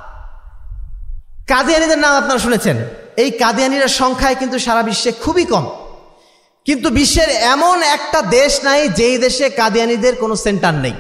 কাদিয়ানিদের নাম আপনারা শুনেছেন। এই কাদিয়ানিরা সংখ্যায় কিন্তু সারা বিশ্বে খুবই কম, কিন্তু বিশ্বের এমন একটা দেশ নাই যেই দেশে কাদিয়ানিদের কোনো সেন্টার নেই।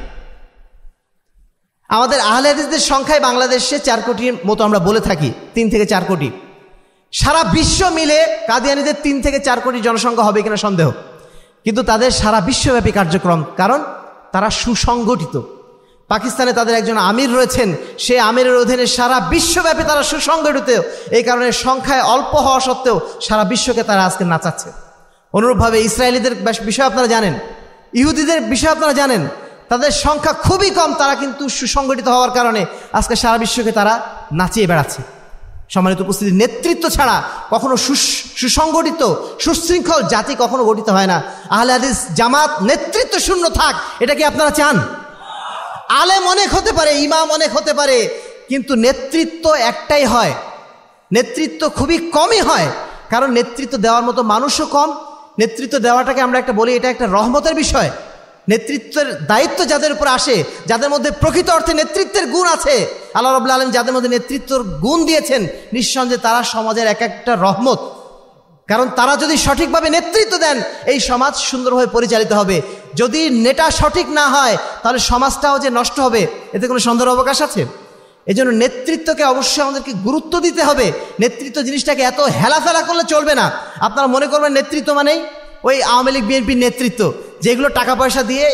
আমাদের আহলে হাদিসদের সংখ্যায় বাংলাদেশে চার কোটির মতো আমরা বলে থাকি, তিন থেকে চার কোটি। সারা বিশ্ব মিলে কাদিয়ানিদের তিন থেকে চার কোটি জনসংখ্যা হবে কিনা সন্দেহ, কিন্তু তাদের সারা বিশ্বব্যাপী কার্যক্রম, কারণ তারা সুসংগঠিত। পাকিস্তানে তাদের একজন আমির রয়েছেন, সে আমিরের অধীনে সারা বিশ্বব্যাপী তারা সুসংগঠিত। এই কারণে সংখ্যায় অল্প হওয়া সত্ত্বেও সারা বিশ্বকে তারা আজকে নাচাচ্ছে। অনুরূপভাবে ইসরায়েলিদের বিষয় আপনারা জানেন, ইহুদিদের বিষয় আপনারা জানেন, তাদের সংখ্যা খুবই কম, তারা কিন্তু সুসংগঠিত হওয়ার কারণে আজকে সারা বিশ্বকে তারা নাচিয়ে বেড়াচ্ছে। সম্মানিত উপস্থিতি, নেতৃত্ব ছাড়া কখনো সুসংগঠিত সুশৃঙ্খল জাতি কখনো গঠিত হয় না। আহলে হাদিস জামাত নেতৃত্ব শূন্য থাক, এটা কি আপনারা চান? আলেম অনেক হতে পারে, ইমাম অনেক হতে পারে, কিন্তু নেতৃত্ব একটাই হয়, নেতৃত্ব খুবই কমই হয়, কারণ নেতৃত্ব দেওয়ার মতো মানুষও কম। নেতৃত্ব দেওয়াটাকে আমরা একটা বলি, এটা একটা রহমতের বিষয়। নেতৃত্বের দায়িত্ব যাদের উপর আসে, যাদের মধ্যে প্রকৃত অর্থে নেতৃত্বের গুণ আছে, আল্লাহ রাব্বুল আলামিন যাদের মধ্যে নেতৃত্বর গুণ দিয়েছেন, নিঃসন্দেহে তারা সমাজের এক একটা রহমত। কারণ তারা যদি সঠিকভাবে নেতৃত্ব দেন, এই সমাজ সুন্দরভাবে পরিচালিত হবে। যদি নেতা সঠিক না হয়, তাহলে সমাজটাও যে নষ্ট হবে, এতে কোনো সন্দেহের অবকাশ আছে? এই জন্য নেতৃত্বকে অবশ্যই আমাদেরকে গুরুত্ব দিতে হবে। নেতৃত্ব জিনিসটাকে এত হেলাফেলা করলে চলবে না। আপনারা মনে করবেন নেতৃত্ব মানেই ওই আওয়ামী লীগ বিএনপির নেতৃত্ব, যেগুলো টাকা পয়সা দিয়ে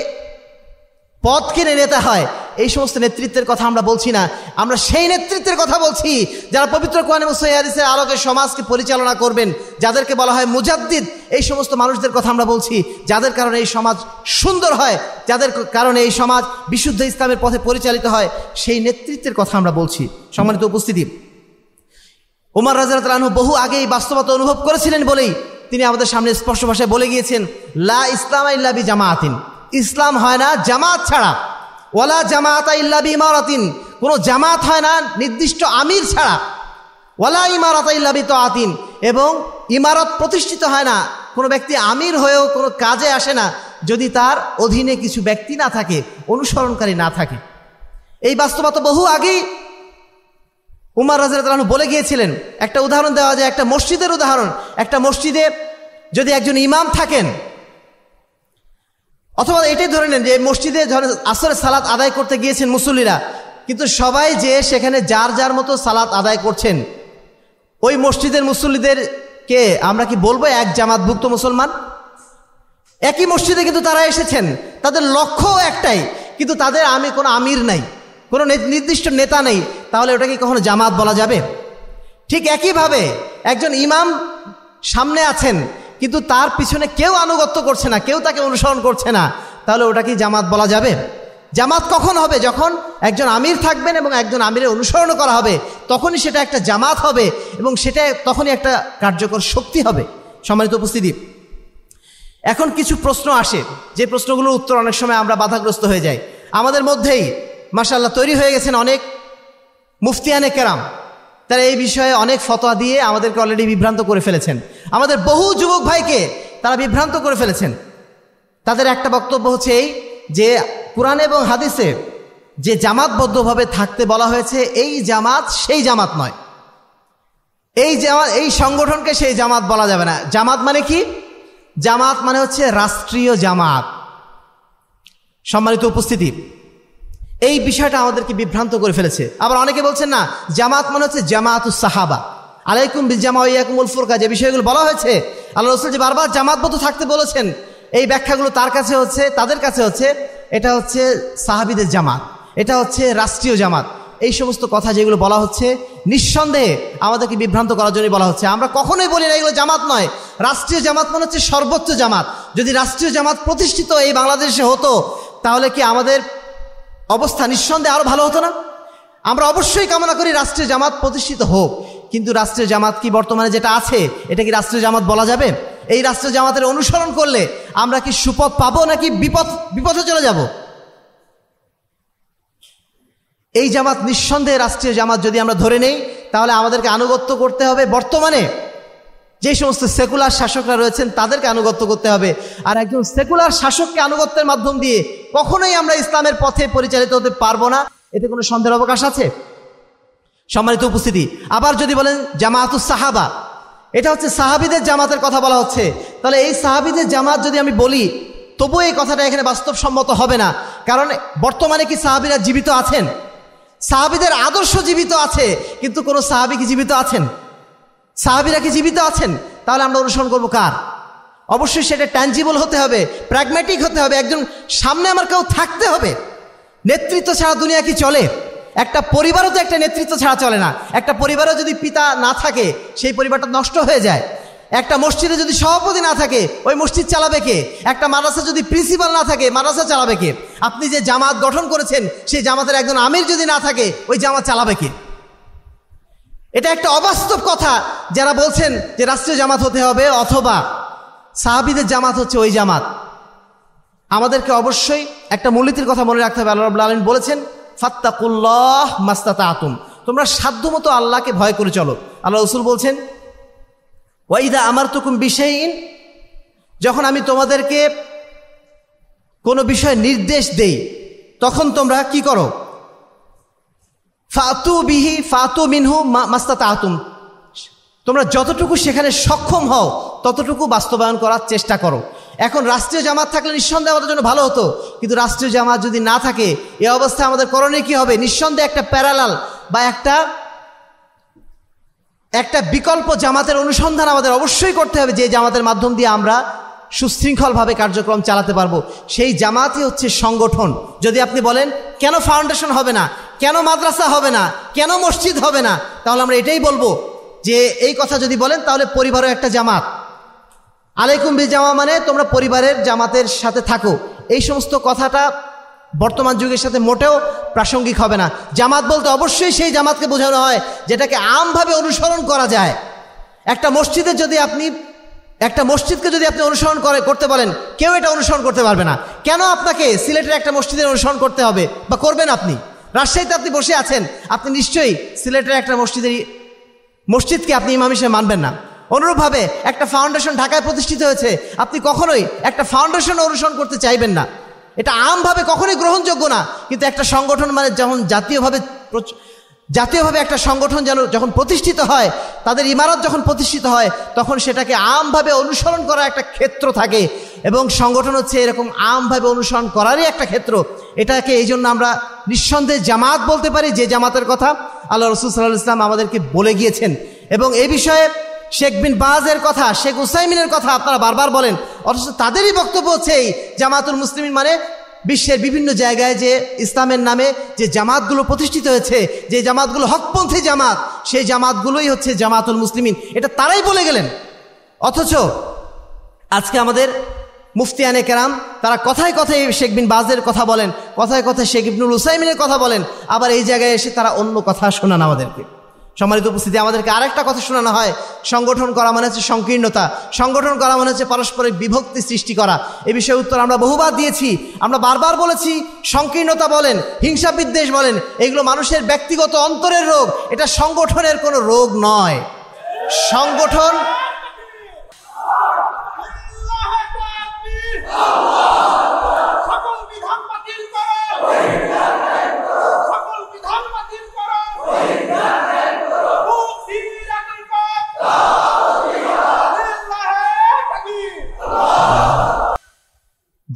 পদ কিনে নেতা হয়, এই সমস্ত নেতৃত্বের কথা আমরা বলছি না। আমরা সেই নেতৃত্বের কথা বলছি যারা পবিত্র কোরআন এবং সহিহ হাদিসের আলোকে সমাজকে পরিচালনা করবেন, যাদেরকে বলা হয় মুজাদ্দিদ। এই সমস্ত মানুষদের কথা আমরা বলছি, যাদের কারণে এই সমাজ সুন্দর হয়, যাদের কারণে এই সমাজ বিশুদ্ধ ইসলামের পথে পরিচালিত হয়, সেই নেতৃত্বের কথা আমরা বলছি। সম্মানিত উপস্থিতি, ওমর রাদিয়াল্লাহু আনহু বহু আগেই বাস্তবতা অনুভব করেছিলেন বলেই তিনি আমাদের সামনে স্পষ্ট ভাষায় বলে গিয়েছেন, লা ইসলামা ইল্লা বি জামাআতিন, ইসলাম হয় না জামাত ছাড়া। ওয়ালা জামাআতা ইল্লা বি ইমারাতিন, কোনো জামাত হয় না নির্দিষ্ট আমির ছাড়া। ওয়ালা ইমারাতা ইল্লা বি তাআতিন, এবং ইমারত প্রতিষ্ঠিত হয় না, কোনো ব্যক্তি আমির হয়েও কোনো কাজে আসে না যদি তার অধীনে কিছু ব্যক্তি না থাকে, অনুসরণকারী না থাকে। এই বাস্তবতা বহু আগেই উমর রাদিয়াল্লাহু আনহু বলে গিয়েছিলেন। একটা উদাহরণ দেওয়া যায়, একটা মসজিদের উদাহরণ। একটা মসজিদে যদি একজন ইমাম থাকেন, অথবা এটাই ধরে নেন যে মসজিদে ধরেন আসরের সালাত আদায় করতে গিয়েছেন মুসল্লিরা, কিন্তু সবাই যে সেখানে যার যার মতো সালাত আদায় করছেন, ওই মসজিদের মুসল্লিদেরকে আমরা কি বলবো এক জামাতভুক্ত মুসলমান? একই মসজিদে কিন্তু তারা এসেছেন, তাদের লক্ষ্য একটাই, কিন্তু তাদের আমি কোনো আমির নাই, কোনো নির্দিষ্ট নেতা নেই, তাহলে ওটা কি কখনো জামাত বলা যাবে? ঠিক একইভাবে একজন ইমাম সামনে আছেন, কিন্তু তার পিছনে কেউ আনুগত্য করছে না, কেউ তাকে অনুসরণ করছে না, তাহলে ওটা কি জামাত বলা যাবে? জামাত কখন হবে? যখন একজন আমির থাকবেন এবং একজন আমিরের অনুসরণ করা হবে, তখনই সেটা একটা জামাত হবে এবং সেটা তখনই একটা কার্যকর শক্তি হবে। সম্মানিত উপস্থিতি, এখন কিছু প্রশ্ন আসে, যে প্রশ্নগুলোর উত্তর অনেক সময় আমরা বাধাগ্রস্ত হয়ে যাই। আমাদের মধ্যেই মাশাআল্লাহ তৈরি হয়ে গেছেন অনেক মুফতিয়ানে কেরাম, তারা এই বিষয়ে অনেক ফতোয়া দিয়ে আমাদেরকে অলরেডি বিভ্রান্ত করে ফেলেছেন। আমাদের বহু যুবক ভাইকে তারা বিভ্রান্ত করে ফেলেছেন। তাদের একটা বক্তব্য হচ্ছে এই যে কুরআন এবং হাদিসে যে জামাতবদ্ধভাবে থাকতে বলা হয়েছে, এই জামাত সেই জামাত নয়। এই জামাত, এই সংগঠনকে সেই জামাত বলা যাবে না। জামাত মানে কি? জামাত মানে হচ্ছে রাষ্ট্রীয় জামাত। সম্মানিত উপস্থিতি, এই বিষয়টা আমাদেরকে বিভ্রান্ত করে ফেলেছে। আবার অনেকে বলছেন না, জামাত মানে হচ্ছে জামাতুস সাহাবা, আলাইকুম বিল জামা ওয়া ইয়াকুমুল ফুরকা, যে বিষয়গুলো বলা হয়েছে আল্লাহ রাসূল যে বারবার জামাতবদ্ধ থাকতে বলেছেন, এই ব্যাখ্যাগুলো তার কাছে হচ্ছে, তাদের কাছে হচ্ছে এটা হচ্ছে সাহাবীদের জামাত, এটা হচ্ছে রাষ্ট্রীয় জামাত। এই সমস্ত কথা যেগুলো বলা হচ্ছে নিঃসন্দেহে আমাদেরকে বিভ্রান্ত করার জন্যই বলা হচ্ছে। আমরা কখনোই বলি না এগুলো জামাত নয়। রাষ্ট্রীয় জামাত মানে হচ্ছে সর্বোচ্চ জামাত। যদি রাষ্ট্রীয় জামাত প্রতিষ্ঠিত এই বাংলাদেশে হতো, তাহলে কি আমাদের অবস্থা নিঃসন্দেহে আরো ভালো হতো না? আমরা অবশ্যই কামনা করি রাষ্ট্রীয় জামাত প্রতিষ্ঠিত হোক, কিন্তু রাষ্ট্রীয় জামাত কি বর্তমানে যেটা আছে এটা কি রাষ্ট্রীয় জামাত বলা যাবে? এই রাষ্ট্রীয় জামাতের অনুসরণ করলে আমরা কি সুপথ পাবো নাকি বিপদ বিপথে চলে যাব? এই জামাত নিঃসন্দেহে রাষ্ট্রীয় জামাত যদি আমরা ধরে নেই, তাহলে আমাদেরকে আনুগত্য করতে হবে বর্তমানে যে সমস্ত সেকুলার শাসকরা রয়েছেন তাদেরকে আনুগত্য করতে হবে। আর একজন সেকুলার শাসককে আনুগত্যের মাধ্যম দিয়ে কখনোই আমরা ইসলামের পথে পরিচালিত হতে পারবো না, এতে কোনো সন্দেহের অবকাশ আছে? সম্মানিত উপস্থিতি, আবার যদি বলেন জামাতুস সাহাবা, এটা হচ্ছে সাহাবীদের জামাতের কথা বলা হচ্ছে, তাহলে এই সাহাবীদের জামাত যদি আমি বলি, তবুও এই কথাটা এখানে বাস্তবসম্মত হবে না। কারণ বর্তমানে কি সাহাবীরা জীবিত আছেন? সাহাবীদের আদর্শ জীবিত আছে, কিন্তু কোনো সাহাবী কি জীবিত আছেন? সাহাবীরা কি জীবিত আছেন? তাহলে আমরা অনুসরণ করবো কার? অবশ্যই সেটা ট্যাঞ্জিবল হতে হবে, প্র্যাগম্যাটিক হতে হবে, একজন সামনে আমার কেউ থাকতে হবে। নেতৃত্ব ছাড়া দুনিয়া কি চলে? একটা পরিবারও তো একটা নেতৃত্ব ছাড়া চলে না। একটা পরিবারও যদি পিতা না থাকে, সেই পরিবারটা নষ্ট হয়ে যায়। একটা মসজিদে যদি সভাপতি না থাকে, ওই মসজিদ চালাবে কে? একটা মাদ্রাসা যদি প্রিন্সিপাল না থাকে, মাদ্রাসা চালাবে কে? আপনি যে জামাত গঠন করেছেন, সেই জামাতের একজন আমির যদি না থাকে, ওই জামাত চালাবে কে? এটা একটা অবাস্তব কথা। যারা বলছেন যে রাষ্ট্রীয় জামাত হতে হবে অথবা সাহাবীদের জামাত হচ্ছে ওই জামাত, আমাদেরকে অবশ্যই একটা মূলনীতির কথা মনে রাখতে হবে। আল্লাহ রাব্বুল আলামিন বলেছেন, ফাত্তাকুল্লাহ মাস্তাতাতুম, তোমরা সাধ্যমতো আল্লাহকে ভয় করে চলো। আল্লাহ রাসূল বলছেন, ওয়াইদা আমারতুকুম বিশাইইন, যখন আমি তোমাদেরকে কোনো বিষয়ে নির্দেশ দেই, তখন তোমরা কি করো? ফাতু বিহি ফাতু মিনহু মাস্তাতাতুম, তোমরা যতটুকু সেখানে সক্ষম হও ততটুকু বাস্তবায়ন করার চেষ্টা করো। এখন রাষ্ট্রীয় জামাত থাকলে নিঃসন্দেহে আমাদের জন্য ভালো হতো, কিন্তু রাষ্ট্রীয় জামাত যদি না থাকে, এই অবস্থায় আমাদের করণীয় কি হবে? নিঃসন্দেহে একটা প্যারালাল বা একটা একটা বিকল্প জামাতের অনুসন্ধান আমাদের অবশ্যই করতে হবে, যে জামাতের মাধ্যম দিয়ে আমরা সুশৃঙ্খলভাবে কার্যক্রম চালাতে পারবো। সেই জামাতই হচ্ছে সংগঠন। যদি আপনি বলেন কেন ফাউন্ডেশন হবে না, কেন মাদ্রাসা হবে না, কেন মসজিদ হবে না, তাহলে আমরা এটাই বলবো যে এই কথা যদি বলেন, তাহলে পরিবারও একটা জামাত। আলাইকুম বিল জামা মানে তোমরা পরিবারের জামাতের সাথে থাকো, এই সমস্ত কথাটা বর্তমান যুগের সাথে মোটেও প্রাসঙ্গিক হবে না। জামাত বলতে অবশ্যই সেই জামাতকে বোঝানো হয় যেটাকে আমভাবে অনুসরণ করা যায়। একটা মসজিদে যদি আপনি একটা মসজিদকে যদি আপনি অনুসরণ করে করতে বলেন, কেউ এটা অনুসরণ করতে পারবে না। কেন আপনাকে সিলেটের একটা মসজিদের অনুসরণ করতে হবে বা করবেন? আপনি রাজশাহীতে আপনি বসে আছেন, আপনি নিশ্চয়ই সিলেটের একটা মসজিদের মসজিদকে আপনি ইমাম হিসেবে মানবেন না। অনুরূপভাবে একটা ফাউন্ডেশন ঢাকায় প্রতিষ্ঠিত হয়েছে, আপনি কখনোই একটা ফাউন্ডেশন অনুসরণ করতে চাইবেন না, এটা আমভাবে কখনোই গ্রহণযোগ্য না। কিন্তু একটা সংগঠন মানে যখন জাতীয়ভাবে জাতীয়ভাবে একটা সংগঠন যেন যখন প্রতিষ্ঠিত হয়, তাদের ইমারত যখন প্রতিষ্ঠিত হয়, তখন সেটাকে আমভাবে অনুসরণ করার একটা ক্ষেত্র থাকে, এবং সংগঠন হচ্ছে এরকম আমভাবে অনুসরণ করারই একটা ক্ষেত্র। এটাকে এই জন্য আমরা নিঃসন্দেহে জামাত বলতে পারি, যে জামাতের কথা আল্লাহ রাসূল সাল্লাল্লাহু আলাইহি ওয়াসাল্লাম আমাদেরকে বলে গিয়েছেন। এবং এই বিষয়ে শেখ বিন বাজের কথা, শেখ উসাইমিনের কথা আপনারা বারবার বলেন, অথচ তাদেরই বক্তব্য হচ্ছে এই জামাতুল মুসলিমিন মানে বিশ্বের বিভিন্ন জায়গায় যে ইসলামের নামে যে জামাতগুলো প্রতিষ্ঠিত হয়েছে, যে জামাতগুলো হকপন্থী জামাত, সেই জামাতগুলোই হচ্ছে জামাতুল মুসলিমিন, এটা তারাই বলে গেলেন। অথচ আজকে আমাদের মুফতিয়ানে কেরাম তারা কথায় কথায় শেখ বিন বাজের কথা বলেন, কথায় কথায় শেখ ইবনুল উসাইমিনের কথা বলেন, আবার এই জায়গায় এসে তারা অন্য কথা শোনান আমাদেরকে। সম্মানিত উপস্থিতি, আমাদেরকে আরেকটা কথা শোনানো হয়, সংগঠন করা মানে হচ্ছে সংকীর্ণতা, সংগঠন করা মানে হচ্ছে পারস্পরিক বিভক্তি সৃষ্টি করা। এ বিষয়ে উত্তর আমরা বহুবার দিয়েছি, আমরা বারবার বলেছি, সংকীর্ণতা বলেন, হিংসা বিদ্বেষ বলেন, এগুলো মানুষের ব্যক্তিগত অন্তরের রোগ, এটা সংগঠনের কোনো রোগ নয়। সংগঠন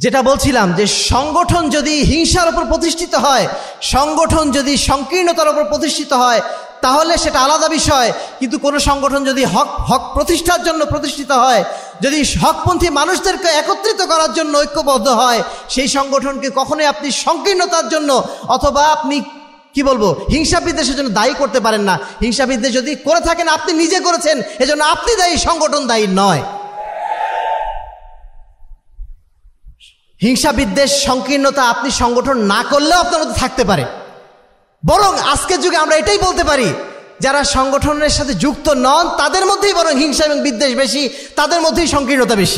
যেটা বলছিলাম যে সংগঠন যদি হিংসার উপর প্রতিষ্ঠিত হয়, সংগঠন যদি সংকীর্ণতার উপর প্রতিষ্ঠিত হয়, তাহলে সেটা আলাদা বিষয়। কিন্তু কোনো সংগঠন যদি হক হক প্রতিষ্ঠার জন্য প্রতিষ্ঠিত হয়, যদি হকপন্থী মানুষদেরকে একত্রিত করার জন্য ঐক্যবদ্ধ হয়, সেই সংগঠনকে কখনোই আপনি সংকীর্ণতার জন্য অথবা আপনি কি বলবো হিংসা বিদ্বেষের জন্য দায়ী করতে পারেন না। হিংসা বিদ্বেষ যদি করে থাকেন আপনি নিজে করেছেন, এজন্য আপনি দায়ী, সংগঠন দায়ী নয়। হিংসা বিদ্বেষ সংকীর্ণতা আপনি সংগঠন না করলেও আপনার মধ্যে থাকতে পারে। বরং আজকের যুগে আমরা এটাই বলতে পারি, যারা সংগঠনের সাথে যুক্ত নন তাদের মধ্যেই বরং হিংসা এবং বিদ্বেষ বেশি, তাদের মধ্যেই সংকীর্ণতা বেশি।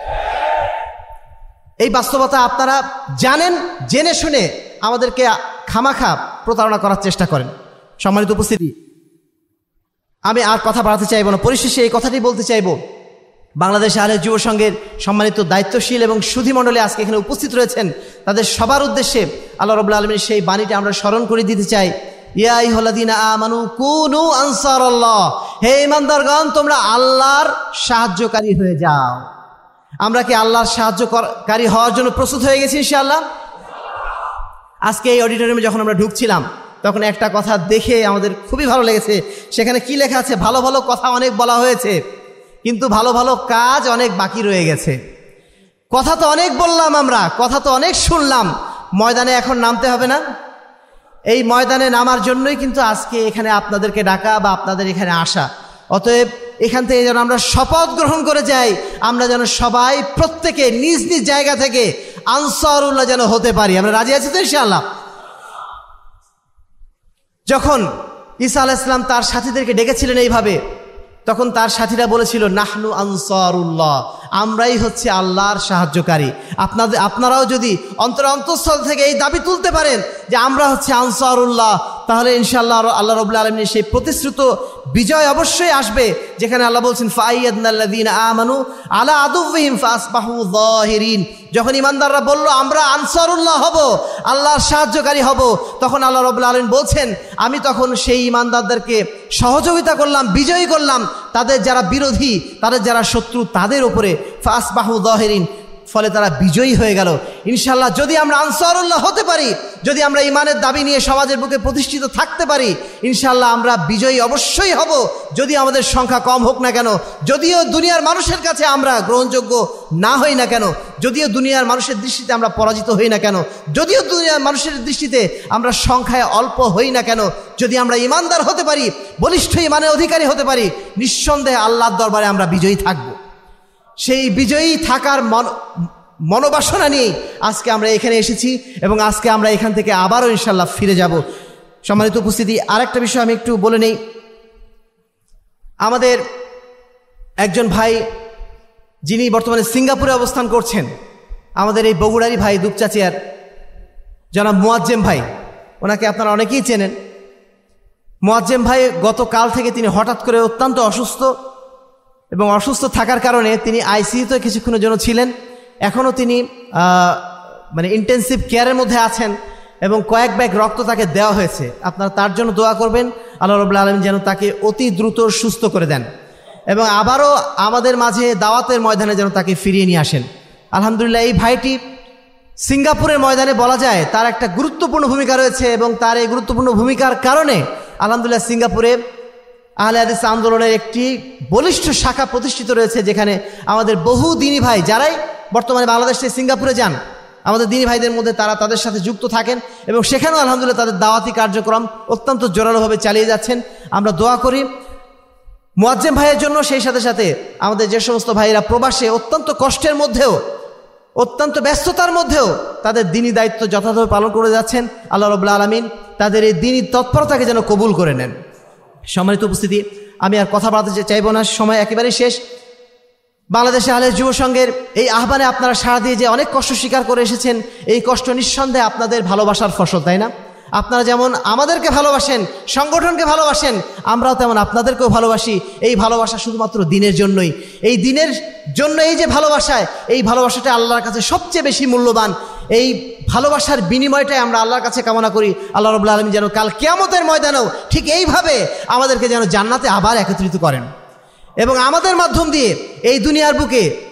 এই বাস্তবতা আপনারা জানেন, জেনে শুনে আমাদেরকে খামাখা প্রতারণা করার চেষ্টা করেন। সম্মানিত উপস্থিতি, আমি আর কথা বাড়াতে চাইব না, পরিশেষে এই কথাটি বলতে চাইব, বাংলাদেশ আহলে যুব সংঘের সম্মানিত দায়িত্বশীল এবং সুধীমণ্ডলী আজকে এখানে উপস্থিত রয়েছেন, তাদের সবার উদ্দেশ্যে আল্লাহ রাব্বুল আলামিনের সেই বাণীটা আমরা স্মরণ করে দিতে চাই। ইয়া আইয়ুহাল্লাযীনা আমানু কুনু আনসারাল্লাহ, হে ঈমানদারগণ তোমরা আল্লাহর সাহায্যকারী হয়ে যাও। আমরা কি আল্লাহর সাহায্যকারী হওয়ার জন্য প্রস্তুত হয়ে গেছি ইনশাআল্লাহ? আজকে এই অডিটোরিয়ামে যখন আমরা ঢুকছিলাম তখন একটা কথা দেখে আমাদের খুবই ভালো লেগেছে। সেখানে কি লেখা আছে? ভালো ভালো কথা অনেক বলা হয়েছে, কিন্তু ভালো ভালো কাজ অনেক বাকি রয়ে গেছে। কথা তো অনেক বললাম আমরা, কথা তো অনেক শুনলাম, ময়দানে এখন নামতে হবে না? এই ময়দানে নামার জন্যই কিন্তু আজকে এখানে আপনাদেরকে ডাকা বা আপনাদের এখানে আসা। অতএব এখান থেকে যেন আমরা শপথ গ্রহণ করে যাই, আমরা যেন সবাই প্রত্যেকে নিজ নিজ জায়গা থেকে আনসারুল্লাহ যেন হতে পারি। আমরা রাজি আছি তো ইনশাআল্লাহ? যখন ঈসা আলাইহিস সালাম তার সাথীদেরকে ডেকেছিলেন এইভাবে, তখন তার সাথীরা বলেছিল নাহনু আনসারুল্লাহ, আমরাই হচ্ছে আল্লাহর সাহায্যকারী। আপনাদের আপনারাও যদি অন্তর অন্তঃস্থল থেকে এই দাবি তুলতে পারেন যে আমরা হচ্ছে আনসারুল্লাহ, তাহলে ইনশাআল্লাহ আল্লাহ রাব্বুল আলামিনের সেই প্রতিশ্রুত বিজয় অবশ্যই আসবে, যেখানে আল্লাহ বলছেন ফাইয়াদনাল্লাযীনা আমানু আলা আদুওয়িহিম ফাসবাহু যাহিরিন। যখন ইমানদাররা বলল আমরা আনসারুল্লাহ হব, আল্লাহর সাহায্যকারী হব, তখন আল্লাহ রাব্বুল আলামিন বলছেন আমি তখন সেই ইমানদারদেরকে সহযোগিতা করলাম, বিজয়ী করলাম তাদের যারা বিরোধী, তাদের যারা শত্রু, তাদের উপরে ফাসবাহু যাহিরিন, ফলে তারা বিজয়ী হয়ে গেল। ইনশাআল্লাহ যদি আমরা আনসারুল্লাহ হতে পারি, যদি আমরা ইমানের দাবি নিয়ে সমাজের বুকে প্রতিষ্ঠিত থাকতে পারি, ইনশাআল্লাহ আমরা বিজয়ী অবশ্যই হব, যদি আমাদের সংখ্যা কম হোক না কেন, যদিও দুনিয়ার মানুষের কাছে আমরা গ্রহণযোগ্য না হই না কেন, যদিও দুনিয়ার মানুষের দৃষ্টিতে আমরা পরাজিত হই না কেন, যদিও দুনিয়ার মানুষের দৃষ্টিতে আমরা সংখ্যায় অল্প হই না কেন, যদি আমরা ইমানদার হতে পারি, বলিষ্ঠ ইমানের অধিকারী হতে পারি, নিঃসন্দেহে আল্লাহর দরবারে আমরা বিজয়ী থাকব। সেই বিজয়ী থাকার মন মনোবাসনা নিয়ে আজকে আমরা এখানে এসেছি এবং আজকে আমরা এখান থেকে আবারও ইনশাআল্লাহ ফিরে যাব। সম্মানিত উপস্থিতি, আরেকটা বিষয় আমি একটু বলে নেই। আমাদের একজন ভাই যিনি বর্তমানে সিঙ্গাপুরে অবস্থান করছেন, আমাদের এই বগুড়ারি ভাই দুপচাচিয়ার জনাব মুয়াজ্জেম ভাই, ওনাকে আপনারা অনেকেই চেনেন। মুয়াজ্জেম ভাই গতকাল থেকে তিনি হঠাৎ করে অত্যন্ত অসুস্থ, এবং অসুস্থ থাকার কারণে তিনি আইসিইউতে কিছুক্ষণের জন্য ছিলেন। এখনও তিনি মানে ইন্টেন্সিভ কেয়ারের মধ্যে আছেন এবং কয়েক ব্যাগ রক্ত তাকে দেওয়া হয়েছে। আপনারা তার জন্য দোয়া করবেন, আল্লাহ রাব্বুল আলামিন যেন তাকে অতি দ্রুত সুস্থ করে দেন এবং আবারও আমাদের মাঝে দাওয়াতের ময়দানে যেন তাকে ফিরিয়ে নিয়ে আসেন। আলহামদুলিল্লাহ, এই ভাইটি সিঙ্গাপুরের ময়দানে বলা যায় তার একটা গুরুত্বপূর্ণ ভূমিকা রয়েছে এবং তার এই গুরুত্বপূর্ণ ভূমিকার কারণে আলহামদুলিল্লাহ সিঙ্গাপুরে আহলে হাদিস আন্দোলনের একটি বলিষ্ঠ শাখা প্রতিষ্ঠিত রয়েছে, যেখানে আমাদের বহু দিনী ভাই যারাই বর্তমানে বাংলাদেশ থেকে সিঙ্গাপুরে যান, আমাদের দিনী ভাইদের মধ্যে তারা তাদের সাথে যুক্ত থাকেন এবং সেখানেও আলহামদুলিল্লাহ তাদের দাওয়াতি কার্যক্রম অত্যন্ত জোরালোভাবে চালিয়ে যাচ্ছেন। আমরা দোয়া করি মুয়াজ্জেম ভাইয়ের জন্য, সেই সাথে সাথে আমাদের যে সমস্ত ভাইয়েরা প্রবাসে অত্যন্ত কষ্টের মধ্যেও, অত্যন্ত ব্যস্ততার মধ্যেও তাদের দিনী দায়িত্ব যথাযথভাবে পালন করে যাচ্ছেন, আল্লাহ রাব্বুল আলামিন তাদের এই দিনী তৎপরতাকে যেন কবুল করে নেন। সম্মানিত উপস্থিতি, আমি আর কথা বাড়াতে চাইব না, সময় একেবারেই শেষ। বাংলাদেশে আহলে যুব সংঘের এই আহ্বানে আপনারা সাড়া দিয়ে যে অনেক কষ্ট স্বীকার করে এসেছেন, এই কষ্ট নিঃসন্দেহে আপনাদের ভালোবাসার ফসল, তাই না? আপনারা যেমন আমাদেরকে ভালোবাসেন, সংগঠনকে ভালোবাসেন, আমরাও তেমন আপনাদেরকেও ভালোবাসি। এই ভালোবাসা শুধুমাত্র দিনের জন্যই, এই দিনের জন্য এই যে ভালোবাসায়, এই ভালোবাসাটা আল্লাহর কাছে সবচেয়ে বেশি মূল্যবান। এই ভালোবাসার বিনিময়টাই আমরা আল্লাহর কাছে কামনা করি, আল্লাহ রাব্বুল আলামিন যেন কাল কিয়ামতের ময়দানেও ঠিক এইভাবে আমাদেরকে যেন জান্নাতে আবার একত্রিত করেন এবং আমাদের মাধ্যম দিয়ে এই দুনিয়ার বুকে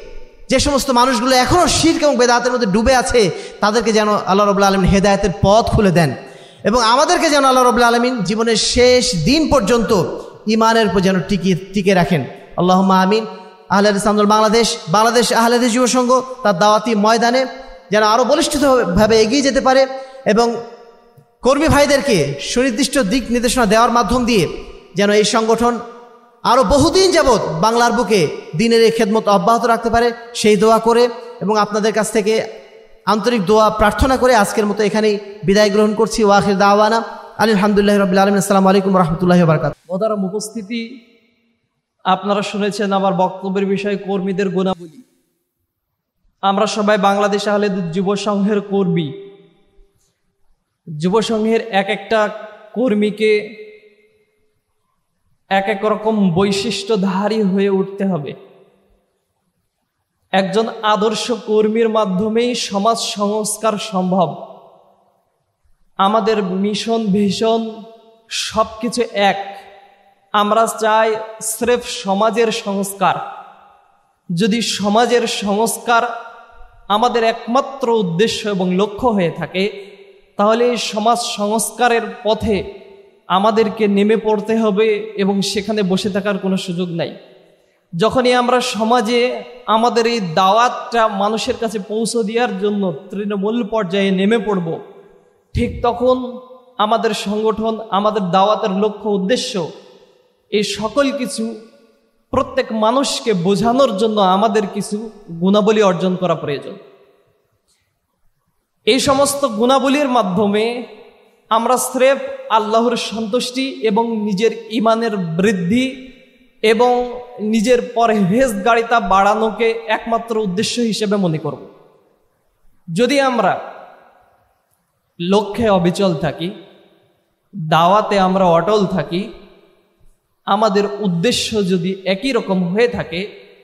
যে সমস্ত মানুষগুলো এখনও শিরক এবং বেদাতের মধ্যে ডুবে আছে তাদেরকে যেন আল্লাহ রাব্বুল আলামিন হেদায়েতের পথ খুলে দেন, এবং আমাদেরকে যেন আল্লাহ রাব্বুল আলামিন জীবনের শেষ দিন পর্যন্ত ইমানের উপর যেন টিকে টিকে রাখেন। আল্লাহুম্মা আমিন। আহলে হাদিস আন্দোলন বাংলাদেশ, বাংলাদেশ আহলে হাদিস যুব সংঘ তার দাওয়াতি ময়দানে যেন আরও বলিষ্ঠভাবে এগিয়ে যেতে পারে এবং কর্মী ভাইদেরকে সুনির্দিষ্ট দিক নির্দেশনা দেওয়ার মাধ্যম দিয়ে যেন এই সংগঠন আরও বহুদিন যাবৎ বাংলার বুকে দিনের এই খেদমত অব্যাহত রাখতে পারে, সেই দোয়া করে এবং আপনাদের কাছ থেকে আন্তরিক দোয়া প্রার্থনা করে আজকের মতো এখানেই বিদায় গ্রহণ করছি। ওয়াখির দাওয়ানা আলহামদুলিল্লাহি রাব্বিল আলামিন। আসসালামু আলাইকুম ওয়া রাহমাতুল্লাহি ওয়া বারাকাতুহু। মোহতারাম উপস্থিতি, আপনারা শুনেছেন আমার বক্তব্যের বিষয়ে কর্মীদের গুণাবলী। আমরা সবাই বাংলাদেশ আহলে যুব সংঘের কর্মী। যুব সংঘের এক একটা কর্মীকে এক এক রকম বৈশিষ্ট্যধারী হয়ে উঠতে হবে। একজন আদর্শ কর্মীর মাধ্যমেই সমাজ সংস্কার সম্ভব। আমাদের মিশন ভিশন সব কিছু এক। আমরা চাই স্রেফ সমাজের সংস্কার। যদি সমাজের সংস্কার আমাদের একমাত্র উদ্দেশ্য এবং লক্ষ্য হয়ে থাকে, তাহলে এই সমাজ সংস্কারের পথে আমাদেরকে নেমে পড়তে হবে এবং সেখানে বসে থাকার কোনো সুযোগ নাই। যখনই আমরা সমাজে আমাদের এই দাওয়াতটা মানুষের কাছে পৌঁছে দেওয়ার জন্য তৃণমূল পর্যায়ে নেমে পড়ব, ঠিক তখন আমাদের সংগঠন, আমাদের দাওয়াতের লক্ষ্য উদ্দেশ্য এই সকল কিছু প্রত্যেক মানুষকে বোঝানোর জন্য আমাদের কিছু গুণাবলী অর্জন করা প্রয়োজন। এই সমস্ত গুণাবলীর মাধ্যমে আমরা স্রেফ আল্লাহর সন্তুষ্টি এবং নিজের ইমানের বৃদ্ধি এবং নিজের পরহেজগারিতা বাড়ানোকে একমাত্র উদ্দেশ্য হিসেবে মনে করব। যদি আমরা লক্ষ্যে অবিচল থাকি, দাওয়াতে আমরা অটল থাকি, আমাদের উদ্দেশ্য যদি একই রকম হয়ে থাকে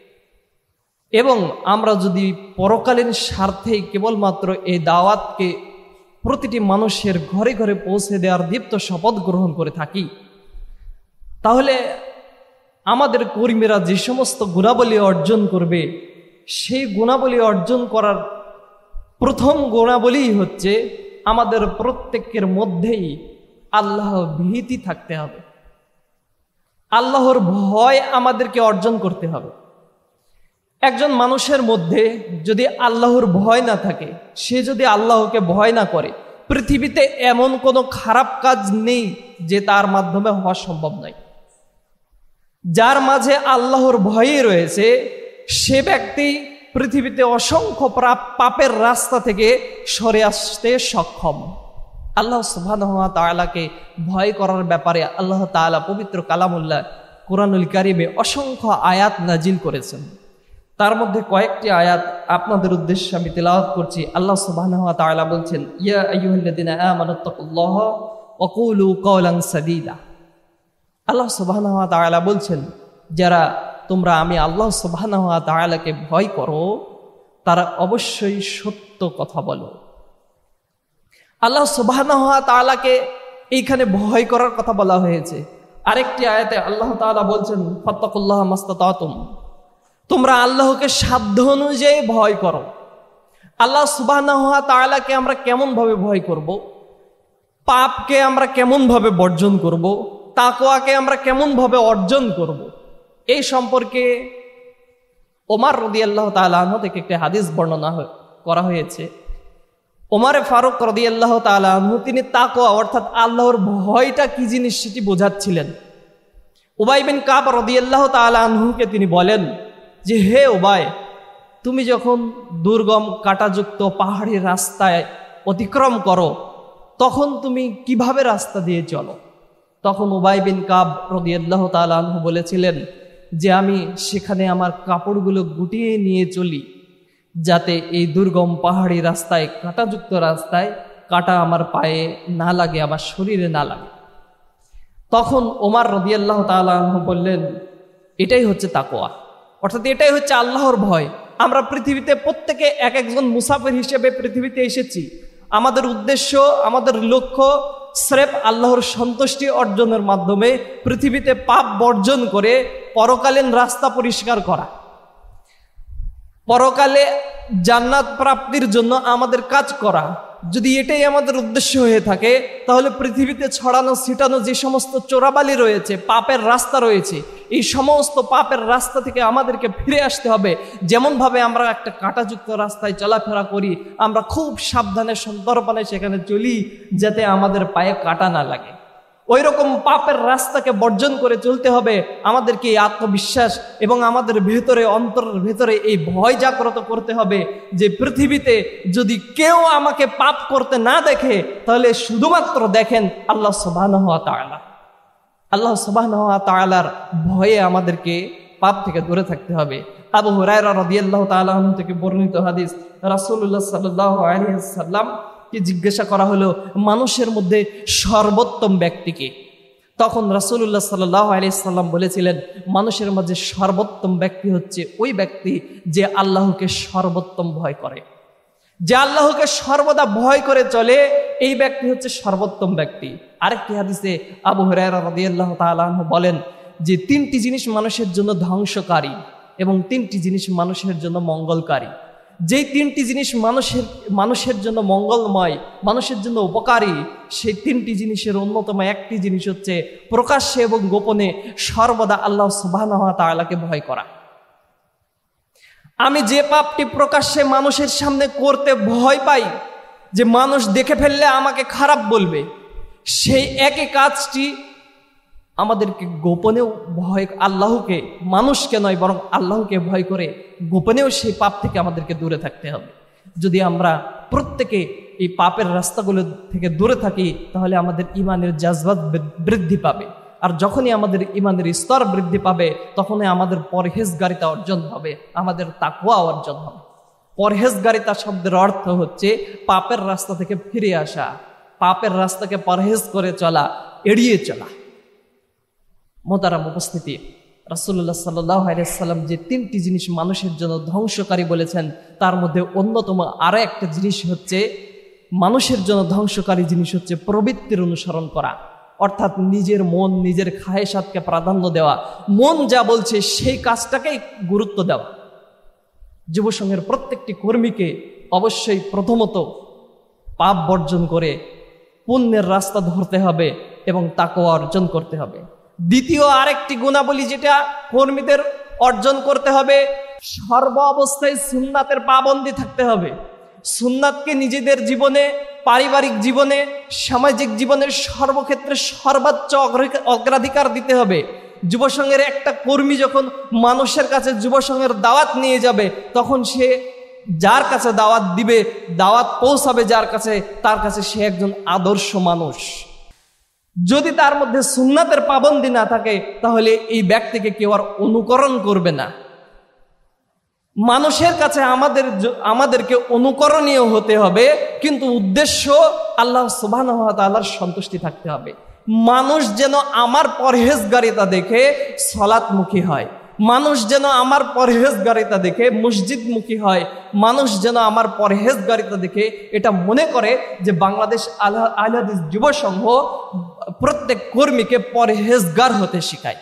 এবং আমরা যদি পরকালীন স্বার্থেই কেবলমাত্র এই দাওয়াতকে প্রতিটি মানুষের ঘরে ঘরে পৌঁছে দেওয়ার দীপ্ত শপথ গ্রহণ করে থাকি, তাহলে আমাদের কর্মীরা যে সমস্ত গুণাবলী অর্জন করবে, সেই গুণাবলী অর্জন করার প্রথম গুণাবলী হচ্ছে আমাদের প্রত্যেকের মধ্যেই আল্লাহ ভীতি থাকতে হবে। আল্লাহর ভয় আমাদেরকে অর্জন করতে হবে। একজন মানুষের মধ্যে যদি আল্লাহর ভয় না থাকে, সে যদি আল্লাহকে ভয় না করে, পৃথিবীতে এমন কোনো খারাপ কাজ নেই যে তার মাধ্যমে হওয়া সম্ভব নয়। যার মাঝে আল্লাহর ভয়ই রয়েছে, সে ব্যক্তি পৃথিবীতে অসংখ্য পাপের রাস্তা থেকে সরে আসতে সক্ষম। আল্লাহ সুবহানাহু ওয়া তাআলাকে ভয় করার ব্যাপারে আল্লাহ তাআলা পবিত্র কালামুল্লাহ কুরআনুল কারীমে অসংখ্য আয়াত নাজিল করেছেন। তার মধ্যে কয়েকটি আয়াত আপনাদের উদ্দেশ্যে আমি তেলাওয়াত করছি। আল্লাহ সুবহানাহু ওয়া তাআলা বলছেন, ইয়া আইয়ুহাল্লাযীনা আমানুত্তাকুল্লাহা ওয়া কুলু কাওলান সাদীদা। আল্লাহ সুবহানাহু ওয়া তাআলা বলছেন, যারা তোমরা আমি আল্লাহ সুবহানাহু ওয়া তাআলাকে ভয় করো, তারা অবশ্যই সত্য কথা বলো। আল্লাহ সুবহানাহু ওয়া তাআলাকে এইখানে ভয় করার কথা বলা হয়েছে। আরেকটি আয়াতে আল্লাহ তাআলা বলছেন, ফাত্তাকুল্লাহা মাসতাতাতুম, তোমরা আল্লাহকে সাধ্য অনুযায়ী ভয় করো। আল্লাহ সুবহানাহু ওয়া তাআলাকে আমরা কেমন ভাবে ভয় করব, পাপকে আমরা কেমন ভাবে বর্জন করব, তাকওয়াকে আমরা কেমন ভাবে অর্জন করব, এই সম্পর্কে ওমর রাদিয়াল্লাহু তাআলা আনহু থেকে একটি হাদিস বর্ণনা করা হয়েছে। ওমর ফারুক রাদিয়াল্লাহু তাআলা আনহু তিনি তাকওয়া অর্থাৎ আল্লাহর ভয়টা কি জিনিস সেটি বোঝাচ্ছিলেন। উবাই বিন কাব রাদিয়াল্লাহু তাআলা আনহুকে তিনি বলেন যে, হে উবাই, তুমি যখন দুর্গম কাঁটাযুক্ত পাহাড়ি রাস্তায় অতিক্রম করো, তখন তুমি কিভাবে রাস্তা দিয়ে চলো? তখন উবাই বিন কাব রাদিয়াল্লাহু তাআলা আনহু বলেছিলেন যে, আমি সেখানে আমার কাপড়গুলো গুটিয়ে নিয়ে চলি, যাতে এই দুর্গম পাহাড়ি রাস্তায়, কাঁটাযুক্ত রাস্তায় কাঁটা আমার পায়ে না লাগে, আমার শরীরে না লাগে। তখন ওমর রাদিয়াল্লাহু তাআলা আনহু বললেন, এটাই হচ্ছে তাকওয়া, অর্থাৎ এটাই হচ্ছে আল্লাহর ভয়। আমরা পৃথিবীতে প্রত্যেকে এক একজন মুসাফির হিসেবে পৃথিবীতে এসেছি। আমাদের উদ্দেশ্য, আমাদের লক্ষ্য স্রেফ আল্লাহর সন্তুষ্টি অর্জনের মাধ্যমে পৃথিবীতে পাপ বর্জন করে পরকালীন রাস্তা পরিষ্কার করা। পরকালে জান্নাত প্রাপ্তির জন্য আমাদের কাজ করা। যদি এটাই আমাদের উদ্দেশ্য হয়ে থাকে, তাহলে পৃথিবীতে ছড়ানো ছিটানো যে সমস্ত চোরাবালি রয়েছে, পাপের রাস্তা রয়েছে, এই সমস্ত পাপের রাস্তা থেকে আমাদেরকে ফিরে আসতে হবে। যেমনভাবে আমরা একটা কাঁটাযুক্ত রাস্তায় চলাফেরা করি, আমরা খুব সাবধানে সন্তর্পণে সেখানে চলি যাতে আমাদের পায়ে কাঁটা না লাগে। ওই রকম পাপের রাস্তাকে বর্জন করে চলতে হবে। আমাদেরকে এই আত্মবিশ্বাস এবং আমাদের ভেতরে, অন্তরের ভেতরে এই ভয় জাগ্রত করতে হবে যে পৃথিবীতে যদি কেউ আমাকে পাপ করতে না দেখে, তাহলে শুধুমাত্র দেখেন আল্লাহ সুবহানাহু ওয়া তাআলা। আল্লাহ সুবহানাহু ওয়া তাআলার ভয়ে আমাদেরকে পাপ থেকে দূরে থাকতে হবে। আবু হুরায়রা রাদিয়াল্লাহু তাআলা আনহু থেকে বর্ণিত হাদিস, রাসূলুল্লাহ সাল্লাল্লাহু আলাইহি ওয়াসাল্লাম কে জিজ্ঞাসা করা হলো, মানুষের মধ্যে সর্বোত্তম ব্যক্তিকে? তখন রাসূলুল্লাহ সাল্লাল্লাহু আলাইহি ওয়াসাল্লাম বলেছিলেন, মানুষের মাঝে সর্বোত্তম ব্যক্তি হচ্ছে ওই ব্যক্তি যে আল্লাহকে সর্বোত্তম ভয় করে, যে আল্লাহকে সর্বদা ভয় করে চলে, এই ব্যক্তি হচ্ছে সর্বোত্তম ব্যক্তি। আরেকটি হাদিসে আবু হুরায়রা রাদিয়াল্লাহু তাআলা আনহু বলেন যে তিনটি জিনিস মানুষের জন্য ধ্বংসকারী এবং তিনটি জিনিস মানুষের জন্য মঙ্গলকারী। যেই তিনটি জিনিস মানুষের মানুষের জন্য মঙ্গলময়, মানুষের জন্য উপকারী, সেই তিনটি জিনিসের অন্যতম একটি জিনিস হচ্ছে প্রকাশ্যে এবং গোপনে সর্বদা আল্লাহ সুবহানাহু ওয়া তাআলাকে ভয় করা। আমি যে পাপটি প্রকাশ্যে মানুষের সামনে করতে ভয় পাই, যে মানুষ দেখে ফেললে আমাকে খারাপ বলবে, সেই একই কাজটি আমাদেরকে গোপনেও ভয়, আল্লাহকে, মানুষকে নয় বরং আল্লাহকে ভয় করে গোপনেও সেই পাপ থেকে আমাদেরকে দূরে থাকতে হবে। যদি আমরা প্রত্যেকে এই পাপের রাস্তাগুলো থেকে দূরে থাকি, তাহলে আমাদের ইমানের জাজবাত বৃদ্ধি পাবে। আর যখনই আমাদের ইমানের স্তর বৃদ্ধি পাবে, তখনই আমাদের পরহেজগারিতা অর্জন হবে, আমাদের তাকওয়া অর্জন হবে। পরহেজগারিতা শব্দের অর্থ হচ্ছে পাপের রাস্তা থেকে ফিরে আসা, পাপের রাস্তাকে পরহেজ করে চলা, এড়িয়ে চলা। মোহতারাম উপস্থিতি, রাসূলুল্লাহ সাল্লাল্লাহু আলাইহি ওয়াসাল্লাম যে তিনটি জিনিস মানুষের জন্য ধ্বংসকারী বলেছেন, তার মধ্যে অন্যতম আরো একটা জিনিস হচ্ছে, মানুষের জন্য ধ্বংসকারী জিনিস হচ্ছে প্রবৃত্তির অনুসরণ করা, অর্থাৎ নিজের মন, নিজের খায়েশাতকে প্রাধান্য দেওয়া, মন যা বলছে সেই কাজটাকেই গুরুত্ব দেওয়া। যুব সংঘের প্রত্যেকটি কর্মীকে অবশ্যই প্রথমত পাপ বর্জন করে পুণ্যের রাস্তা ধরতে হবে এবং তাকওয়া অর্জন করতে হবে। দ্বিতীয় আরেকটি গুণাবলী যেটা কর্মীদের অর্জন করতে হবে, সর্ব অবস্থায় সুন্নাতের পাবন্দি থাকতে হবে। সুন্নাতকে নিজেদের জীবনে, পারিবারিক জীবনে, সামাজিক জীবনের সর্বক্ষেত্রে সর্বোচ্চ অগ্রাধিকার দিতে হবে। যুব সংঘের একটা কর্মী যখন মানুষের কাছে যুব সংঘের দাওয়াত নিয়ে যাবে, তখন সে যার কাছে দাওয়াত দিবে, দাওয়াত পৌঁছাবে যার কাছে, তার কাছে সে একজন আদর্শ মানুষ। যদি তার মধ্যে সুন্নাতের পাবন্দি না থাকে, তাহলে এই ব্যক্তিকে কেউ আর অনুকরণ করবে না। মানুষের কাছে আমাদের আমাদেরকে অনুকরণীয় হতে হবে, কিন্তু উদ্দেশ্য আল্লাহ সুবহানাহু ওয়া তাআলার সন্তুষ্টি থাকতে হবে। মানুষ যেন আমার পরহেজগারিতা দেখে সালাতমুখী হয়, মানুষ যেন আমার পরহেজগারিতা দেখে মসজিদমুখী হয়, মানুষ যেন আমার পরহেজগারিতা দেখে এটা মনে করে যে বাংলাদেশ আহলে হাদিস যুব সংঘ প্রত্যেক কর্মীকে পরহেজগার হতে শেখায়।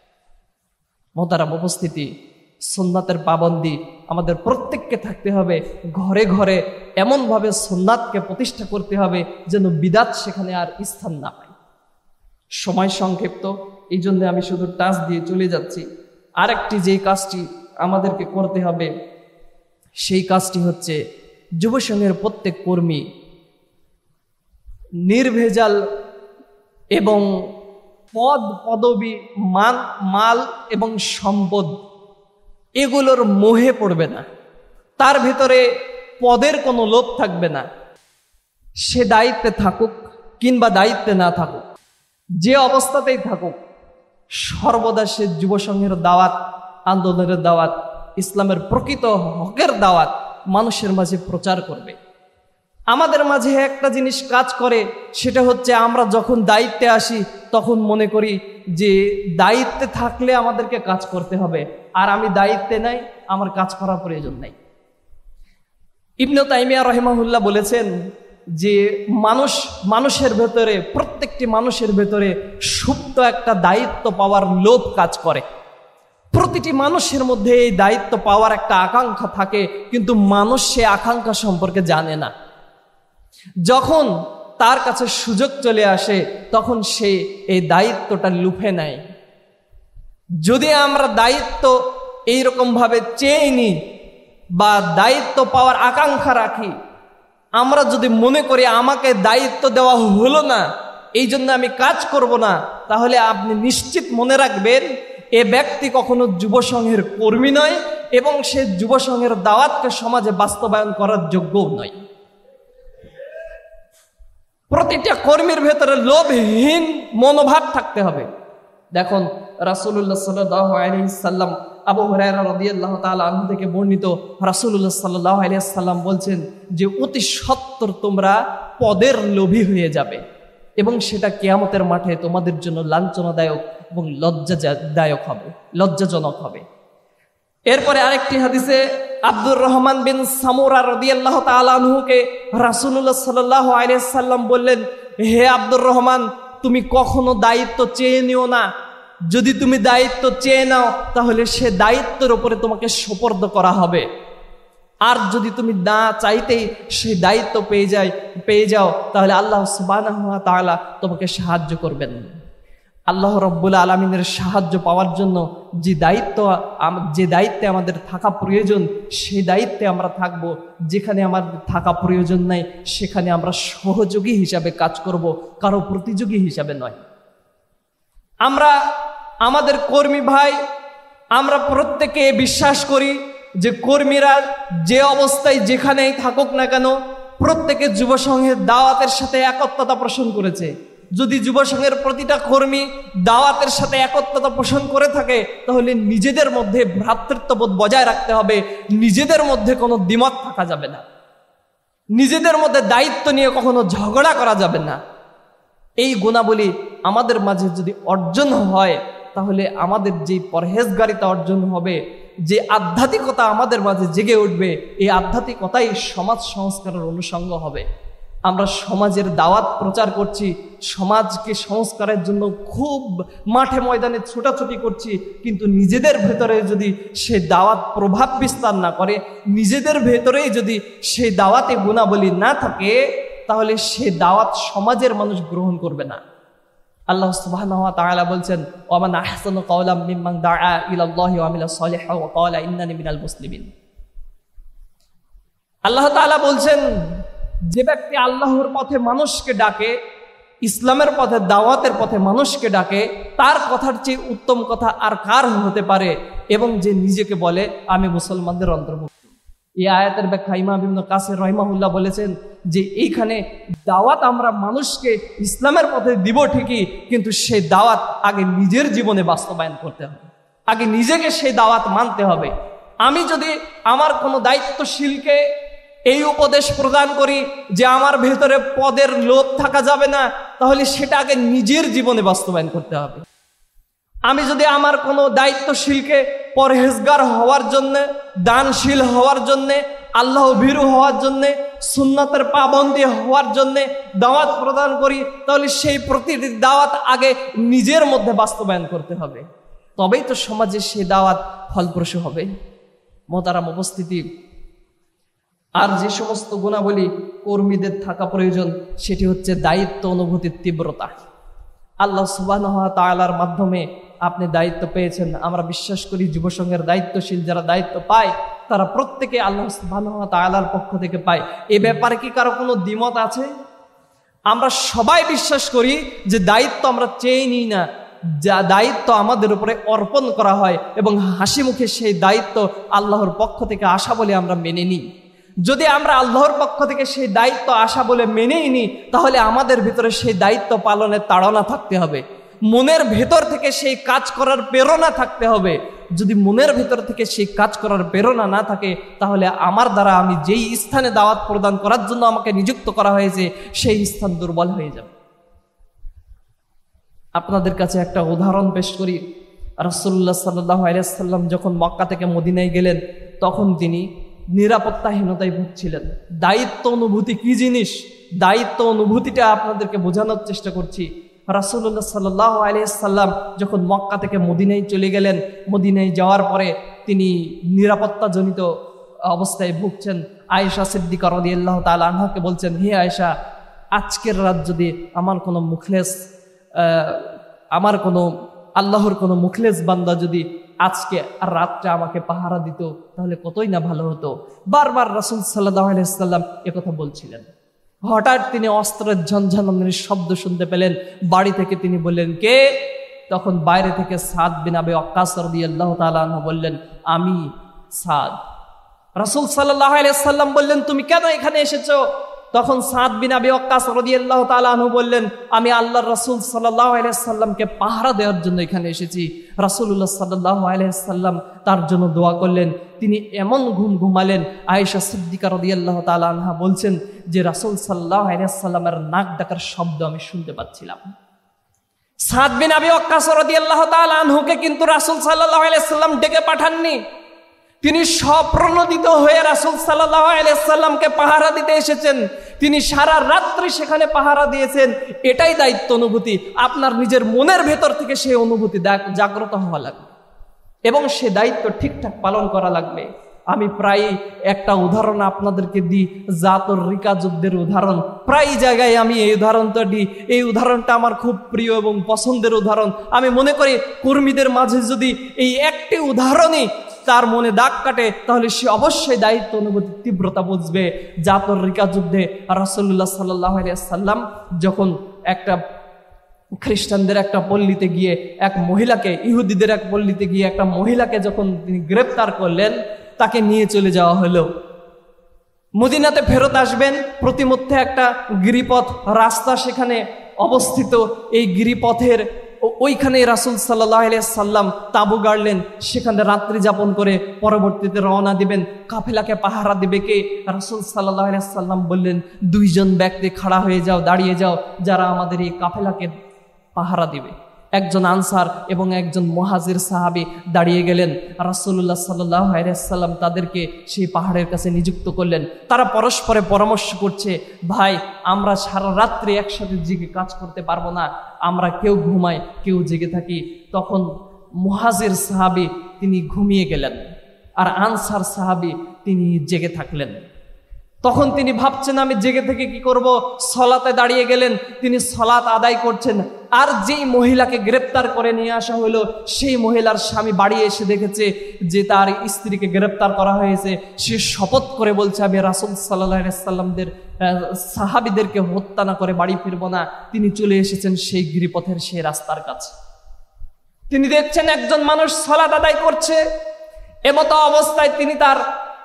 মোহতারাম উপস্থিতি, সুন্নাতের পাবন্দি আমাদের প্রত্যেককে থাকতে হবে। ঘরে ঘরে এমনভাবে সুন্নাতকে প্রতিষ্ঠা করতে হবে যেন বিদাত সেখানে আর স্থান না পায়। সময় সংক্ষিপ্ত, এই জন্য আমি শুধু টাচ দিয়ে চলে যাচ্ছি। আরেকটি যেই কাজটি আমাদেরকে করতে হবে, সেই কাজটি হচ্ছে যুব সংঘের প্রত্যেক কর্মী নির্ভেজাল এবং পদ, পদবি, মান, মাল এবং সম্পদ এগুলোর মোহে পড়বে না। তার ভিতরে পদের কোনো লোভ থাকবে না। সে দায়িত্বে থাকুক কিংবা দায়িত্বে না থাকুক, যে অবস্থাতেই থাকুক, সর্বদা সে যুব সংঘের দাওয়াত, আন্দোলনের দাওয়াত, ইসলামের প্রকৃত হকের দাওয়াত মানুষের মাঝে প্রচার করবে। আমাদের মাঝে একটা জিনিস কাজ করে, সেটা হচ্ছে আমরা যখন দায়িত্বে আসি তখন মনে করি যে দায়িত্বে থাকলে আমাদেরকে কাজ করতে হবে, আর আমি দায়িত্বে নাই, আমার কাজ করার প্রয়োজন নাই। ইবনে তাইমিয়া রাহিমাহুল্লাহ বলেছেন যে মানুষ মানুষের ভেতরে, প্রত্যেকটি মানুষের ভেতরে সুপ্ত একটা দায়িত্ব পাওয়ার লোভ কাজ করে। প্রতিটি মানুষের মধ্যে এই দায়িত্ব পাওয়ার একটা আকাঙ্ক্ষা থাকে, কিন্তু মানুষ সে আকাঙ্ক্ষা সম্পর্কে জানে না। যখন তার কাছে সুযোগ চলে আসে তখন সে এই দায়িত্বটা লুফে নেয়। যদি আমরা দায়িত্ব এইরকম ভাবে চেয়ে নিই বা দায়িত্ব পাওয়ার আকাঙ্ক্ষা রাখি, আমরা যদি মনে করি আমাকে দায়িত্ব দেওয়া হলো না এই জন্য আমি কাজ করব না, তাহলে আপনি নিশ্চিত মনে রাখবেন এ ব্যক্তি কখনো যুব সংঘের কর্মী নয় এবং সে যুব সংঘের দাওয়াতকে সমাজে বাস্তবায়ন করার যোগ্যও নয়। প্রতিটা কর্মীর ভেতরে লোভহীন মনোভাব থাকতে হবে। দেখুন রাসূলুল্লাহ সাল্লাল্লাহু আলাইহি সাল্লাম, আবু হুরায়রা রাদিয়াল্লাহু তাআলা আনহু থেকে বর্ণিত, রাসূলুল্লাহ সাল্লাল্লাহু আলাইহি সাল্লাম বলছেন যে অতি সত্বর তোমরা পদের লোভী হয়ে যাবে এবং সেটা কিয়ামতের মাঠে তোমাদের জন্য লাঞ্ছনাদায়ক এবং লজ্জাদায়ক হবে, লজ্জাজনক হবে। এরপরে আরেকটি হাদিসে আব্দুর রহমান বিন সামুরা রাদিয়াল্লাহু তাআলা আনহুকে রাসূলুল্লাহ সাল্লাল্লাহু আলাইহি সাল্লাম বললেন, হে আব্দুর রহমান, তুমি কখনো দায়িত্ব চেয়ে নিও না। যদি তুমি দায়িত্ব চেয়ে নাও তাহলে সে দায়িত্বের উপরে তোমাকে সুপর্দ করা হবে, আর যদি তুমি না চাইতেই সেই দায়িত্ব পেয়ে যায় পেয়ে যাও তাহলে আল্লাহ সুবহানাহু ওয়া তাআলা তোমাকে সাহায্য করবেন। আল্লাহ রব্বুল আলামিনের সাহায্য পাওয়ার জন্য যে দায়িত্ব যে দায়িত্বে আমাদের থাকা প্রয়োজন সেই দায়িত্বে আমরা থাকব। যেখানে আমাদের থাকা প্রয়োজন নাই সেখানে আমরা সহযোগী হিসাবে কাজ করব, কারো প্রতিযোগী হিসাবে নয়। আমরা আমাদের কর্মী ভাই, আমরা প্রত্যেকে বিশ্বাস করি যে কর্মীরা যে অবস্থায় যেখানেই থাকুক না কেন প্রত্যেকে যুব সংঘের দাওয়াতের সাথে একত্রতা পোষণ করেছে। যদি যুব সংঘের প্রতিটা কর্মী দাওয়াতের সাথে একত্রতা পোষণ করে থাকে তাহলে নিজেদের মধ্যে ভ্রাতৃত্ববোধ বজায় রাখতে হবে, নিজেদের মধ্যে কোনো দ্বিমত থাকা যাবে না, নিজেদের মধ্যে দায়িত্ব নিয়ে কখনো ঝগড়া করা যাবে না। এই গুণাবলী আমাদের মাঝে যদি অর্জন হয় তাহলে আমাদের যে পরহেজগারিতা অর্জন হবে, যে আধ্যাত্মিকতা আমাদের মাঝে জেগে উঠবে, এই আধ্যাত্মিকতাই সমাজ সংস্কারের অনুষঙ্গ হবে। আমরা সমাজের দাওয়াত প্রচার করছি, সমাজকে সংস্কারের জন্য খুব মাঠে ময়দানে ছোটাছুটি করছি, কিন্তু নিজেদের ভেতরে যদি সেই দাওয়াত প্রভাব বিস্তার না করে, নিজেদের ভেতরেই যদি সেই দাওয়াতে গুণাবলী না থাকে তাহলে সেই দাওয়াত সমাজের মানুষ গ্রহণ করবে না। আল্লাহ সুবহানাহু ওয়া তাআলা বলছেন, ওয়া মান আহসানু কাওলাম মিম্মান দাআ ইলাল্লাহি ওয়া আমিলা সলিহান ওয়া ক্বালা ইন্নানি মিনাল মুসলিমিন। আল্লাহ তাআলা বলছেন, যে ব্যক্তি আল্লাহর পথে মানুষকে ডাকে, ইসলামের পথে দাওয়াতের পথে মানুষকে ডাকে, তার কথার চেয়ে উত্তম কথা আর কার হতে পারে, এবং যে নিজেকে বলে আমি মুসলমানদের অন্তর্ভুক্ত। এই আয়াতের ব্যাখ্যা ইমাম ইবনে কাসির রাহিমাহুল্লাহ বলেছেন যে এইখানে দাওয়াত আমরা মানুষকে ইসলামের পথে দিব ঠিকই, কিন্তু সেই দাওয়াত আগে নিজের জীবনে বাস্তবায়ন করতে হবে, আগে নিজেকে সেই দাওয়াত মানতে হবে। আমি যদি আমার কোনো দায়িত্বশীলকে এই উপদেশ প্রদান করি যে আমার ভেতরে পদের লোভ থাকা যাবে না, তাহলে সেটা আগে নিজের জীবনে বাস্তবায়ন করতে হবে। আমি যদি আমার কোনো দায়িত্বশীলকে পরহেজগার হওয়ার জন্যে, দানশীল হওয়ার জন্যে, আল্লাহ ভীরু হওয়ার জন্যে, সুন্নতের পাবন্দী হওয়ার জন্যে দাওয়াত প্রদান করি, তাহলে সেই প্রতিটি দাওয়াত আগে নিজের মধ্যে বাস্তবায়ন করতে হবে, তবেই তো সমাজে সেই দাওয়াত ফলপ্রসূ হবে। মোহতারাম উপস্থিতি, আর যে সমস্ত গুণাবলী কর্মীদের থাকা প্রয়োজন সেটি হচ্ছে দায়িত্ব অনুভূতির তীব্রতা। আল্লাহ সুবহানাহু ওয়া তাআলার মাধ্যমে আপনি দায়িত্ব পেয়েছেন। আমরা বিশ্বাস করি যুব সংঘের দায়িত্বশীল যারা দায়িত্ব পায় তারা প্রত্যেকে আল্লাহ সুবহানাহু ওয়া তাআলার পক্ষ থেকে পায়। এ ব্যাপারে কি কারো কোনো দ্বিমত আছে? আমরা সবাই বিশ্বাস করি যে দায়িত্ব আমরা চেয়ে নিই না, যা দায়িত্ব আমাদের উপরে অর্পণ করা হয় এবং হাসি মুখে সেই দায়িত্ব আল্লাহর পক্ষ থেকে আসা বলে আমরা মেনে নিই। যদি আমরা আল্লাহর পক্ষ থেকে সেই দায়িত্ব আসা বলে মেনেই নিই তাহলে আমাদের ভিতরে সেই দায়িত্ব পালনের তাড়না থাকতে হবে, মনের ভেতর থেকে সেই কাজ করার প্রেরণা থাকতে হবে। যদি মনের ভেতর থেকে সেই কাজ করার প্রেরণা না থাকে তাহলে আমার দ্বারা আমি যেই স্থানে দাওয়াত প্রদান করার জন্য আমাকে নিযুক্ত করা হয়েছে সেই স্থান দুর্বল হয়ে যাবে। আপনাদের কাছে একটা উদাহরণ পেশ করি। রাসূলুল্লাহ সাল্লাল্লাহু আলাইহি ওয়াসাল্লাম যখন মক্কা থেকে মদিনায় গেলেন তখন তিনি নিরাপত্তাহীনতায় ভুগছিলেন। দায়িত্ব অনুভূতি কি জিনিস, দায়িত্ব অনুভূতিটা আপনাদেরকে বোঝানোর চেষ্টা করছি। রাসূলুল্লাহ সাল্লাল্লাহু আলাইহি সাল্লাম যখন মক্কা থেকে মদিনায় চলে গেলেন, মদিনায় যাওয়ার পরে তিনি নিরাপত্তাজনিত অবস্থায় ভুগছেন। আয়েশা সিদ্দিকা রাদিয়াল্লাহু তাআলা আনহাকে বলছেন, হে আয়েশা, আজকের রাত যদি আমার কোনো মুখলেস আমার কোনো আল্লাহর কোনো মুখলেস বান্দা যদি আজকে আর রাতটা আমাকে পাহারা দিত তাহলে কতই না ভালো হতো। বারবার রাসূল সাল্লাল্লাহু আলাইহি সাল্লাম একথা বলছিলেন। হঠাৎ তিনি অস্ত্রের ঝনঝনানির শব্দ শুনতে পেলেন। বাড়ি থেকে তিনি বললেন, কে? তখন বাইরে থেকে সাদ বিন আবি ওয়াক্কাস রাদিয়াল্লাহু তাআলা আনহু বললেন, আমি সাদ। রাসূল সাল্লাল্লাহু আলাইহি সাল্লাম বললেন, তুমি কেন এখানে এসেছো? তখন সাদ বিন আবি ওয়াক্কাস রাদিয়াল্লাহু তাআলা আনহু বললেন, আমি আল্লাহর রাসূল সাল্লাল্লাহু আলাইহি সাল্লামকে পাহারা দেওয়ার জন্য এখানে এসেছি। রাসূলুল্লাহ সাল্লাল্লাহু আলাইহি সাল্লাম তার জন্য দোয়া করলেন। তিনি এমন ঘুম ঘুমালেন, আয়েশা সিদ্দিকা রাদিয়াল্লাহু তাআলা আনহা বলছেন যে রাসূল সাল্লাল্লাহু আলাইহি সাল্লামের নাক ডাকার শব্দ আমি শুনতে পাচ্ছিলাম। সাদ বিন আবি ওয়াক্কাস রাদিয়াল্লাহু তাআলা আনহুকে কিন্তু রাসূল সাল্লাল্লাহু আলাইহি সাল্লাম ডেকে পাঠাননি। তিনি স্বপ্রণোদিত হয়ে রাসূল সাল্লাল্লাহু আলাইহি সাল্লামকে পাহারা দিতে এসেছেন। তিনি সারা রাত্রি সেখানে পাহারা দিয়েছেন। এটাই দায়িত্ব অনুভূতি। আপনার নিজের মনের ভেতর থেকে সেই অনুভূতি জাগ্রত হওয়া লাগবে এবং সে দায়িত্ব ঠিকঠাক পালন করা লাগবে। আমি প্রায় একটা উদাহরণ আপনাদেরকে দিই, জাতুর রিকা যুদ্ধের উদাহরণ। প্রায় জায়গায় আমি এই উদাহরণটা দিই। এই উদাহরণটা আমার খুব প্রিয় এবং পছন্দের উদাহরণ। আমি মনে করি কর্মীদের মাঝে যদি এই একটি উদাহরণই তার মনে দাগ কাটে তাহলে সে অবশ্যই দায়িত্ব অনুভূতির তীব্রতা বুঝবে। জাতুর রিকা যুদ্ধে রাসূলুল্লাহ সাল্লাল্লাহু আলাইহি সাল্লাম যখন একটা খ্রিস্টানদের একটা পল্লীতে গিয়ে এক মহিলাকে, ইহুদিদের এক পল্লীতে গিয়ে একটা মহিলাকে যখন তিনি গ্রেপ্তার করলেন, তাকে নিয়ে চলে যাওয়া হলো। মদিনাতে ফেরত আসবেন, প্রতিমধ্যে একটা গিরিপথ রাস্তা সেখানে অবস্থিত। এই গিরিপথের ওইখানে রাসূল সাল্লাল্লাহু আলাইহি সাল্লাম তাঁবু গাড়লেন, সেখানে রাত্রি যাপন করে পরবর্তীতে রওনা দিবেন। কাফেলাকে পাহারা দিবে কে? রাসূল সাল্লাল্লাহু আলাইহি সাল্লাম বললেন, দুইজন ব্যক্তি খাড়া হয়ে যাও, দাঁড়িয়ে যাও, যারা আমাদের এই কাফেলাকে পাহারা দিবে। একজন আনসার এবং একজন মুহাজির সাহাবী দাঁড়িয়ে গেলেন। রাসূলুল্লাহ সাল্লাল্লাহু আলাইহি সাল্লাম তাদেরকে সেই পাহাড়ের কাছে নিযুক্ত করলেন। তারা পরস্পরে পরামর্শ করছে, ভাই আমরা সারা রাত্রি একসাথে জেগে কাজ করতে পারবো না, আমরা কেউ ঘুমাই কেউ জেগে থাকি। তখন মুহাজির সাহাবী তিনি ঘুমিয়ে গেলেন আর আনসার সাহাবী তিনি জেগে থাকলেন। তখন তিনি ভাবছেন আমি জেগে থেকে কি করব? সলাতে দাঁড়িয়ে গেলেন, তিনি সলাত আদায় করছেন। আর যেই মহিলাকে গ্রেপ্তার করে নিয়ে আসা হলো, সেই মহিলার স্বামী বাড়ি এসে দেখেছে যে তার স্ত্রীকে গ্রেপ্তার করা হয়েছে। সে শপথ করে বলছে, আমি রাসূল সাল্লাল্লাহু আলাইহি সাল্লামদের সাহাবীদেরকে হত্যা না করে বাড়ি ফিরব না। তিনি চলে এসেছেন সেই গিরিপথের সেই রাস্তার কাছে। তিনি দেখছেন একজন মানুষ সলাত আদায় করছে। এমতো অবস্থায় তিনি তার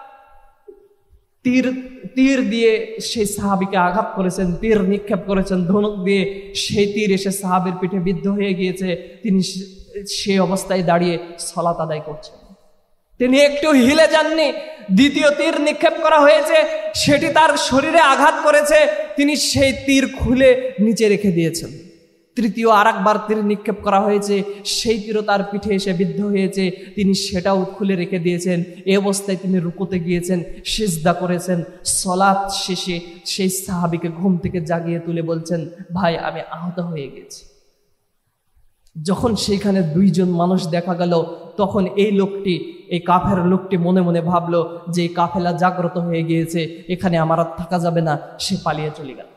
তীর তীর দিয়ে সেই সাহাবীকে আঘাত করেছেন, তীর নিক্ষেপ করেছেন ধনুক দিয়ে। সেই তীর এসে সাহাবীর পিঠে বিদ্ধ হয়ে গিয়েছে। তিনি সেই অবস্থায় দাঁড়িয়ে সালাত আদায় করছেন। তিনি একটু হিলে যাননি। দ্বিতীয় তীর নিক্ষেপ করা হয়েছে, সেটি তার শরীরে আঘাত করেছে। তিনি সেই তীর খুলে নিচে রেখে দিয়েছেন। তৃতীয় আর একবার তীর নিক্ষেপ করা হয়েছে, সেই তীরও তার পিঠে এসে বিদ্ধ হয়েছে। তিনি সেটাও খুলে রেখে দিয়েছেন। এই অবস্থায় তিনি রুকুতে গিয়েছেন, সিজদা করেছেন। সলাত শেষে সেই সাহাবীকে ঘুম থেকে জাগিয়ে তুলে বলছেন, ভাই আমি আহত হয়ে গেছি। যখন সেইখানে দুইজন মানুষ দেখা গেল, তখন এই লোকটি, এই কাফের লোকটি মনে মনে ভাবলো যে এই কাফেলা জাগ্রত হয়ে গিয়েছে, এখানে আমার আর থাকা যাবে না। সে পালিয়ে চলে গেল।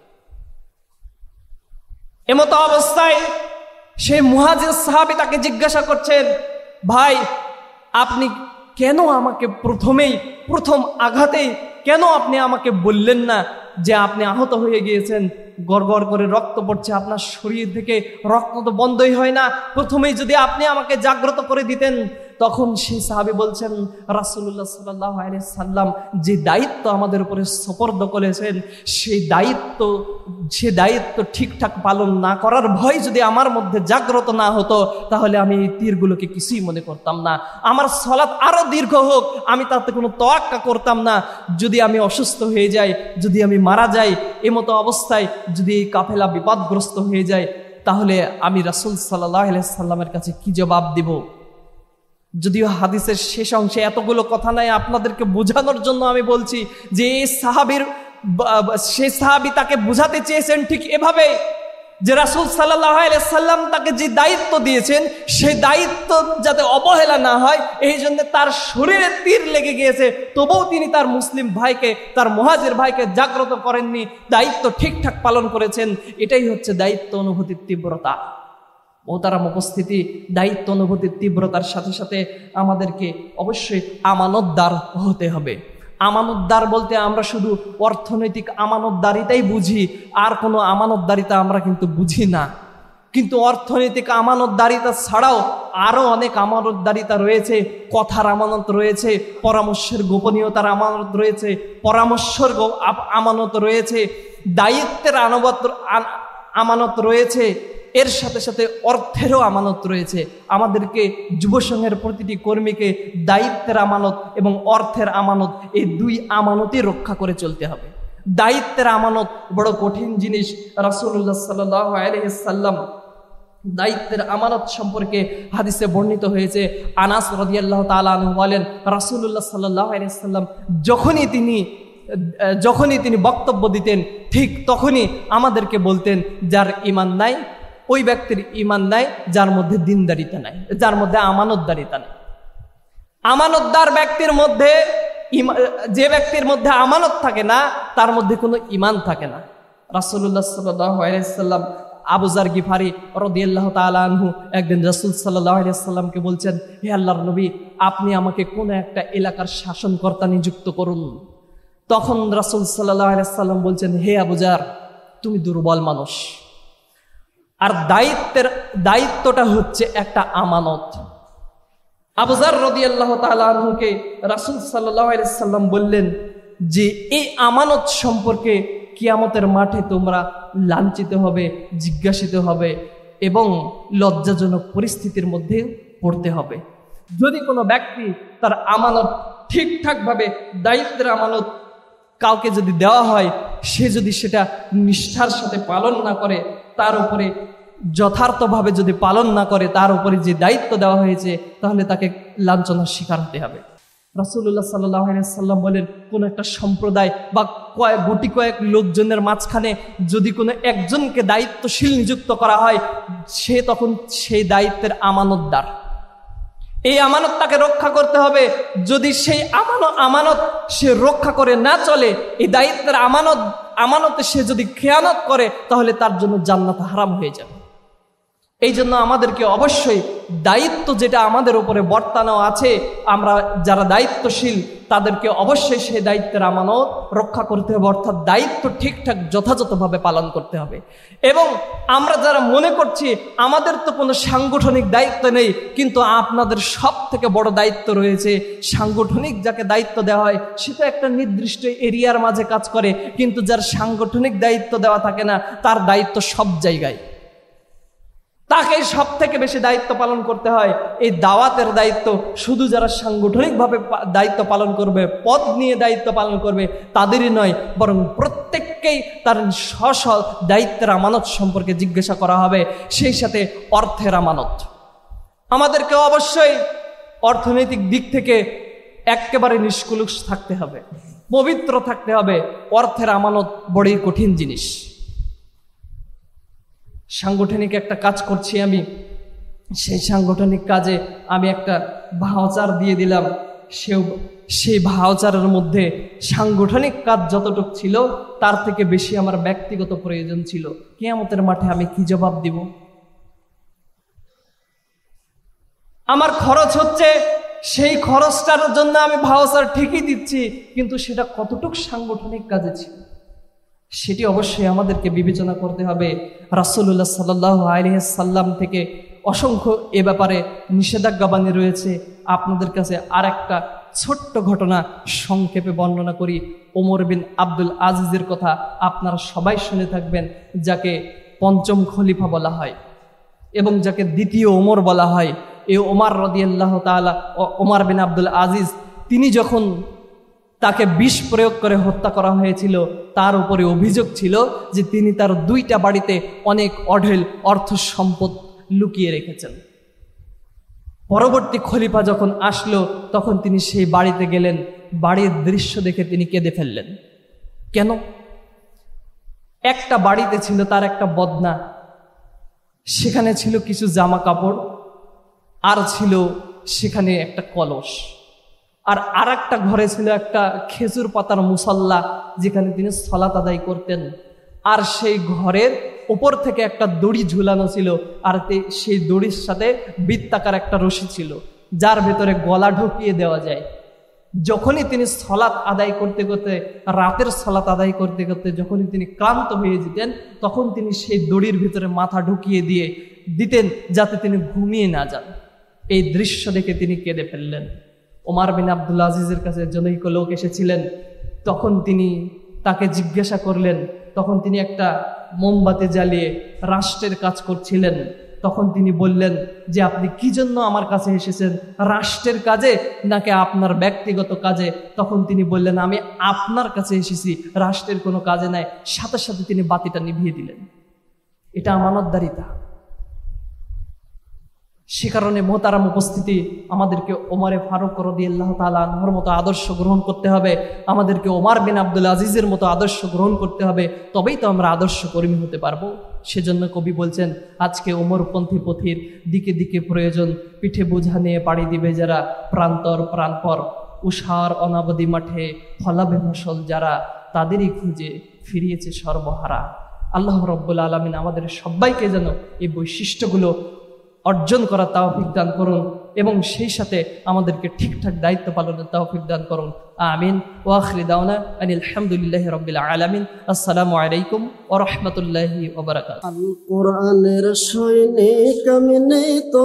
এমতো অবস্থায় সেই মুহাজির সাহাবী তাকে জিজ্ঞাসা করছেন, ভাই আপনি কেন আমাকে প্রথমেই প্রথম আঘাতেই কেন আপনি আমাকে বললেন না যে আপনি আহত হয়ে গিয়েছেন? গড়গড় করে রক্ত পড়ছে, আপনার শরীর থেকে রক্ত তো বন্ধই হয় না। প্রথমেই যদি আপনি আমাকে জাগ্রত করে দিতেন। তখন সেই সাহাবী বলছেন, রাসূলুল্লাহ সাল্লাল্লাহু আলাইহি সাল্লাম যে দায়িত্ব আমাদের উপরে সুপর্দ করেছেন, সেই দায়িত্ব সে দায়িত্ব ঠিকঠাক পালন না করার ভয় যদি আমার মধ্যে জাগ্রত না হতো, তাহলে আমি এই তীরগুলোকে কিছুই মনে করতাম না। আমার সালাত আরো দীর্ঘ হোক, আমি তাতে কোনো তোয়াক্কা করতাম না। যদি আমি অসুস্থ হয়ে যাই, যদি আমি মারা যাই, এমতো অবস্থায় যদি এই কাফেলা বিপদগ্রস্ত হয়ে যায়, তাহলে আমি রাসূল সাল্লাল্লাহু আলাইহি সাল্লামের কাছে কি জবাব দিব? যদিও হাদিসের শেষ অংশে এতগুলো কথা নাই, আপনাদেরকে বোঝানোর জন্য আমি বলছি যে এই সাহাবীর সেই সাহাবী তাকে বুঝাতে চেয়েছেন ঠিক এভাবে যে রাসূল সাল্লাল্লাহু আলাইহি সাল্লাম তাকে যে দায়িত্ব দিয়েছেন সেই দায়িত্ব যাতে অবহেলা না হয়, এই জন্য তার শরীরে তীর লেগে গিয়েছে, তবুও তিনি তার মুসলিম ভাইকে, তার মুহাজির ভাইকে জাগ্রত করেননি, দায়িত্ব ঠিকঠাক পালন করেছেন। এটাই হচ্ছে দায়িত্ব অনুভূতির তীব্রতা। মোহতারাম উপস্থিতি, দায়িত্ব অনুভূতির তীব্রতার সাথে সাথে আমাদেরকে অবশ্যই আমানতদার হতে হবে। আমানতদার বলতে আমরা শুধু অর্থনৈতিক আমানতদারিতাই বুঝি, আর কোনো আমানতদারিতা আমরা কিন্তু বুঝি না। কিন্তু অর্থনৈতিক আমানতদারিতা ছাড়াও আরও অনেক আমানতদারিতা রয়েছে। কথার আমানত রয়েছে, পরামর্শের গোপনীয়তার আমানত রয়েছে, পরামর্শের আমানত রয়েছে, দায়িত্বের আনুগত আমানত রয়েছে, এর সাথে সাথে অর্থেরও আমানত রয়েছে। আমাদেরকে যুব সংঘের প্রতিটি কর্মীকে দায়িত্বের আমানত এবং অর্থের আমানত, এই দুই আমানতই রক্ষা করে চলতে হবে। দায়িত্বের আমানত বড় কঠিন জিনিস। রাসূলুল্লাহ সাল্লাল্লাহু আলাইহি সাল্লাম দায়িত্বের আমানত সম্পর্কে হাদিসে বর্ণিত হয়েছে। আনাস রাদিয়াল্লাহু তাআলা আনহু বলেন, রাসূলুল্লাহ সাল্লাল্লাহু আলাইহি সাল্লাম যখনই তিনি যখনই তিনি বক্তব্য দিতেন, ঠিক তখনই আমাদেরকে বলতেন, যার ঈমান নাই ওই ব্যক্তির ঈমান নাই, যার মধ্যে দিনদারিতা নাই, যার মধ্যে আমানতদারিতা নাই। আমানতদার ব্যক্তির মধ্যে, যে ব্যক্তির মধ্যে আমানত থাকে না, তার মধ্যে কোনো ঈমান থাকে না। রাসূলুল্লাহ সাল্লাল্লাহু আলাইহি সাল্লাম আবু যার গিফারি রাদিয়াল্লাহু তাআলা আনহু একদিন রাসূল সাল্লাল্লাহু আলাইহি সাল্লামকে বলছেন, হে আল্লাহর নবী, আপনি আমাকে কোন একটা এলাকার শাসনকর্তা নিযুক্ত করুন। তখন রাসূল সাল্লাল্লাহু আলাইহি সাল্লাম বলছেন, হে আবু যার, তুমি দুর্বল মানুষ, আর দায়িত্বের দায়িত্বটা হচ্ছে একটা আমানত। আবু যার রাদিয়াল্লাহু তাআলা আনহুকে রাসূল সাল্লাল্লাহু আলাইহি সাল্লাম বললেন যে এই আমানত সম্পর্কে কিয়ামতের মাঠে তোমরা লাঞ্ছিত হবে, জিজ্ঞাসিত হবে এবং লজ্জাজনক পরিস্থিতির মধ্যে পড়তে হবে। যদি কোনো ব্যক্তি তার আমানত ঠিকঠাকভাবে, দায়িত্বের আমানত কাউকে যদি দেওয়া হয়, সে যদি সেটা নিষ্ঠার সাথে পালন না করে, তার উপরে যথার্থভাবে যদি পালন না করে, তার উপরে যে দায়িত্ব দেওয়া হয়েছে, তাহলে তাকে লাঞ্ছনার শিকার হতে হবে। রাসূলুল্লাহ সাল্লাল্লাহু আলাইহি সাল্লাম বলেন, কোন একটা সম্প্রদায় বা কয়েক গুটি কয়েক লোকজনের মাঝখানে যদি কোনো একজনকে দায়িত্বশীল নিযুক্ত করা হয়, সে তখন সেই দায়িত্বের আমানতদার। এই আমানত তাকে রক্ষা করতে হবে। যদি সেই আমানত আমানত সে রক্ষা করে না চলে, এই দায়িত্বের আমানত আমানতে সে যদি খেয়ানত করে, তাহলে তার জন্য জান্নাত হারাম হয়ে যাবে। এই জন্য আমাদেরকে অবশ্যই দায়িত্ব যেটা আমাদের উপরে বর্তানো আছে, আমরা যারা দায়িত্বশীল তাদেরকে অবশ্যই সেই দায়িত্বের আমানত রক্ষা করতে হবে, অর্থাৎ দায়িত্ব ঠিকঠাক যথাযথভাবে পালন করতে হবে। এবং আমরা যারা মনে করছি আমাদের তো কোনো সাংগঠনিক দায়িত্ব নেই, কিন্তু আপনাদের সব থেকে বড় দায়িত্ব রয়েছে। সাংগঠনিক যাকে দায়িত্ব দেওয়া হয়, সে তো একটা নির্দিষ্ট এরিয়ার মাঝে কাজ করে, কিন্তু যার সাংগঠনিক দায়িত্ব দেওয়া থাকে না, তার দায়িত্ব সব জায়গায়, তাকে সব থেকে বেশি দায়িত্ব পালন করতে হয়। এই দাওয়াতের দায়িত্ব শুধু যারা সাংগঠনিকভাবে দায়িত্ব পালন করবে, পদ নিয়ে দায়িত্ব পালন করবে, তাদেরই নয়, বরং প্রত্যেককেই তার স্ব স্ব দায়িত্বের আমানত সম্পর্কে জিজ্ঞাসা করা হবে। সেই সাথে অর্থের আমানত। আমাদেরকে অবশ্যই অর্থনৈতিক দিক থেকে একেবারে নিষ্কলুষ থাকতে হবে, পবিত্র থাকতে হবে। অর্থের আমানত বড়ই কঠিন জিনিস। সাংগঠনিক একটা কাজ করছি আমি, সেই সাংগঠনিক কাজে আমি একটা ভাউচার দিয়ে দিলাম, সেও সেই ভাউচারের মধ্যে সাংগঠনিক কাজ যতটুকু ছিল, তার থেকে বেশি আমার ব্যক্তিগত প্রয়োজন ছিল। কিয়ামতের মাঠে আমি কি জবাব দিব? আমার খরচ হচ্ছে, সেই খরচটার জন্য আমি ভাউচার ঠিকই দিচ্ছি, কিন্তু সেটা কতটুকু সাংগঠনিক কাজে ছিল, সেটি অবশ্যই আমাদেরকে বিবেচনা করতে হবে। রাসূলুল্লাহ সাল্লাল্লাহু আলাইহি সাল্লাম থেকে অসংখ্য এ ব্যাপারে নিষেধাজ্ঞাবাণী রয়েছে। আপনাদের কাছে আর একটা ছোট্ট ঘটনা সংক্ষেপে বর্ণনা করি। ওমর বিন আব্দুল আজিজের কথা আপনারা সবাই শুনে থাকবেন, যাকে পঞ্চম খলিফা বলা হয় এবং যাকে দ্বিতীয় ওমর বলা হয়। এই ওমর রাদিয়াল্লাহু তাআলা ওমর বিন আব্দুল আজিজ, তিনি যখন তাকে বিষ প্রয়োগ করে হত্যা করা হয়েছিল, তার উপরে অভিযোগ ছিল যে তিনি তার দুইটা বাড়িতে অনেক অঢেল অর্থ সম্পদ লুকিয়ে রেখেছেন। পরবর্তী খলিফা যখন আসলো, তখন তিনি সেই বাড়িতে গেলেন। বাড়ির দৃশ্য দেখে তিনি কেঁদে ফেললেন। কেন? একটা বাড়িতে ছিল তার একটা বদনা, সেখানে ছিল কিছু জামা কাপড়, আর ছিল সেখানে একটা কলস, আর আর একটা ঘরে ছিল একটা খেজুর পাতার মুসল্লা যেখানে তিনি সালাত আদায় করতেন। আর সেই ঘরের উপর থেকে একটা দড়ি ঝুলানো ছিল, আর সেই দড়ির সাথে বৃত্তাকার একটা রশি ছিল যার ভেতরে গলা ঢুকিয়ে দেওয়া যায়। যখনই তিনি সালাত আদায় করতে করতে, রাতের সালাত আদায় করতে করতে যখনই তিনি ক্লান্ত হয়ে যেতেন, তখন তিনি সেই দড়ির ভিতরে মাথা ঢুকিয়ে দিয়ে দিতেন যাতে তিনি ঘুমিয়ে না যান। এই দৃশ্য দেখে তিনি কেঁদে ফেললেন। ওমর বিন আব্দুল আজিজের কাছে জনৈক লোক এসেছিলেন, তখন তিনি তাকে জিজ্ঞাসা করলেন, তখন তিনি একটা মোমবাতি জ্বালিয়ে রাষ্ট্রের কাজ করছিলেন। তখন তিনি বললেন যে আপনি কি জন্য আমার কাছে এসেছেন, রাষ্ট্রের কাজে নাকি আপনার ব্যক্তিগত কাজে? তখন তিনি বললেন আমি আপনার কাছে এসেছি, রাষ্ট্রের কোনো কাজে নাই। সাথে সাথে তিনি বাতিটা নিভিয়ে দিলেন। এটা আমানতদারিতা। সে কারণে মোহতারাম উপস্থিতি, আমাদেরকে ওমরে ফারুক রাদিয়াল্লাহু তাআলা আনহুর মতো আদর্শ গ্রহণ করতে হবে, আমাদেরকে ওমর বিন আব্দুল আজিজের মতো আদর্শ গ্রহণ করতে হবে, তবেই তো আমরা আদর্শ কর্মী হতে পারবো। সেজন্য কবি বলছেন আজকে ওমরপন্থী পথির দিকে দিকে প্রয়োজন, পিঠে বোঝা নিয়ে পাড়ি দিবে যারা, প্রান্তর প্রাণপর উষার অনাবধি মাঠে ফলাবে ফসল যারা, তাদেরই খুঁজে ফিরিয়েছে সর্বহারা। আল্লাহ রাব্বুল আলামিন আমাদের সবাইকে যেন এই বৈশিষ্ট্যগুলো অর্জন করার তৌফিক দান করুন এবং সেই সাথে আমাদেরকে ঠিকঠাক দায়িত্ব পালনের তৌফিক দান করুন। আমিন। ওয়া আখিরু দাওয়ানা আনিল হামদুলিল্লাহি রাব্বিল আলামিন। আসসালামু আলাইকুম ওয়া রাহমাতুল্লাহি ওয়া বারাকাতুহু। আল কোরআনের সৈনিক আমি নেই তো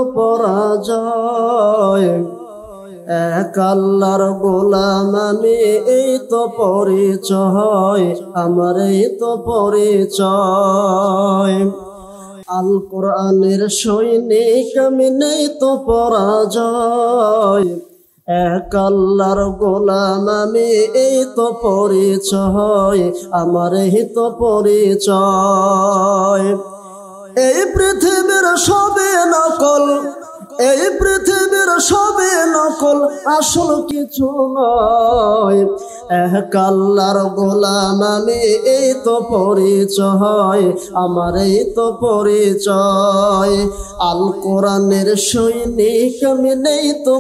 পরাজয়, এক আল্লাহর গোলাম আমি এই তো পরিচয়, আমার এই তো পরিচয়। আল কোরআনের সৈনিক আমি নেই তো পরাজয়, এক আল্লাহর গোলাম আমি এই তো পরিচয়, আমার এই তো পরিচয়। এই পৃথিবীর সবে নকল, এই পৃথিবীর সবে নকল, আসল কিছু নয়, এক আল্লাহর গোলাম আমি এই তো পরিচয়, আমার এই তো পরিচয়। আল কোরআনের সৈনিক আমি নেই তো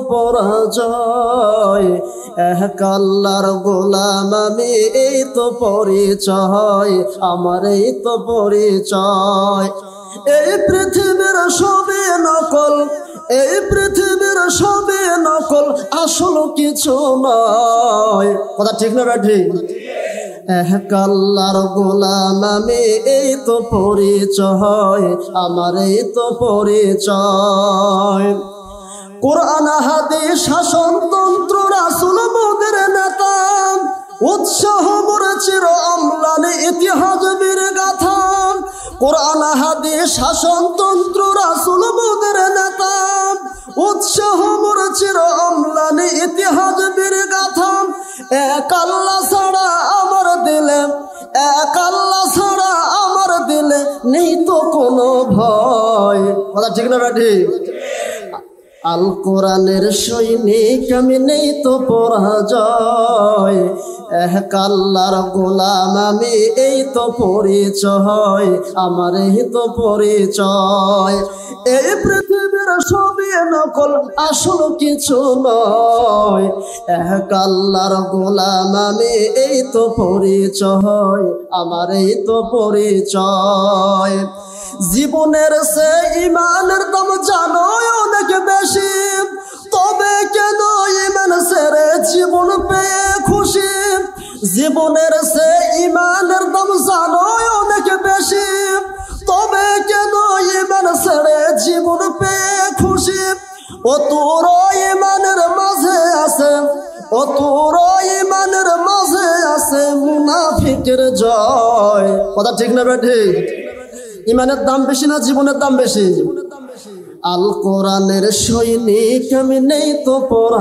পরাজয়, এক আল্লাহর গোলাম আমি এই তো পরিচয়, আমার এই তো পরিচয়। এই পৃথিবীর সবে নকল, এই পৃথিবীর সবে নকল, আসল কিছু নয়। কথা ঠিক না ঠিক? এক আল্লাহর গোলাম আমি এই তো পরিচয়, আমার এই তো পরিচয়। কোরআন হাদিস শাসনতন্ত্র রাসূল মোদের নেতা, উৎসাহ মোর চির অম্লানে ইতিহাস বীর গাথা। কোরআন হাদিস শাসনতন্ত্র রাসূল মোদের নেতা, উৎসাহ মোর চির অম্লানে ইতিহাস বীর গাথা। এক আল্লাহ ছাড়া আমার দিলে, এক আল্লাহ ছাড়া আমার দিলে নেই তো কোনো ভয়। কথা ঠিক না ঠিক? আল কোরআনের সৈনিক আমি নেই তো পরাজয়, এক আল্লাহর গোলাম আমি এই তো পরিচয়, আমার এই তো পরিচয়। এই পৃথিবীর সবই নকল, আসল কিছু নয়, এক আল্লাহর গোলাম আমি এই তো পরিচয়, আমার এই তো পরিচয়। জীবনের সে ইমানের দাম জানো অনেক বেশি, তবে কেন ইমান ছেড়ে জীবন পেয়ে খুশি। জীবনের সে ইমানের দাম জানো অনেক বেশি, তবে কেন ইমান ছেড়ে জীবন পেয়ে খুশি। ও তোর ইমানের মাঝে আছে, ও তোর ইমানের মাঝে আছে মুনাফিকের জয়। কথা ঠিক না ঠিক? ইমানের দাম বেশি না জীবনের দাম বেশি? আল কোরআনের সৈনিক আমি নেই তো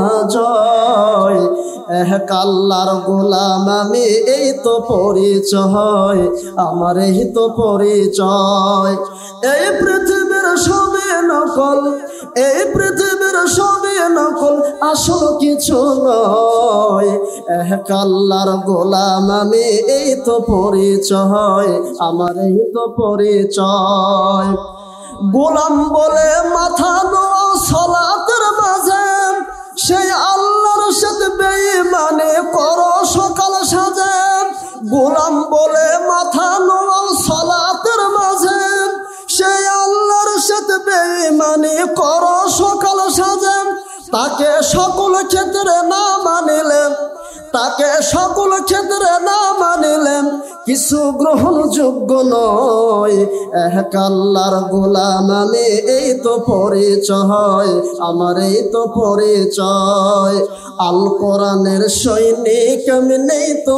পরাজয়, এক আল্লাহর গোলাম আমি এই তো পরিচয়, আমার এই তো পরিচয়। এই পৃথিবীর সবে নকল, এই পৃথিবীর সবে নকল, আসল কিছু নয়, এক আল্লাহর গোলাম আমি এই তো পরিচয়, আমার এই তো পরিচয়। গোলাম বলে মাথা নো সালাতের মাঝে সেই আল্লাহর সাথে বেঈমানি করো সকাল সাজে গোলাম বলে মাথা নো সালাতের মাঝে সেই আল্লাহর সাথে বেঈমানি করো সকাল সাজে তাকে সকল ক্ষেত্রে না মানিলে তাকে সকল ক্ষেত্রে না মানিলে কিছু গ্রহণযোগ্য নয় এক আল্লাহর গোলাম আমি এই তো পরিচয় আমার এই তো পরিচয় আল কোরআনের সৈনিক আমি নেই তো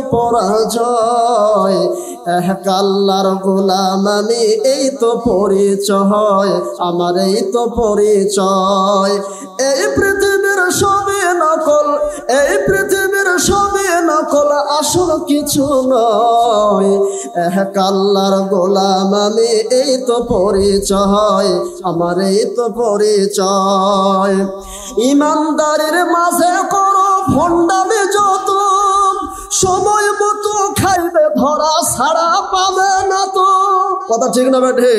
পরাজয় এক আল্লাহর গোলাম আমি এই তো পরিচয় আমার এই তো পরিচয় এই পৃথিবীর সবই নকল এই পৃথিবীর সবই নকল আসল কিছু নয় এক আল্লাহর গোলাম আমি এই তো পরিচয় আমার এই তো পরিচয় ইমানদারের মাঝে করো ভণ্ডামি যত সময় মতো খাইবে ধরা ছাড়া পাবে না তো কথা ঠিক না বেঠে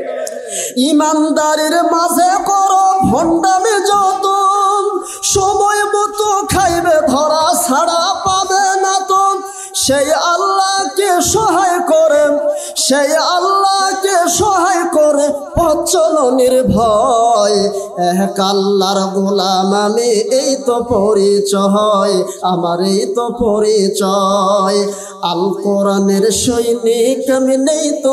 ইমানদারের মাঝে করো ভণ্ডামি যত সময় মতো খাইবে ধরা ছাড়া পাবে না তো সেই আল্লাহকে সহায় করে সেই আল্লাহকে সহায় করে পথ চলো নির্ভয় এক আল্লাহর গোলাম আমি এই তো পরিচয় আমার এই তো পরিচয় আল কোরআনের সৈনিক আমি নেই তো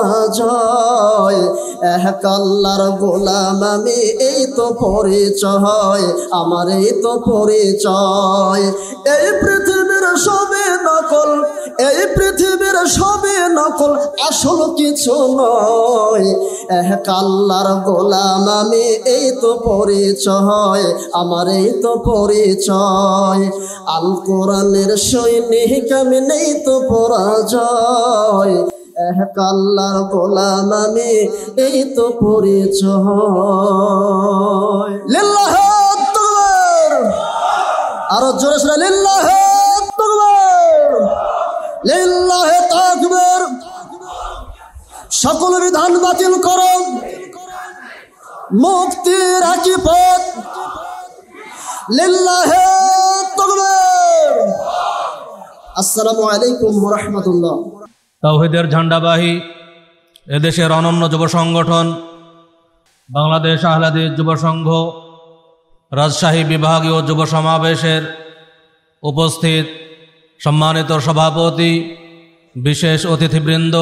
পরাজয় এক আল্লাহর গোলাম আমি এই তো পরিচয় আমার এই তো পরিচয় এই পৃথিবীর সবই নকল এই পৃথিবীর সবই নকল আসল কিছু নয় এক আল্লাহর গোলাম আমি এই তো পরিচয় আমার এই তো পরিচয় আল কোরআনের সৈনিক আমি নেই তো পরাজয় এক আল্লাহর গোলাম আমি এই তো পরিচয় লিল্লাহি তাকবীর আরো জোরে শুনে লিল্লাহি তাকবীর লিল্লাহি তাকবীর সকল বিধান বাতিল করো মুক্তির একই পথ লিল্লাহি তাকবীর আসসালামু আলাইকুম ওয়া রাহমাতুল্লাহ তাওহীদের ঝান্ডাবাহী এদেশের অনন্য যুব সংগঠন বাংলাদেশ আহলে হাদিস যুব সংঘ রাজশাহী বিভাগীয় যুব সমাবেশের উপস্থিত সম্মানিত সভাপতি বিশেষ অতিথিবৃন্দ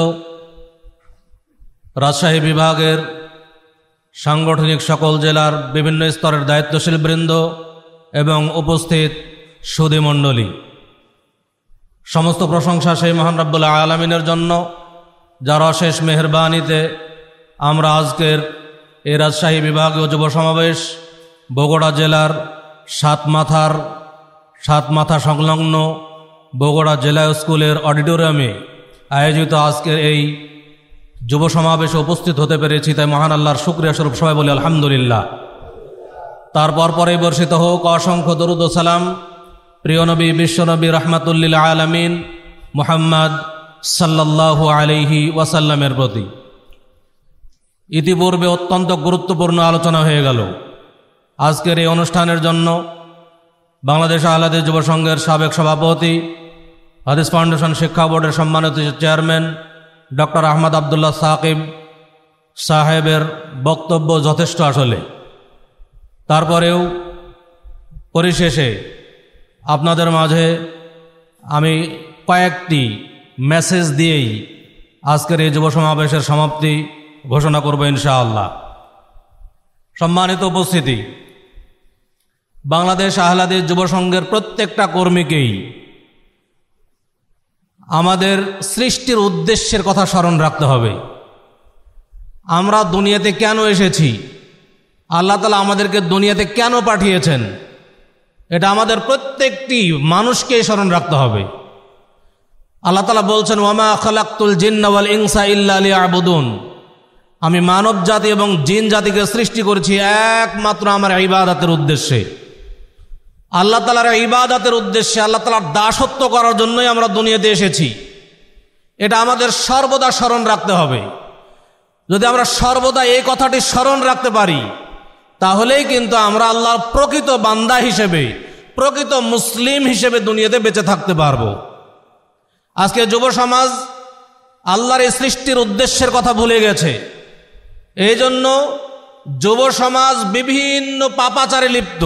রাজশাহী বিভাগের সাংগঠনিক সকল জেলার বিভিন্ন স্তরের দায়িত্বশীল বৃন্দ এবং উপস্থিত সুধীমণ্ডলী সমস্ত প্রশংসা সেই মহান রব্বুল আলামিনের জন্য যার অশেষ মেহেরবানিতে আমরা আজকের এই রাজশাহী বিভাগীয় যুব সমাবেশ বগুড়া জেলার সাতমাথার সাতমাথা সংলগ্ন বগুড়া জেলা স্কুলের অডিটোরিয়ামে আয়োজিত আজকের এই যুব সমাবেশে উপস্থিত হতে পেরেছি তাই মহান আল্লাহর শুকরিয়া স্বরূপ সবাই বলি আলহামদুলিল্লাহ। তারপর পরে বর্ষিত হোক অসংখ্য দরুদ ও সালাম প্রিয় নবী বিশ্বনবী রহমাতুল্লিল আলামিন মুহাম্মদ সাল্লাল্লাহু আলাইহি ওয়াসাল্লামের প্রতি। ইতিপূর্বে অত্যন্ত গুরুত্বপূর্ণ আলোচনা হয়ে গেল। আজকের এই অনুষ্ঠানের জন্য বাংলাদেশ আহলে হাদিস যুব সংঘের সাবেক সভাপতি হাদিস ফাউন্ডেশন শিক্ষা বোর্ডের সম্মানিত চেয়ারম্যান ডক্টর আহমদ আবদুল্লাহ সাকিব সাহেবের বক্তব্য যথেষ্ট আসলে। তারপরেও পরিশেষে আপনাদের মাঝে আমি কয়েকটি মেসেজ দিয়েই আজকের এই যুব সমাবেশের সমাপ্তি ঘোষণা করব ইনশাআল্লাহ। সম্মানিত উপস্থিতি, বাংলাদেশ আহলে হাদিস যুব সংঘের প্রত্যেকটা কর্মীকেই আমাদের সৃষ্টির উদ্দেশ্যের কথা স্মরণ রাখতে হবে। আমরা দুনিয়াতে কেন এসেছি, আল্লাহ তাআলা আমাদেরকে দুনিয়াতে কেন পাঠিয়েছেন, এটা আমাদের প্রত্যেকটি মানুষকে স্মরণ রাখতে হবে। আল্লাহ তাআলা বলছেন, ওয়ামা খালাকতুল জিন্না ওয়াল ইনসা ইল্লা লিয়াবুদুন, আমি মানব জাতি এবং জিন জাতিকে সৃষ্টি করেছি একমাত্র আমার ইবাদতের উদ্দেশ্যে। আল্লাহ তাআলার ইবাদতের উদ্দেশ্যে, আল্লাহ তাআলার দাসত্ব করার জন্যই আমরা দুনিয়াতে এসেছি। এটা আমাদের সর্বদা স্মরণ রাখতে হবে। যদি আমরা সর্বদা এই কথাটি স্মরণ রাখতে পারি, তাহলেই কিন্তু আমরা আল্লাহর প্রকৃত বান্দা হিসেবে, প্রকৃত মুসলিম হিসেবে দুনিয়াতে বেঁচে থাকতে পারবো। আজকে যুব সমাজ আল্লাহর এই সৃষ্টির উদ্দেশ্যের কথা ভুলে গেছে। এই জন্য যুব সমাজ বিভিন্ন পাপাচারে লিপ্ত।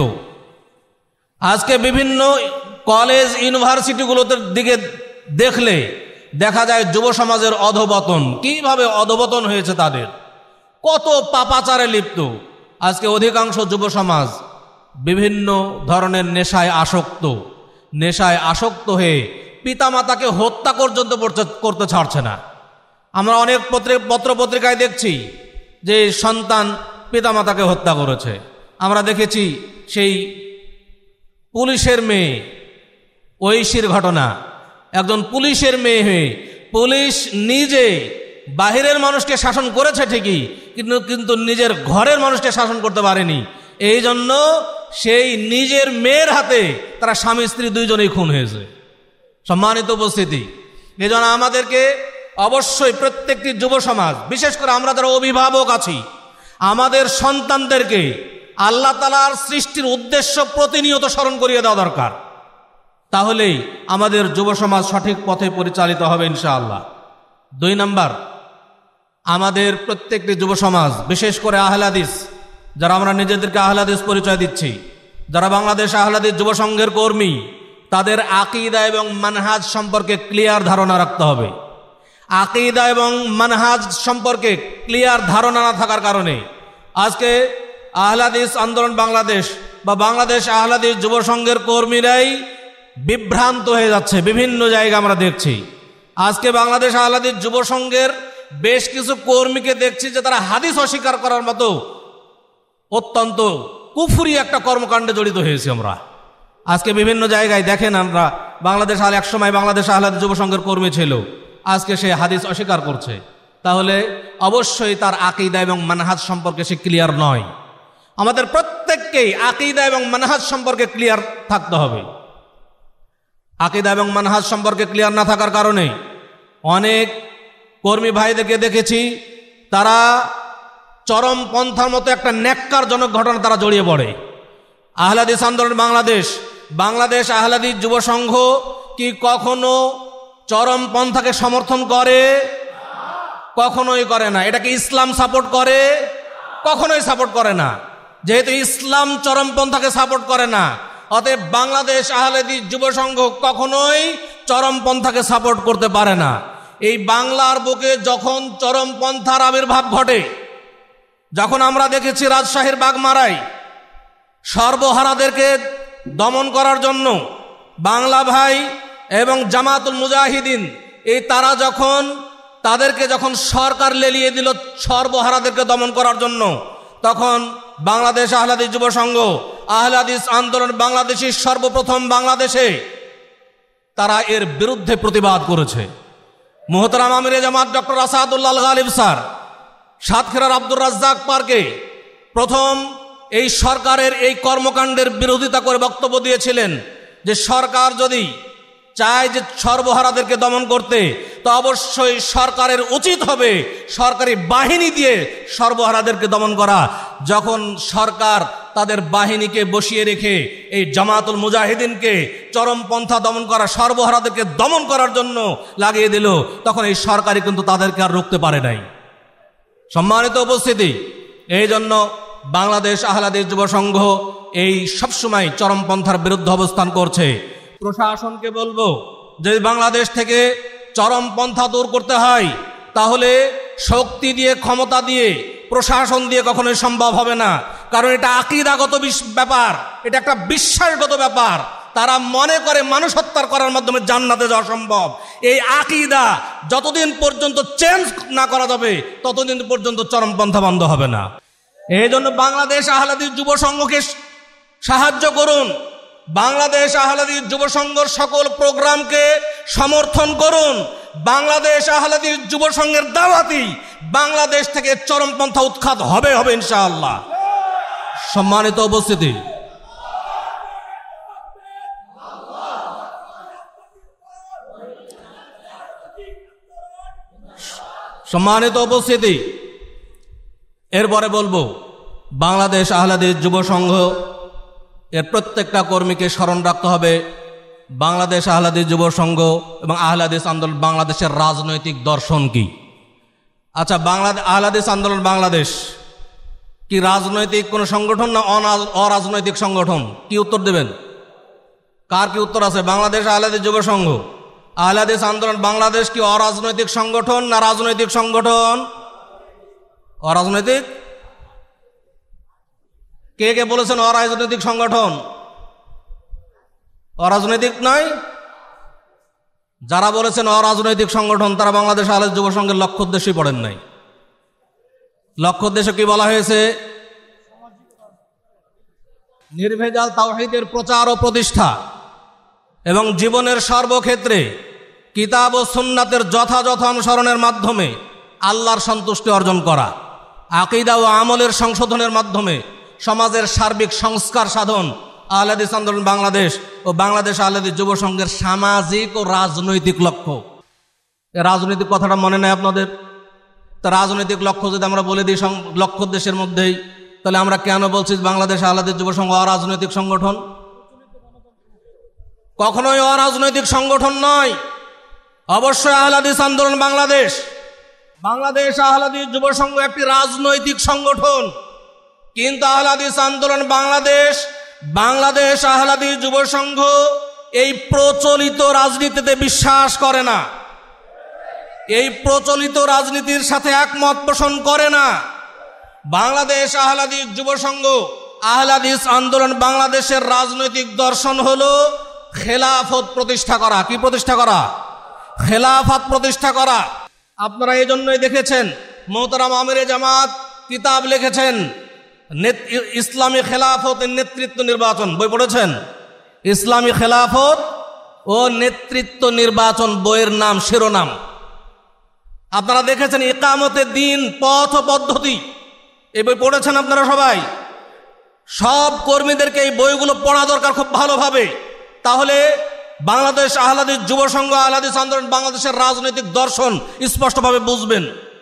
আজকে বিভিন্ন কলেজ ইউনিভার্সিটিগুলোতে দিকে দেখলে দেখা যায় যুব সমাজের অধঃপতন, কিভাবে অধঃপতন হয়েছে তাদের, কত পাপাচারে লিপ্ত। আজকে অধিকাংশ যুব সমাজ বিভিন্ন ধরনের নেশায় আসক্ত, নেশায় আসক্ত হয়ে পিতামাতাকে হত্যা পর্যন্ত করতে ছাড়ছে না। আমরা অনেক পত্র পত্রিকায় দেখছি যে সন্তান পিতামাতাকে হত্যা করেছে। আমরা দেখেছি সেই পুলিশের মেয়ে ঐশীর ঘটনা, একজন পুলিশের মেয়ে হয়ে পুলিশ নিজে বাহিরের মানুষকে শাসন করেছে ঠিকই, কিন্তু কিন্তু নিজের ঘরের মানুষকে শাসন করতে পারেনি। এই জন্য সেই নিজের মেয়ের হাতে তারা স্বামী স্ত্রী দুইজনেই খুন হয়েছে। সম্মানিত উপস্থিতি, এই জন্য আমাদেরকে অবশ্যই প্রত্যেকটি যুব সমাজ, বিশেষ করে আমরা যারা অভিভাবক আছি, আমাদের সন্তানদেরকে আল্লাহ তাআলার সৃষ্টির উদ্দেশ্য প্রতিনিয়ত স্মরণ করিয়ে দেওয়া দরকার। তাহলেই আমাদের যুব সমাজ সঠিক পথে পরিচালিত হবে ইনশাআল্লাহ। দুই নাম্বার, আমাদের প্রত্যেকটি যুব সমাজ, বিশেষ করে আহলে হাদিস, যারা আমরা নিজেদেরকে আহলে হাদিস পরিচয় দিচ্ছি, যারা বাংলাদেশ আহলে হাদিস যুব সংঘের কর্মী, তাদের আকীদা এবং মানহাজ সম্পর্কে ক্লিয়ার ধারণা রাখতে হবে। আকীদা এবং মানহাজ সম্পর্কে ক্লিয়ার ধারণা না থাকার কারণে আজকে আহলে হাদিস আন্দোলন বাংলাদেশ বা বাংলাদেশ আহলে হাদিস যুব সংঘের কর্মীরাই বিভ্রান্ত হয়ে যাচ্ছে। বিভিন্ন জায়গায় আমরা দেখছি আজকে বাংলাদেশ আহলে হাদিস যুব সংঘের বেশ কিছু কর্মীকে দেখছি যে তারা হাদিস অস্বীকার করার মতো অত্যন্ত কুফরি একটা কর্মকাণ্ডে জড়িত হয়েছি আমরা। আজকে বিভিন্ন জায়গায় দেখেন, আমরা বাংলাদেশ আহলে একসময় বাংলাদেশ আহলে হাদিস যুব সংঘের কর্মী ছিল, আজকে সে হাদিস অস্বীকার করছে। তাহলে অবশ্যই তার আকীদা এবং মানহাজ সম্পর্কে সে ক্লিয়ার নয়। আমাদের প্রত্যেককেই আকীদা এবং মানহাজ সম্পর্কে ক্লিয়ার থাকতে হবে। আকীদা এবং মানহাজ সম্পর্কে ক্লিয়ার না থাকার কারণে অনেক কর্মী ভাইদেরকে দেখেছি তারা চরম পন্থার মতো একটা ন্যাক্কারজনক ঘটনা তারা জড়িয়ে পড়ে। আহলে হাদিস আন্দোলন বাংলাদেশ, বাংলাদেশ আহলে হাদিস যুব সংঘ কি কখনো চরম পন্থাকে সমর্থন করে? কখনোই করে না। এটা কি ইসলাম সাপোর্ট করে? কখনোই সাপোর্ট করে না। যেহেতু ইসলাম চরম পন্থাকে সাপোর্ট করে না, অতএব বাংলাদেশ আহলে হাদিস যুব সংঘ কখনোই চরম পন্থাকে সাপোর্ট করতে পারে না। এই বাংলার বুকে যখন চরম পন্থার আবির্ভাব ঘটে, যখন আমরা দেখেছি রাজশাহীর বাগমারায় সর্বহারাদেরকে দমন করার জন্য বাংলা ভাই এবং জামাতুল মুজাহিদিন এই তারা যখন তাদেরকে যখন সরকার লেলিয়ে দিল সর্বহারাদেরকে দমন করার জন্য, তখন বাংলাদেশ আহলে হাদিস যুব সংঘ আহলে হাদিস আন্দোলন বাংলাদেশের সর্বপ্রথম বাংলাদেশে তারা এর বিরুদ্ধে প্রতিবাদ করেছে। মুহতারাম আমিরে জামাত ডক্টর আসাদুল্লাহ গালিব স্যার সাতক্ষীরার আব্দুর রাজ্জাক পার্কে প্রথম এই সরকারের এই কর্মকাণ্ডের বিরোধিতা করে বক্তব্য দিয়েছিলেন যে সরকার যদি চায় যে সর্বহারাদেরকে দমন করতে, তো অবশ্যই সরকারের উচিত হবে সরকারি বাহিনী দিয়ে সর্বহারাদেরকে দমন করা। যখন সরকার তাদের বাহিনীকে বসিয়ে রেখে এই জামাতুল মুজাহিদিনকে চরমপন্থা দমন করা, সর্বহারাদেরকে দমন করার জন্য লাগিয়ে দিল, তখন এই সরকারই কিন্তু তাদেরকে আর রুখতে পারে নাই। সম্মানিত উপস্থিতি, এই জন্য বাংলাদেশ আহলে হাদিস যুব সংঘ এই সবসময় চরমপন্থার বিরুদ্ধে অবস্থান করছে। প্রশাসনকে বলবো, যদি বাংলাদেশ থেকে চরমপন্থা দূর করতে হয় তাহলে শক্তি দিয়ে, ক্ষমতা দিয়ে, প্রশাসন দিয়ে কখনোই সম্ভব হবে না। কারণ এটা আকীদাগত ব্যাপার, এটা একটা বিশ্বাসগত ব্যাপার। তারা মনে করে মানুষ হত্যা করার মাধ্যমে জান্নাতে যাওয়া সম্ভব। এই আকীদা যতদিন পর্যন্ত চেঞ্জ না করা যাবে ততদিন পর্যন্ত চরমপন্থা বন্ধ হবে না। এই জন্য বাংলাদেশ আহলে হাদিস যুব সংঘকে সাহায্য করুন, বাংলাদেশ আহলে হাদিস যুব সংঘের সকল প্রোগ্রামকে সমর্থন করুন। বাংলাদেশ আহলে হাদিস যুব সংঘের দাওয়াতি বাংলাদেশ থেকে চরমপন্থা উৎখাত হবে হবে ইনশাআল্লাহ। সম্মানিত উপস্থিতি, সম্মানিত উপস্থিতি এরপরে বলবো বাংলাদেশ আহলে হাদিস যুব সংঘ এর প্রত্যেকটা কর্মীকে স্মরণ রাখতে হবে বাংলাদেশ আহলে হাদিস যুব সংঘ এবং আহলে হাদিস আন্দোলন বাংলাদেশের রাজনৈতিক দর্শন কি। আচ্ছা, বাংলাদেশ আহলে হাদিস আন্দোলন বাংলাদেশ কি রাজনৈতিক কোনো সংগঠন না অরাজনৈতিক সংগঠন? কি উত্তর দেবেন? কার কি উত্তর আছে? বাংলাদেশ আহলে হাদিস যুব সংঘ আহলে হাদিস আন্দোলন বাংলাদেশ কি অরাজনৈতিক সংগঠন না রাজনৈতিক সংগঠন? অরাজনৈতিক। কে কে বলেছেন অরাজনৈতিক সংগঠন? অরাজনৈতিক নয়। যারা বলেছেন অরাজনৈতিক সংগঠন তারা বাংলাদেশ আহলে হাদিস যুব সংঘের লক্ষ্য উদ্দেশ্যই পড়েন নাই। লক্ষ্য উদ্দেশ্য কি বলা হয়েছে? নির্ভেজাল তাওহীদের প্রচার ও প্রতিষ্ঠা এবং জীবনের সর্বক্ষেত্রে কিতাব ও সুন্নাতের যথাযথ অনুসরণের মাধ্যমে আল্লাহর সন্তুষ্টি অর্জন করা, আকীদা ও আমলের সংশোধনের মাধ্যমে সমাজের সার্বিক সংস্কার সাধন আহলে হাদিস আন্দোলন বাংলাদেশ ও বাংলাদেশ আহলে হাদিস যুব সংঘের সামাজিক ও রাজনৈতিক লক্ষ্য। এই রাজনৈতিক কথাটা মনে নেই আপনাদের? তা রাজনৈতিক লক্ষ্য যদি আমরা বলে দিই লক্ষ্য উদ্দেশ্যের মধ্যেই, তাহলে আমরা কেন বলছি বাংলাদেশ আহলে হাদিস যুব সংঘ অরাজনৈতিক সংগঠন? কখনোই অরাজনৈতিক সংগঠন নয়। অবশ্যই আহলে হাদিস আন্দোলন বাংলাদেশ বাংলাদেশ আহলে হাদিস যুব সংঘ একটি রাজনৈতিক সংগঠন, কিন্তু আহলে হাদিস আন্দোলন বাংলাদেশ বাংলাদেশ আহলে হাদিস যুব সংঘ এই প্রচলিত রাজনীতিতে বিশ্বাস করে না, এই প্রচলিত রাজনীতির সাথে একমত পোষণ করে না। বাংলাদেশ আহলে হাদিস যুব সংঘ আহলে হাদিস আন্দোলন বাংলাদেশের রাজনৈতিক দর্শন হলো খেলাফত প্রতিষ্ঠা করা। কি প্রতিষ্ঠা করা? খেলাফত প্রতিষ্ঠা করা। আপনারা এই জন্যই দেখেছেন মোহতারাম আমিরে জামাত কিতাব লিখেছেন ইসলামী খেলাফতের নেতৃত্ব নির্বাচন, বই পড়েছেন? ইসলামী খেলাফত ও নেতৃত্ব নির্বাচন বইয়ের নাম, শিরোনাম। আপনারা দেখেছেন ইকামতের দিন, পথ ও পদ্ধতি, এই বই পড়েছেন আপনারা সবাই? সব কর্মীদেরকে এই বইগুলো পড়া দরকার খুব ভালোভাবে, তাহলে বাংলাদেশ আহলে হাদিস যুব সংঘ আহলে হাদিস আন্দোলন বাংলাদেশের রাজনৈতিক দর্শন স্পষ্টভাবে বুঝবেন।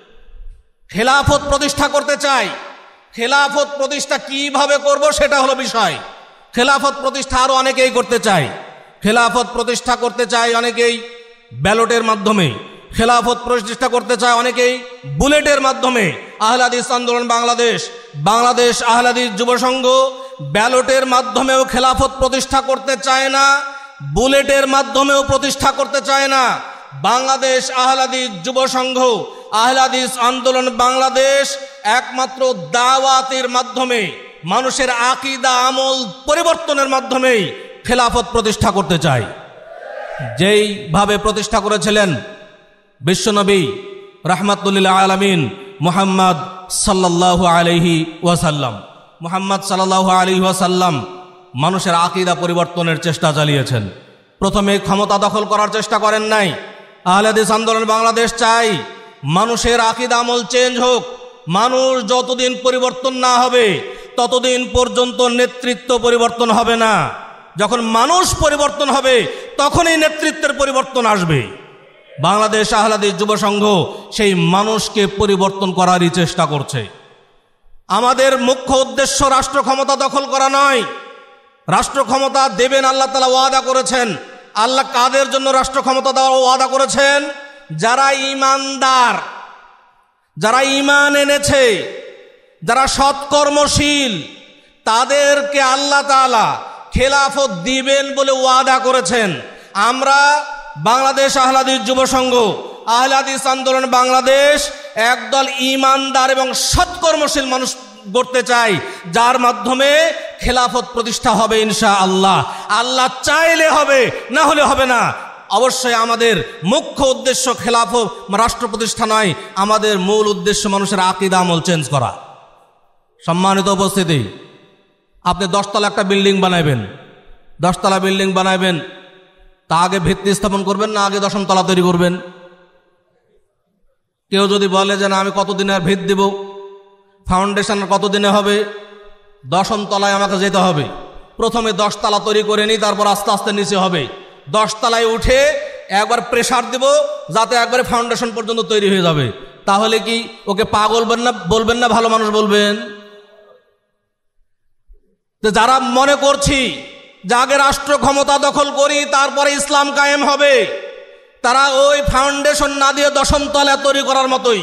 খেলাফত প্রতিষ্ঠা করতে চাই, খেলাফত প্রতিষ্ঠা কিভাবে করব সেটা হলো বিষয়। খেলাফত প্রতিষ্ঠা আরো অনেকেই করতে চায়। খেলাফত প্রতিষ্ঠা করতে চায় অনেকেই ব্যালটের মাধ্যমে, খেলাফত প্রতিষ্ঠা করতে চায় অনেকেই বুলেটের মাধ্যমে। আহলে হাদিস আন্দোলন বাংলাদেশ বাংলাদেশ আহলে হাদিস যুব সংঘ ব্যালটের মাধ্যমেও খেলাফত প্রতিষ্ঠা করতে চায় না, বুলেটের মাধ্যমেও প্রতিষ্ঠা করতে চায় না। বাংলাদেশ আহলে হাদিস যুব সংঘ আহলে হাদিস আন্দোলন বাংলাদেশ একমাত্র দাওয়াতের মাধ্যমে, মানুষের আকীদা আমল পরিবর্তনের মাধ্যমেই খেলাফত প্রতিষ্ঠা করতে চায়। যেইভাবে প্রতিষ্ঠা করেছিলেন বিশ্বনবী রাহমাতুল আলামিন মুহাম্মদ সাল্লাল্লাহু আলাইহি ওয়াসাল্লাম। মুহাম্মদ সাল্লাল্লাহু আলাইহি ওয়াসাল্লাম মানুষের আকীদা পরিবর্তনের চেষ্টা চালিয়েছেন। প্রথমে ক্ষমতা দখল করার চেষ্টা করেন নাই। আহলে হাদিস আন্দোলন বাংলাদেশ চাই মানুষের আকীদা আমল চেঞ্জ হোক। মানুষ যতদিন পরিবর্তন না হবে ততদিন পর্যন্ত নেতৃত্ব পরিবর্তন হবে না। যখন মানুষ পরিবর্তন হবে তখনই নেতৃত্বের পরিবর্তন আসবে। বাংলাদেশ আহলে হাদিস যুব সংঘ সেই মানুষকে পরিবর্তন করারই চেষ্টা করছে। আমাদের মুখ্য উদ্দেশ্য রাষ্ট্র ক্ষমতা দখল করা নয়। রাষ্ট্র ক্ষমতা দেবেন, আল্লাহ তাআলা ওয়াদা করেছেন। আল্লাহ কাদের জন্য রাষ্ট্র ক্ষমতা দেওয়ার ওয়াদা করেছেন? যারা ঈমানদার, যারা ঈমান এনেছে, যারা সৎকর্মশীল, তাদেরকে আল্লাহ তাআলা খেলাফত দিবেন বলে ওয়াদা করেছেন। আমরা বাংলাদেশ আহলে হাদিস যুব সংঘ আহলে হাদিস আন্দোলন বাংলাদেশ একদল ঈমানদার এবং সৎকর্মশীল মানুষ গড়তে চাই, যার মাধ্যমে খেলাফত প্রতিষ্ঠা হবে ইনশাআল্লাহ। আল্লাহ চাইলে হবে, না হলে হবে না। অবশ্যই আমাদের মুখ্য উদ্দেশ্য খেলাফত রাষ্ট্র প্রতিষ্ঠা নয়, আমাদের মূল উদ্দেশ্য মানুষের আকীদা আমল চেঞ্জ করা। সম্মানিত উপস্থিতি, আপনি দশতলা একটা বিল্ডিং বানাবেন, দশতলা বিল্ডিং বানাবেন, তা আগে ভিত্তি স্থাপন করবেন না আগে দশম তলা তৈরি করবেন? কেউ যদি বলে যে না আমি কতদিনে আর ভিত দিব, ফাউন্ডেশন কতদিনে হবে, দশম তলায় আমাকে যেতে হবে, প্রথমে দশতলা তৈরি করে নিই, তারপর আস্তে আস্তে নিচে হবে। দশতলায় উঠে একবার প্রেসার দেব যাতে একবারে ফাউন্ডেশন পর্যন্ত তৈরি হয়ে যাবে। তাহলে কি ওকে পাগল বলবেন না বলবেন না ভালো মানুষ বলবেন? তো যারা মনে করছি যে আগে রাষ্ট্র ক্ষমতা দখল করি তারপরে ইসলাম কায়েম হবে, তারা ওই ফাউন্ডেশন না দিয়ে দশম তলা তৈরি করার মতোই।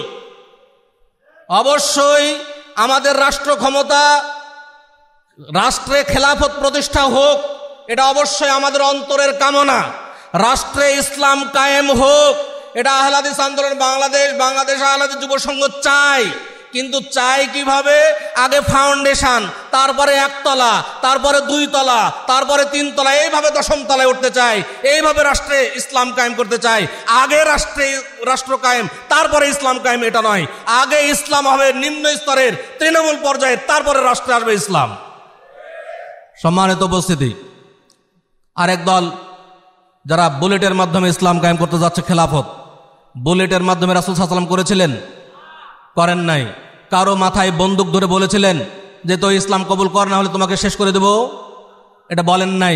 অবশ্যই আমাদের রাষ্ট্র ক্ষমতা, রাষ্ট্রে খেলাফত প্রতিষ্ঠা হোক, এটা অবশ্যই আমাদের অন্তরের কামনা। রাষ্ট্রে ইসলাম কায়েম হোক, এটা আহলে হাদিস আন্দোলন বাংলাদেশ, বাংলাদেশ আহলে হাদিস যুব সংঘ চাই। কিন্তু চাই কিভাবে? আগে ফাউন্ডেশন, তারপরে একতলা, তারপরে দুই তলা, তারপরে তিন তলা, এইভাবে দশম তলায় উঠতে চাই। এইভাবে রাষ্ট্রে ইসলাম কায়েম করতে চাই। আগে রাষ্ট্রে রাষ্ট্র কায়েম, তারপরে ইসলাম কায়েম, এটা নয়। আগে ইসলাম হবে নিম্ন স্তরের, তৃণমূল পর্যায়ে, তারপরে রাষ্ট্রে আসবে ইসলাম। সম্মানিত উপস্থিতি, আরেক দল যারা বুলেটের মাধ্যমে ইসলাম কায়েম করতে যাচ্ছে, খেলাফত। বুলেটের মাধ্যমে রাসূল সাল্লাল্লাহু আলাইহি ওয়াসাল্লাম করেছিলেন? করেন নাই। কারো মাথায় বন্দুক ধরে বলেছিলেন যে তো ইসলাম কবুল কর, না হলে তোমাকে শেষ করে দেব? এটা বলেন নাই।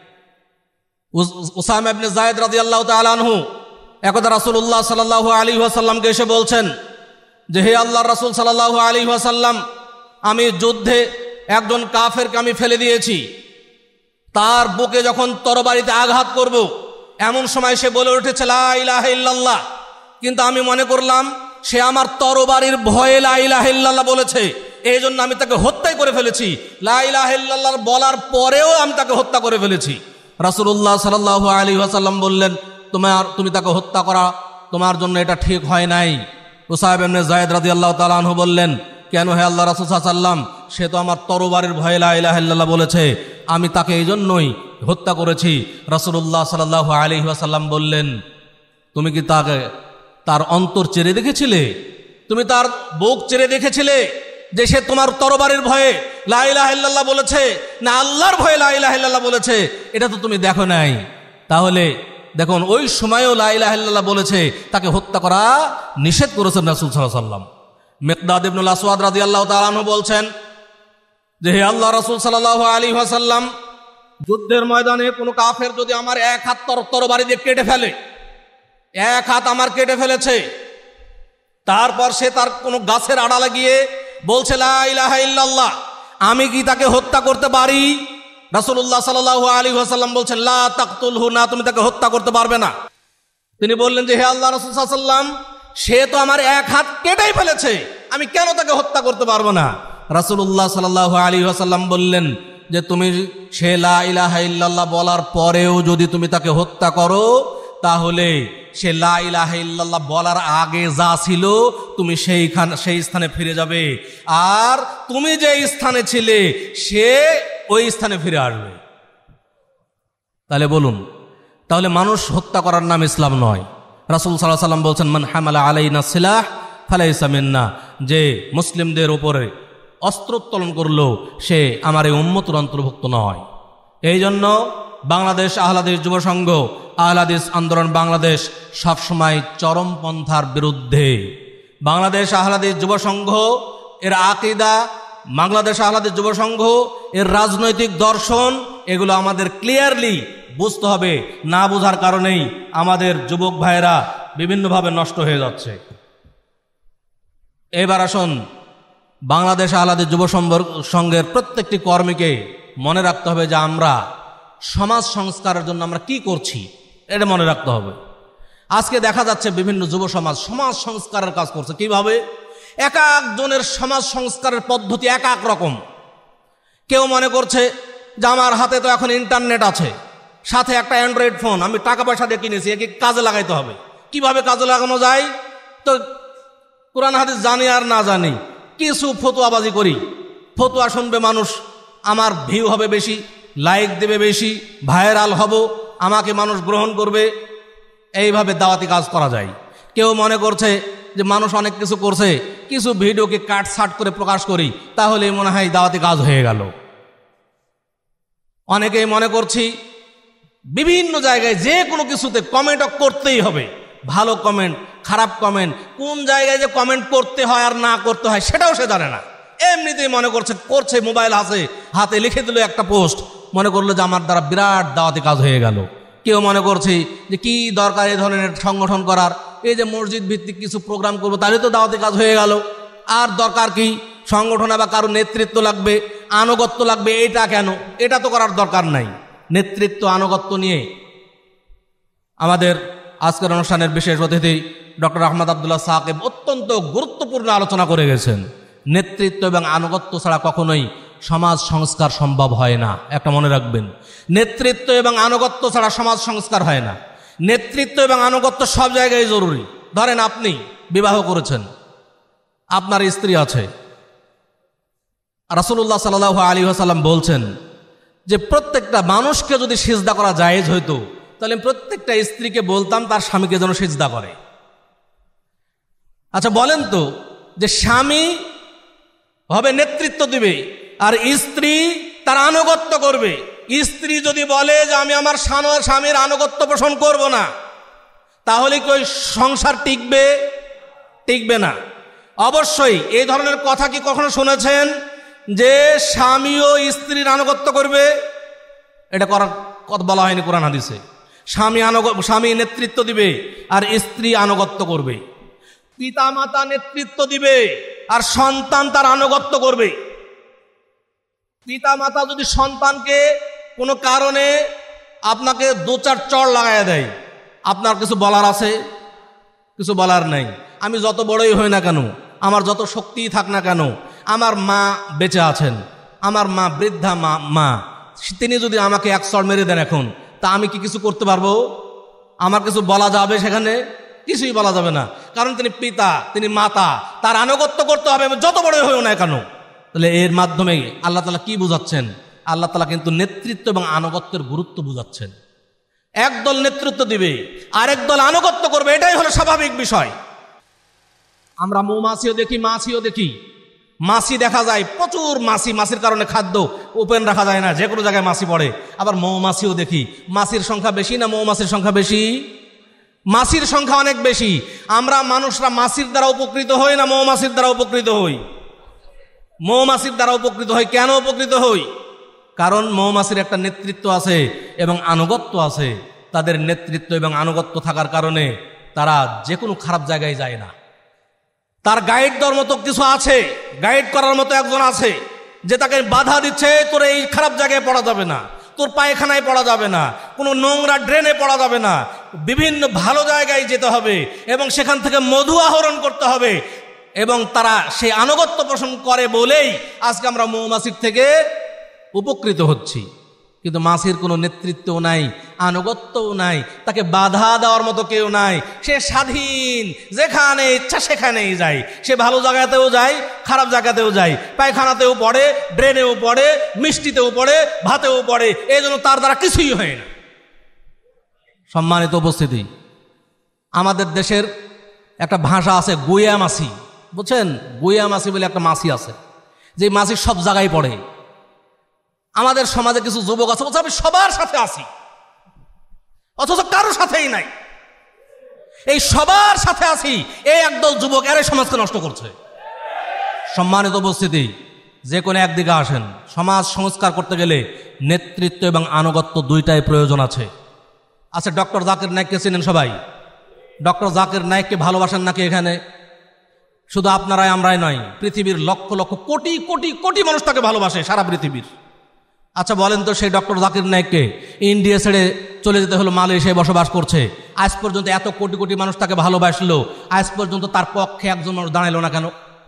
উসামা ইবনে যায়েদ রাদিয়াল্লাহু তাআলা আনহু একদা রাসূলুল্লাহ সাল্লাল্লাহু আলাইহি ওয়াসাল্লামকে এসে বলছেন যে হে আল্লাহর রাসূল সাল্লাল্লাহু আলাইহি ওয়াসাল্লাম, আমি যুদ্ধে একজন কাফেরকে আমি ফেলে দিয়েছি, তার বুকে যখন তরবারিতে আঘাত করব এমন সময় সে বলে উঠেছে লা ইলাহা ইল্লাল্লাহ, কিন্তু আমি মনে করলাম সে আমার তরবারির ভয়ে লা ইলাহা ইল্লাল্লাহ বলেছে, এই জন্য আমি তাকে হত্যাই করে ফেলেছি। লা ইলাহা ইল্লাল্লাহ বলার পরেও আমি তাকে হত্যা করে ফেলেছি। রাসূলুল্লাহ সাল্লাল্লাহু আলাইহি ওয়াসাল্লাম বললেন, তোমার তুমি তাকে হত্যা করা তোমার জন্য এটা ঠিক হয় নাই। উসামা ইবনে যায়েদ রাদিয়াল্লাহু তাআলা আনহু বললেন, কেন হে আল্লাহ রাসূল সাল্লাল্লাহু আলাইহি ওয়াসাল্লাম, সে তো আমার তরবারির ভয়ে লা ইলাহা ইল্লাল্লাহ বলেছে, আমি তাকে এই জন্যই হত্যা করেছি। রাসূলুল্লাহ সাল্লাল্লাহু আলাইহি ওয়াসাল্লাম বললেন, তুমি কি তাকে তার অন্তর চেরে দেখেছিলে? তুমি তার বুক চেরে দেখেছিলে যে সে তোমার তরবারির ভয়ে লা ইলাহা ইল্লাল্লাহ বলেছে না আল্লাহর ভয়ে লা ইলাহা ইল্লাল্লাহ বলেছে? এটা তো তুমি দেখো নাই। তাহলে দেখুন, ওই সময়ও লা ইলাহা ইল্লাল্লাহ বলেছে, তাকে হত্যা করা নিষেধ করেছেন রাসূল সাল্লাল্লাহু আলাইহি ওয়াসাল্লাম। মিকদাদ ইবনুল আসওয়াদ রাদিয়াল্লাহু তাআলা আনহু বলছেন যে হে আল্লাহ রাসূল সাল্লাল্লাহু আলাইহি ওয়াসাল্লাম, যুদ্ধের ময়দানে কোনো কাফের যদি আমার এক হাত তরবারি দিয়ে কেটে ফেলে, এক হাত আমার কেটে ফেলেছে, তারপর সে তার কোনো গাছের আড়ালে গিয়ে বলছে লা ইলাহা ইল্লাল্লাহ, আমি কি তাকে হত্যা করতে পারি? রাসূলুল্লাহ সাল্লাল্লাহু আলাইহি ওয়াসাল্লাম বলছেন লা তাকতুলহু, না তুমি তাকে হত্যা করতে পারবে না। তিনি বললেন যে হে আল্লাহ রাসূল সাল্লাল্লাহু আলাইহি ওয়াসাল্লাম, সে তো আমার এক হাত কেটেই ফেলেছে, আমি কেন তাকে হত্যা করতে পারবো না? রাসূলুল্লাহ সাল্লাল্লাহু আলাইহি ওয়াসাল্লাম বললেন যে তুমি সে লা ইলাহা ইল্লাল্লাহ বলার পরেও যদি তুমি তাকে হত্যা করো, তাহলে সে লা ইলাহা ইল্লাল্লাহ বলার আগে যা ছিল তুমি সেইখান সেই স্থানে ফিরে যাবে, আর তুমি যে স্থানে ছিলে সে ওই স্থানে ফিরে আসবে। তাহলে বলুন, তাহলে মানুষ হত্যা করার নাম ইসলাম নয়। রাসূল সাল্লাল্লাহু আলাইহি ওয়াসাল্লাম বলছেন মান হামালা আলাইনা সিলাহ ফালাইসা মিন্না, যে মুসলিমদের উপরে অস্ত্র উত্তোলন করলো সে আমার এই উম্মতের অন্তর্ভুক্ত নয়। এই জন্য বাংলাদেশ আহলে হাদিস যুব সংঘ, আহলে হাদিস আন্দোলন বাংলাদেশ সবসময় চরমপন্থার বিরুদ্ধে। বাংলাদেশ আহলে হাদিস যুব সংঘ এর আকীদা, বাংলাদেশ আহলে হাদিস যুব সংঘ এর রাজনৈতিক দর্শন, এগুলো আমাদের ক্লিয়ারলি বুঝতে হবে। না বোঝার কারণেই আমাদের যুবক ভাইয়েরা বিভিন্নভাবে নষ্ট হয়ে যাচ্ছে। এবার আসুন, বাংলাদেশ আহলে হাদিস যুব সংঘের প্রত্যেকটি কর্মীকে মনে রাখতে হবে যে আমরা সমাজ সংস্কারের জন্য আমরা কি করছি, এটা মনে রাখতে হবে। আজকে দেখা যাচ্ছে বিভিন্ন যুব সমাজ সমাজ সংস্কারের কাজ করছে। কিভাবে? এক একজনের সমাজ সংস্কারের পদ্ধতি এক এক রকম। কেউ মনে করছে যে আমার হাতে তো এখন ইন্টারনেট আছে, সাথে একটা অ্যান্ড্রয়েড ফোন, আমি টাকা পয়সা দিয়ে কিনেছি, একে কাজে লাগাইতে হবে। কিভাবে কাজে লাগানো যায়? তো কোরআন হাদিস জানি আর না জানি কিছু ফতুয়াবাজি করি, ফতুয়া শুনবে মানুষ, আমার ভিউ হবে বেশি, লাইক দেবে বেশি, ভাইরাল হব, আমাকে মানুষ গ্রহণ করবে, এইভাবে দাওয়াতি কাজ করা যায়। কেউ মনে করছে যে মানুষ অনেক কিছু করছে, কিছু ভিডিওকে কাট ছাট করে প্রকাশ করি, তাহলে মনে হয় দাওয়াতি কাজ হয়ে গেল। অনেকেই মনে করছি বিভিন্ন জায়গায় যে কোনো কিছুতে কমেন্ট করতেই হবে, ভালো কমেন্ট, খারাপ কমেন্ট, কোন জায়গায় যে কমেন্ট করতে হয় আর না করতে হয় সেটাও সে জানে না। এমনিতেই মনে করছে করছে, মোবাইল আছে হাতে, লিখে দিল একটা পোস্ট, মনে করলো যে আমার দ্বারা বিরাট দাওয়াতি কাজ হয়ে গেল। কেউ মনে করছে যে কি দরকার এই ধরনের সংগঠন করার, এই যে মসজিদ ভিত্তিক কিছু প্রোগ্রাম করবো তাহলে তো দাওয়াতি কাজ হয়ে গেল, আর দরকার কি সংগঠন বা কারো নেতৃত্ব লাগবে, আনুগত্য লাগবে, এটা কেন? এটা তো করার দরকার নাই। নেতৃত্ব আনুগত্য নিয়ে আমাদের আজকের অনুষ্ঠানের বিশেষ অতিথি ডক্টর আহমদ আবদুল্লাহ সাকিব অত্যন্ত গুরুত্বপূর্ণ আলোচনা করে গেছেন। নেতৃত্ব এবং আনুগত্য ছাড়া কখনোই সমাজ সংস্কার সম্ভব হয় না, একটা মনে রাখবেন। নেতৃত্ব এবং আনুগত্য ছাড়া সমাজ সংস্কার হয় না। নেতৃত্ব এবং আনুগত্য সব জায়গায় জরুরি। ধরেন আপনি বিবাহ করেছেন, আপনার স্ত্রী আছে, রাসূলুল্লাহ সাল্লাল্লাহু আলাইহি ওয়াসাল্লাম বলছেন যে প্রত্যেকটা মানুষকে যদি সিজদা করা জায়েজ হইতো তাহলে প্রত্যেকটা স্ত্রীকে বলতাম তার স্বামীকে যেন সিজদা করে। আচ্ছা বলেন তো, যে স্বামী হবে নেতৃত্ব দিবে আর স্ত্রী তার আনুগত্য করবে, স্ত্রী যদি বলে যে আমি আমার স্বামীর আনুগত্য পোষণ করব না, তাহলে কি ওই সংসার টিকবে? টিকবে না। অবশ্যই এই ধরনের কথা কি কখনো শুনেছেন যে স্বামীও স্ত্রীর আনুগত্য করবে? এটা করার কথা বলা হয়নি কোরআন হাদিসে। স্বামী আনুগত্য, স্বামী নেতৃত্ব দিবে আর স্ত্রী আনুগত্য করবে। পিতা মাতা নেতৃত্ব দিবে আর সন্তান তার আনুগত্য করবে। পিতা মাতা যদি সন্তানকে কোনো কারণে আপনাকে দু চার চড় লাগাইয়া দেয়, আপনার কিছু বলার আছে? কিছু বলার নাই। আমি যত বড়ই হই না কেন, আমার যত শক্তিই থাক না কেন, আমার মা বেঁচে আছেন, আমার মা বৃদ্ধা মা মা তিনি যদি আমাকে এক চড় মেরে দেন এখন, তা আমি কি কিছু করতে পারবো? আমার কিছু বলা যাবে সেখানে? কিছুই বলা যাবে না, কারণ তিনি পিতা, তিনি মাতা, তার আনুগত্য করতে হবে যত বড়ই হইও না কেন। তাহলে এর মাধ্যমে আল্লাহ তাআলা কি বুঝাচ্ছেন? আল্লাহ তাআলা কিন্তু নেতৃত্ব এবং আনুগত্যের গুরুত্ব বুঝাচ্ছেন। একদল নেতৃত্ব দিবে, আরেক দল আনুগত্য করবে, এটাই হলো স্বাভাবিক বিষয়। আমরা মৌমাছিও দেখি, মাছিও দেখি। মাছি দেখা যায় প্রচুর মাছি, মাছির কারণে খাদ্য ওপেন রাখা যায় না, যে কোনো জায়গায় মাছি পড়ে। আবার মৌমাছিও দেখি, মাছির সংখ্যা বেশি না মৌমাছির সংখ্যা বেশি? মাছির সংখ্যা অনেক বেশি। আমরা মানুষরা মাছির দ্বারা উপকৃত হই না মৌমাছির দ্বারা উপকৃত হই? মৌমাছির দ্বারা উপকৃত হই। কেন উপকৃত হই? কারণ মৌমাছির একটা নেতৃত্ব আছে এবং আনুগত্য আছে। তাদের নেতৃত্ব এবং আনুগত্য থাকার কারণে তারা যে কোনো খারাপ জায়গায় যায় না। তার গাইড দেওয়ার মতো কিছু আছে, গাইড করার মতো একজন আছে যে তাকে বাধা দিচ্ছে, তোর এই খারাপ জায়গায় পড়া যাবে না, তোর পায়খানায় পড়া যাবে না, কোনো নোংরা ড্রেনে পড়া যাবে না, বিভিন্ন ভালো জায়গায় যেতে হবে এবং সেখান থেকে মধু আহরণ করতে হবে। এবং তারা সেই আনুগত্য পোষণ করে বলেই আজকে আমরা মৌমাছির থেকে উপকৃত হচ্ছি। কিন্তু মাছির কোনো নেতৃত্বও নাই, আনুগত্যও নাই, তাকে বাধা দেওয়ার মতো কেউ নাই। সে স্বাধীন, যেখানে ইচ্ছা সেখানেই যায়। সে ভালো জায়গাতেও যায়, খারাপ জায়গাতেও যায়, পায়খানাতেও পড়ে, ড্রেনেও পড়ে, মিষ্টিতেও পড়ে, ভাতেও পড়ে। এই জন্য তার দ্বারা কিছুই হয় না। সম্মানিত উপস্থিতি, আমাদের দেশের একটা ভাষা আছে গুয়া মাছি, বুঝছেন? গুয়া মাছি বলে একটা মাছি আছে, যে মাছি সব জায়গায় পড়ে। আমাদের সমাজে কিছু যুবক আছে, আমি সবার সাথে আছি, অথচ কারোর সাথেই নাই। এই সবার সাথে আছি, এই একদল যুবক এরাই সমাজকে নষ্ট করছে। সম্মানিত উপস্থিতি, যে কোনো একদিকে আসেন, সমাজ সংস্কার করতে গেলে নেতৃত্ব এবং আনুগত্য দুইটাই প্রয়োজন আছে। আচ্ছা, ডক্টর জাকির নায়েককে চেনেন সবাই? ডক্টর জাকির নায়েককে ভালোবাসেন নাকি? এখানে শুধু আপনারাই আমরাই নয়, পৃথিবীর লক্ষ লক্ষ কোটি কোটি কোটি মানুষ তাকে ভালোবাসে, সারা পৃথিবীর। আচ্ছা বলেন তো, সেই ডক্টর জাকির নায়েককে ইন্ডিয়া ছেড়ে চলে যেতে হলো, মালয়েশিয়ায় বসবাস করছে। আজ পর্যন্ত এত কোটি কোটি মানুষ তাকে ভালোবাসলো, আজ পর্যন্ত তার পক্ষে একজন মানুষ দাঁড়াইলো না কেন?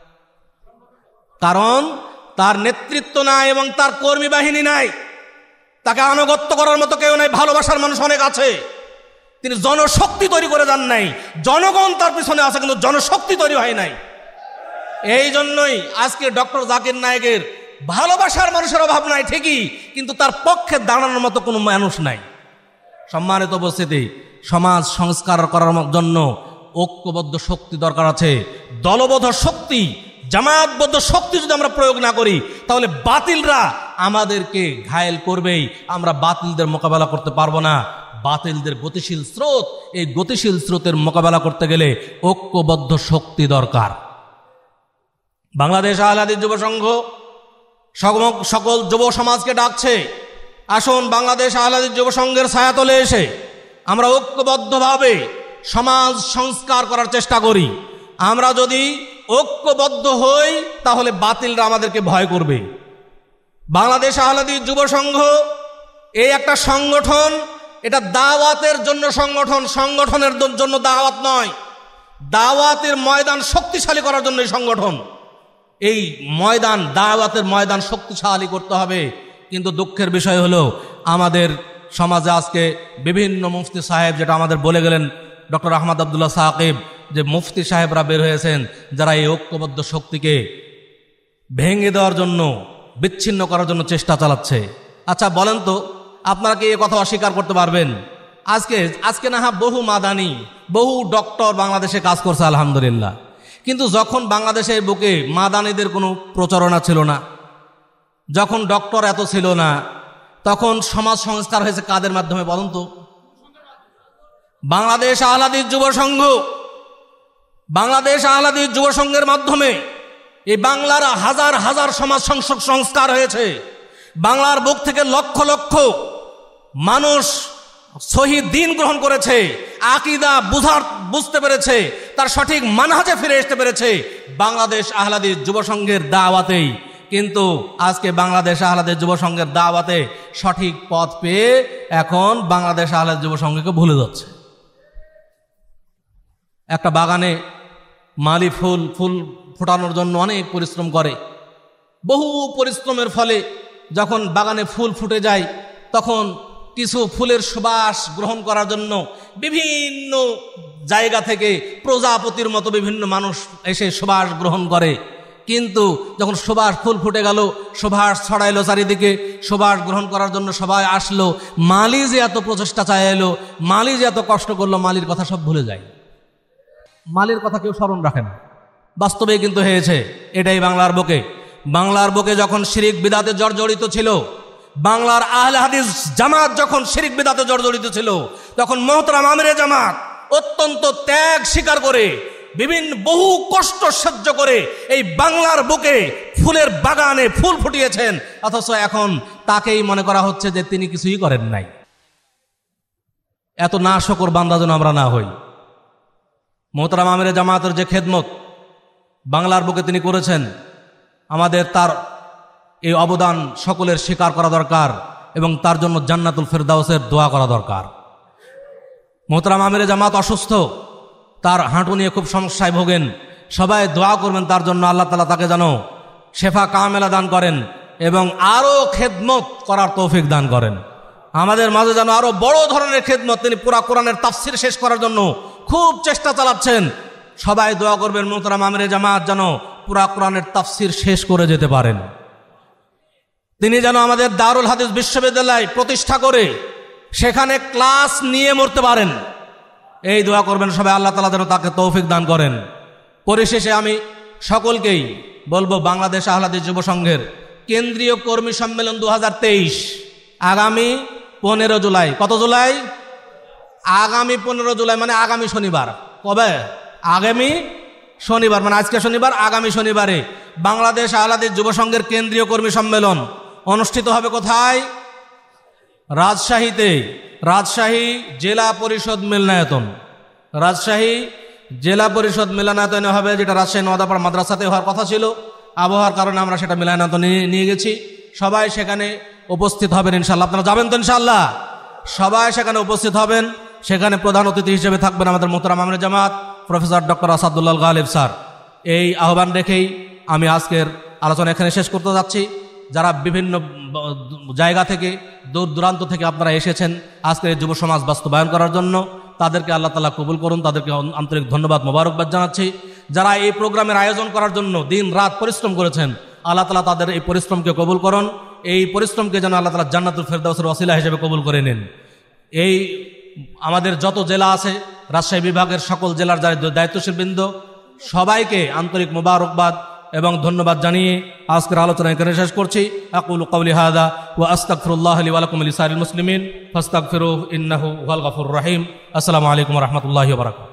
কারণ তার নেতৃত্ব নাই এবং তার কর্মী বাহিনী নাই, তাকে আনুগত্য করার মতো কেউ নাই। ভালোবাসার মানুষ অনেক আছে, তিনি জনশক্তি তৈরি করে যান নাই। জনগণ তার পিছনে আছে, কিন্তু জনশক্তি তৈরি হয় নাই। এই জন্যই আজকে ডক্টর জাকির নায়েকের ভালোবাসার মানুষের অভাব নাই ঠিকই, কিন্তু তার পক্ষে দাঁড়ানোর মতো কোনো মানুষ নাই। সম্মানিত উপস্থিতি, সমাজ সংস্কার করার জন্য ঐক্যবদ্ধ শক্তি দরকার আছে। দলবদ্ধ শক্তি, জামায়াতবদ্ধ শক্তি যদি আমরা প্রয়োগ না করি, তাহলে বাতিলরা আমাদেরকে ঘায়েল করবেই। আমরা বাতিলদের মোকাবেলা করতে পারবো না। বাতিলদের গতিশীল স্রোত, এই গতিশীল স্রোতের মোকাবেলা করতে গেলে ঐক্যবদ্ধ শক্তি দরকার। বাংলাদেশ আহলে হাদিস যুব সংঘ সকল যুব সমাজকে ডাকছে, আসুন বাংলাদেশ আহলে হাদিস যুব সংঘের ছায়াতলে এসে আমরা ঐক্যবদ্ধভাবে সমাজ সংস্কার করার চেষ্টা করি। আমরা যদি ঐক্যবদ্ধ হই তাহলে বাতিলরা আমাদেরকে ভয় করবে। বাংলাদেশ আহলে হাদিস যুব সংঘ এই একটা সংগঠন, এটা দাওয়াতের জন্য সংগঠন, সংগঠনের জন্য দাওয়াত নয়। দাওয়াতের ময়দান শক্তিশালী করার জন্য এই সংগঠন। এই ময়দান, দাওয়াতের ময়দান শক্তিশালী করতে হবে। কিন্তু দুঃখের বিষয় হলো আমাদের সমাজে আজকে বিভিন্ন মুফতি সাহেব, যেটা আমাদের বলে গেলেন ডক্টর আহমদ আবদুল্লাহ সাকিব, যে মুফতি সাহেবরা বের হয়েছেন যারা এই ঐক্যবদ্ধ শক্তিকে ভেঙে দেওয়ার জন্য, বিচ্ছিন্ন করার জন্য চেষ্টা চালাচ্ছে। আচ্ছা বলেন তো, আপনারা কি এ কথা অস্বীকার করতে পারবেন? আজকে আজকে না হ্যাঁ বহু মাদানি, বহু ডক্টর বাংলাদেশে কাজ করছে আলহামদুলিল্লাহ, কিন্তু যখন বাংলাদেশের বুকে মাদানিদের কোনো প্রচারণা ছিল না, যখন ডক্টর এত ছিল না, তখন সমাজ সংস্কার হয়েছে কাদের মাধ্যমে বলুন তো? বাংলাদেশ আহলে হাদিস যুব সংঘ, বাংলাদেশ আহলে হাদিস যুব সংঘের মাধ্যমে এই বাংলার হাজার হাজার সমাজ সংস্কার হয়েছে। বাংলার বুক থেকে লক্ষ লক্ষ মানুষ সহিহ দ্বীন গ্রহণ করেছে, আকীদা বুঝার বুঝতে পেরেছে, তার সঠিক মানহাজে ফিরে আসতে পেরেছে বাংলাদেশ আহলে হাদিস যুব সংঘের দাওয়াতেই। কিন্তু আজকে বাংলাদেশ আহলে হাদিস যুব সংঘের দাওয়াতে সঠিক পথ পেয়ে এখন বাংলাদেশ আহলে হাদিস যুব সংঘকে ভুলে যাচ্ছে। একটা বাগানে মালি ফুল ফুল ফোটানোর জন্য অনেক পরিশ্রম করে। বহু পরিশ্রমের ফলে যখন বাগানে ফুল ফুটে যায়, তখন কিছু ফুলের সুবাস গ্রহণ করার জন্য বিভিন্ন জায়গা থেকে প্রজাপতির মতো বিভিন্ন মানুষ এসে সুবাস গ্রহণ করে। কিন্তু যখন সুবাস ফুল ফুটে গেল, সুবাস ছড়াইলো চারিদিকে, সুবাস গ্রহণ করার জন্য সবাই আসলো, মালি যে এত প্রচেষ্টা চাইলো, মালি যে এত কষ্ট করলো, মালির কথা সব ভুলে যায়। মালির কথা কেউ স্মরণ রাখে না। বাস্তবে কিন্তু হয়েছে এটাই বাংলার বুকে। বাংলার বুকে যখন শিরিক বিদাতে জর্জরিত ছিল, বাংলার আহলে হাদিস জামাত যখন শিরিক বিদাতে জর্জরিত ছিল, তখন মোহতারাম আমিরে জামাত অত্যন্ত ত্যাগ স্বীকার করে, বিভিন্ন বহু কষ্ট সহ্য করে এই বাংলার বুকে ফুলের বাগানে ফুল ফুটিয়েছেন। অথচ এখন তাকেই মনে করা হচ্ছে যে তিনি কিছুই করেন নাই। এত না শকর বান্দা যেন আমরা না হই। মোহতারাম আমিরে জামাতের যে খেদমত বাংলার বুকে তিনি করেছেন, আমাদের তার এই অবদান সকলের স্বীকার করা দরকার এবং তার জন্য জান্নাতুল ফেরদাউসের দোয়া করা দরকার। মোহতারাম আমিরে জামাত অসুস্থ, তার হাঁটু নিয়ে খুব সমস্যায় ভোগেন। সবাই দোয়া করবেন তার জন্য, আল্লাহ তাআলা তাকে যেন শেফা কামেলা দান করেন এবং আরও খেদমত করার তৌফিক দান করেন। আমাদের মাঝে যেন আরও বড় ধরনের খেদমত, তিনি পুরা কোরআনের তাফসির শেষ করার জন্য খুব চেষ্টা চালাচ্ছেন। সবাই দোয়া করবেন মোহতারাম আমিরে জামাত যেন পুরা কোরআনের তাফসির শেষ করে যেতে পারেন। তিনি যেন আমাদের দারুল হাদিস বিশ্ববিদ্যালয় প্রতিষ্ঠা করে সেখানে ক্লাস নিয়ে মরতে পারেন, এই দোয়া করবেন সবাই। আল্লাহ তাআলা যেন তাকে তৌফিক দান করেন। পরিশেষে আমি সকলকেই বলবো, বাংলাদেশ আহলে হাদিস যুব সংঘের কেন্দ্রীয় কর্মী সম্মেলন দু হাজার তেইশ আগামী পনেরো জুলাই। কত জুলাই? আগামী পনেরো জুলাই, মানে আগামী শনিবার। কবে? আগামী শনিবার, মানে আজকে শনিবার, আগামী শনিবারে বাংলাদেশ আহলে হাদিস যুব সংঘের কেন্দ্রীয় কর্মী সম্মেলন অনুষ্ঠিত হবে। কোথায়? রাজশাহীতে। রাজশাহী জেলা পরিষদ মিলনায়তন। রাজশাহী জেলা পরিষদ মিলনায়তনে হবে, যেটা রাজশাহী নওদাপাড়া মাদ্রাসাতে হওয়ার কথা ছিল। আবহাওয়ার কারণে আমরা সেটা মিলনায়তনে নিয়ে গেছি। সবাই সেখানে উপস্থিত হবেন ইনশাল্লাহ। আপনারা যাবেন তো ইনশাল্লাহ? সবাই সেখানে উপস্থিত হবেন। সেখানে প্রধান অতিথি হিসেবে থাকবেন আমাদের মোহতারাম আমিরে জামাত professor doctor Asadullah Galib sir. এই আহ্বান রেখেই আমি আজকের আলোচনা এখানে শেষ করতে যাচ্ছি। যারা বিভিন্ন জায়গা থেকে, দূর দূরান্ত থেকে আপনারা এসেছেন আজকের যুব সমাজ বাস্তবায়ন করার জন্য, তাদেরকে আল্লাহ তাআলা কবুল করুন। তাদেরকে আন্তরিক ধন্যবাদ, মোবারকবাদ জানাচ্ছি। যারা এই প্রোগ্রামের আয়োজন করার জন্য দিন রাত পরিশ্রম করেছেন, আল্লাহ তাআলা তাদের এই পরিশ্রমকে কবুল করুন। এই পরিশ্রমকে যেন আল্লাহ তাআলা জান্নাতুল ফেরদাউসের ওসিলা হিসেবে কবুল করে নিন। এই আমাদের যত জেলা আছে, রাজশাহী বিভাগের সকল জেলার যারা দায়িত্বশীল বৃন্দ, সবাইকে আন্তরিক মোবারকবাদ এবং ধন্যবাদ জানিয়ে আজকের আলোচনা এখানে শেষ করছি। আকুলু কাওলি হাযা ওয়া আস্তাগফিরুল্লাহ লি ওয়া লাকুম ওয়া লিসাইরিল মুসলিমিন ফাস্তাগফিরুহু ইন্নাহু হুয়াল গফুরুর রহিম। আসসালামু আলাইকুম ওয়া রাহমাতুল্লাহি ওয়া বারাকাতুহু।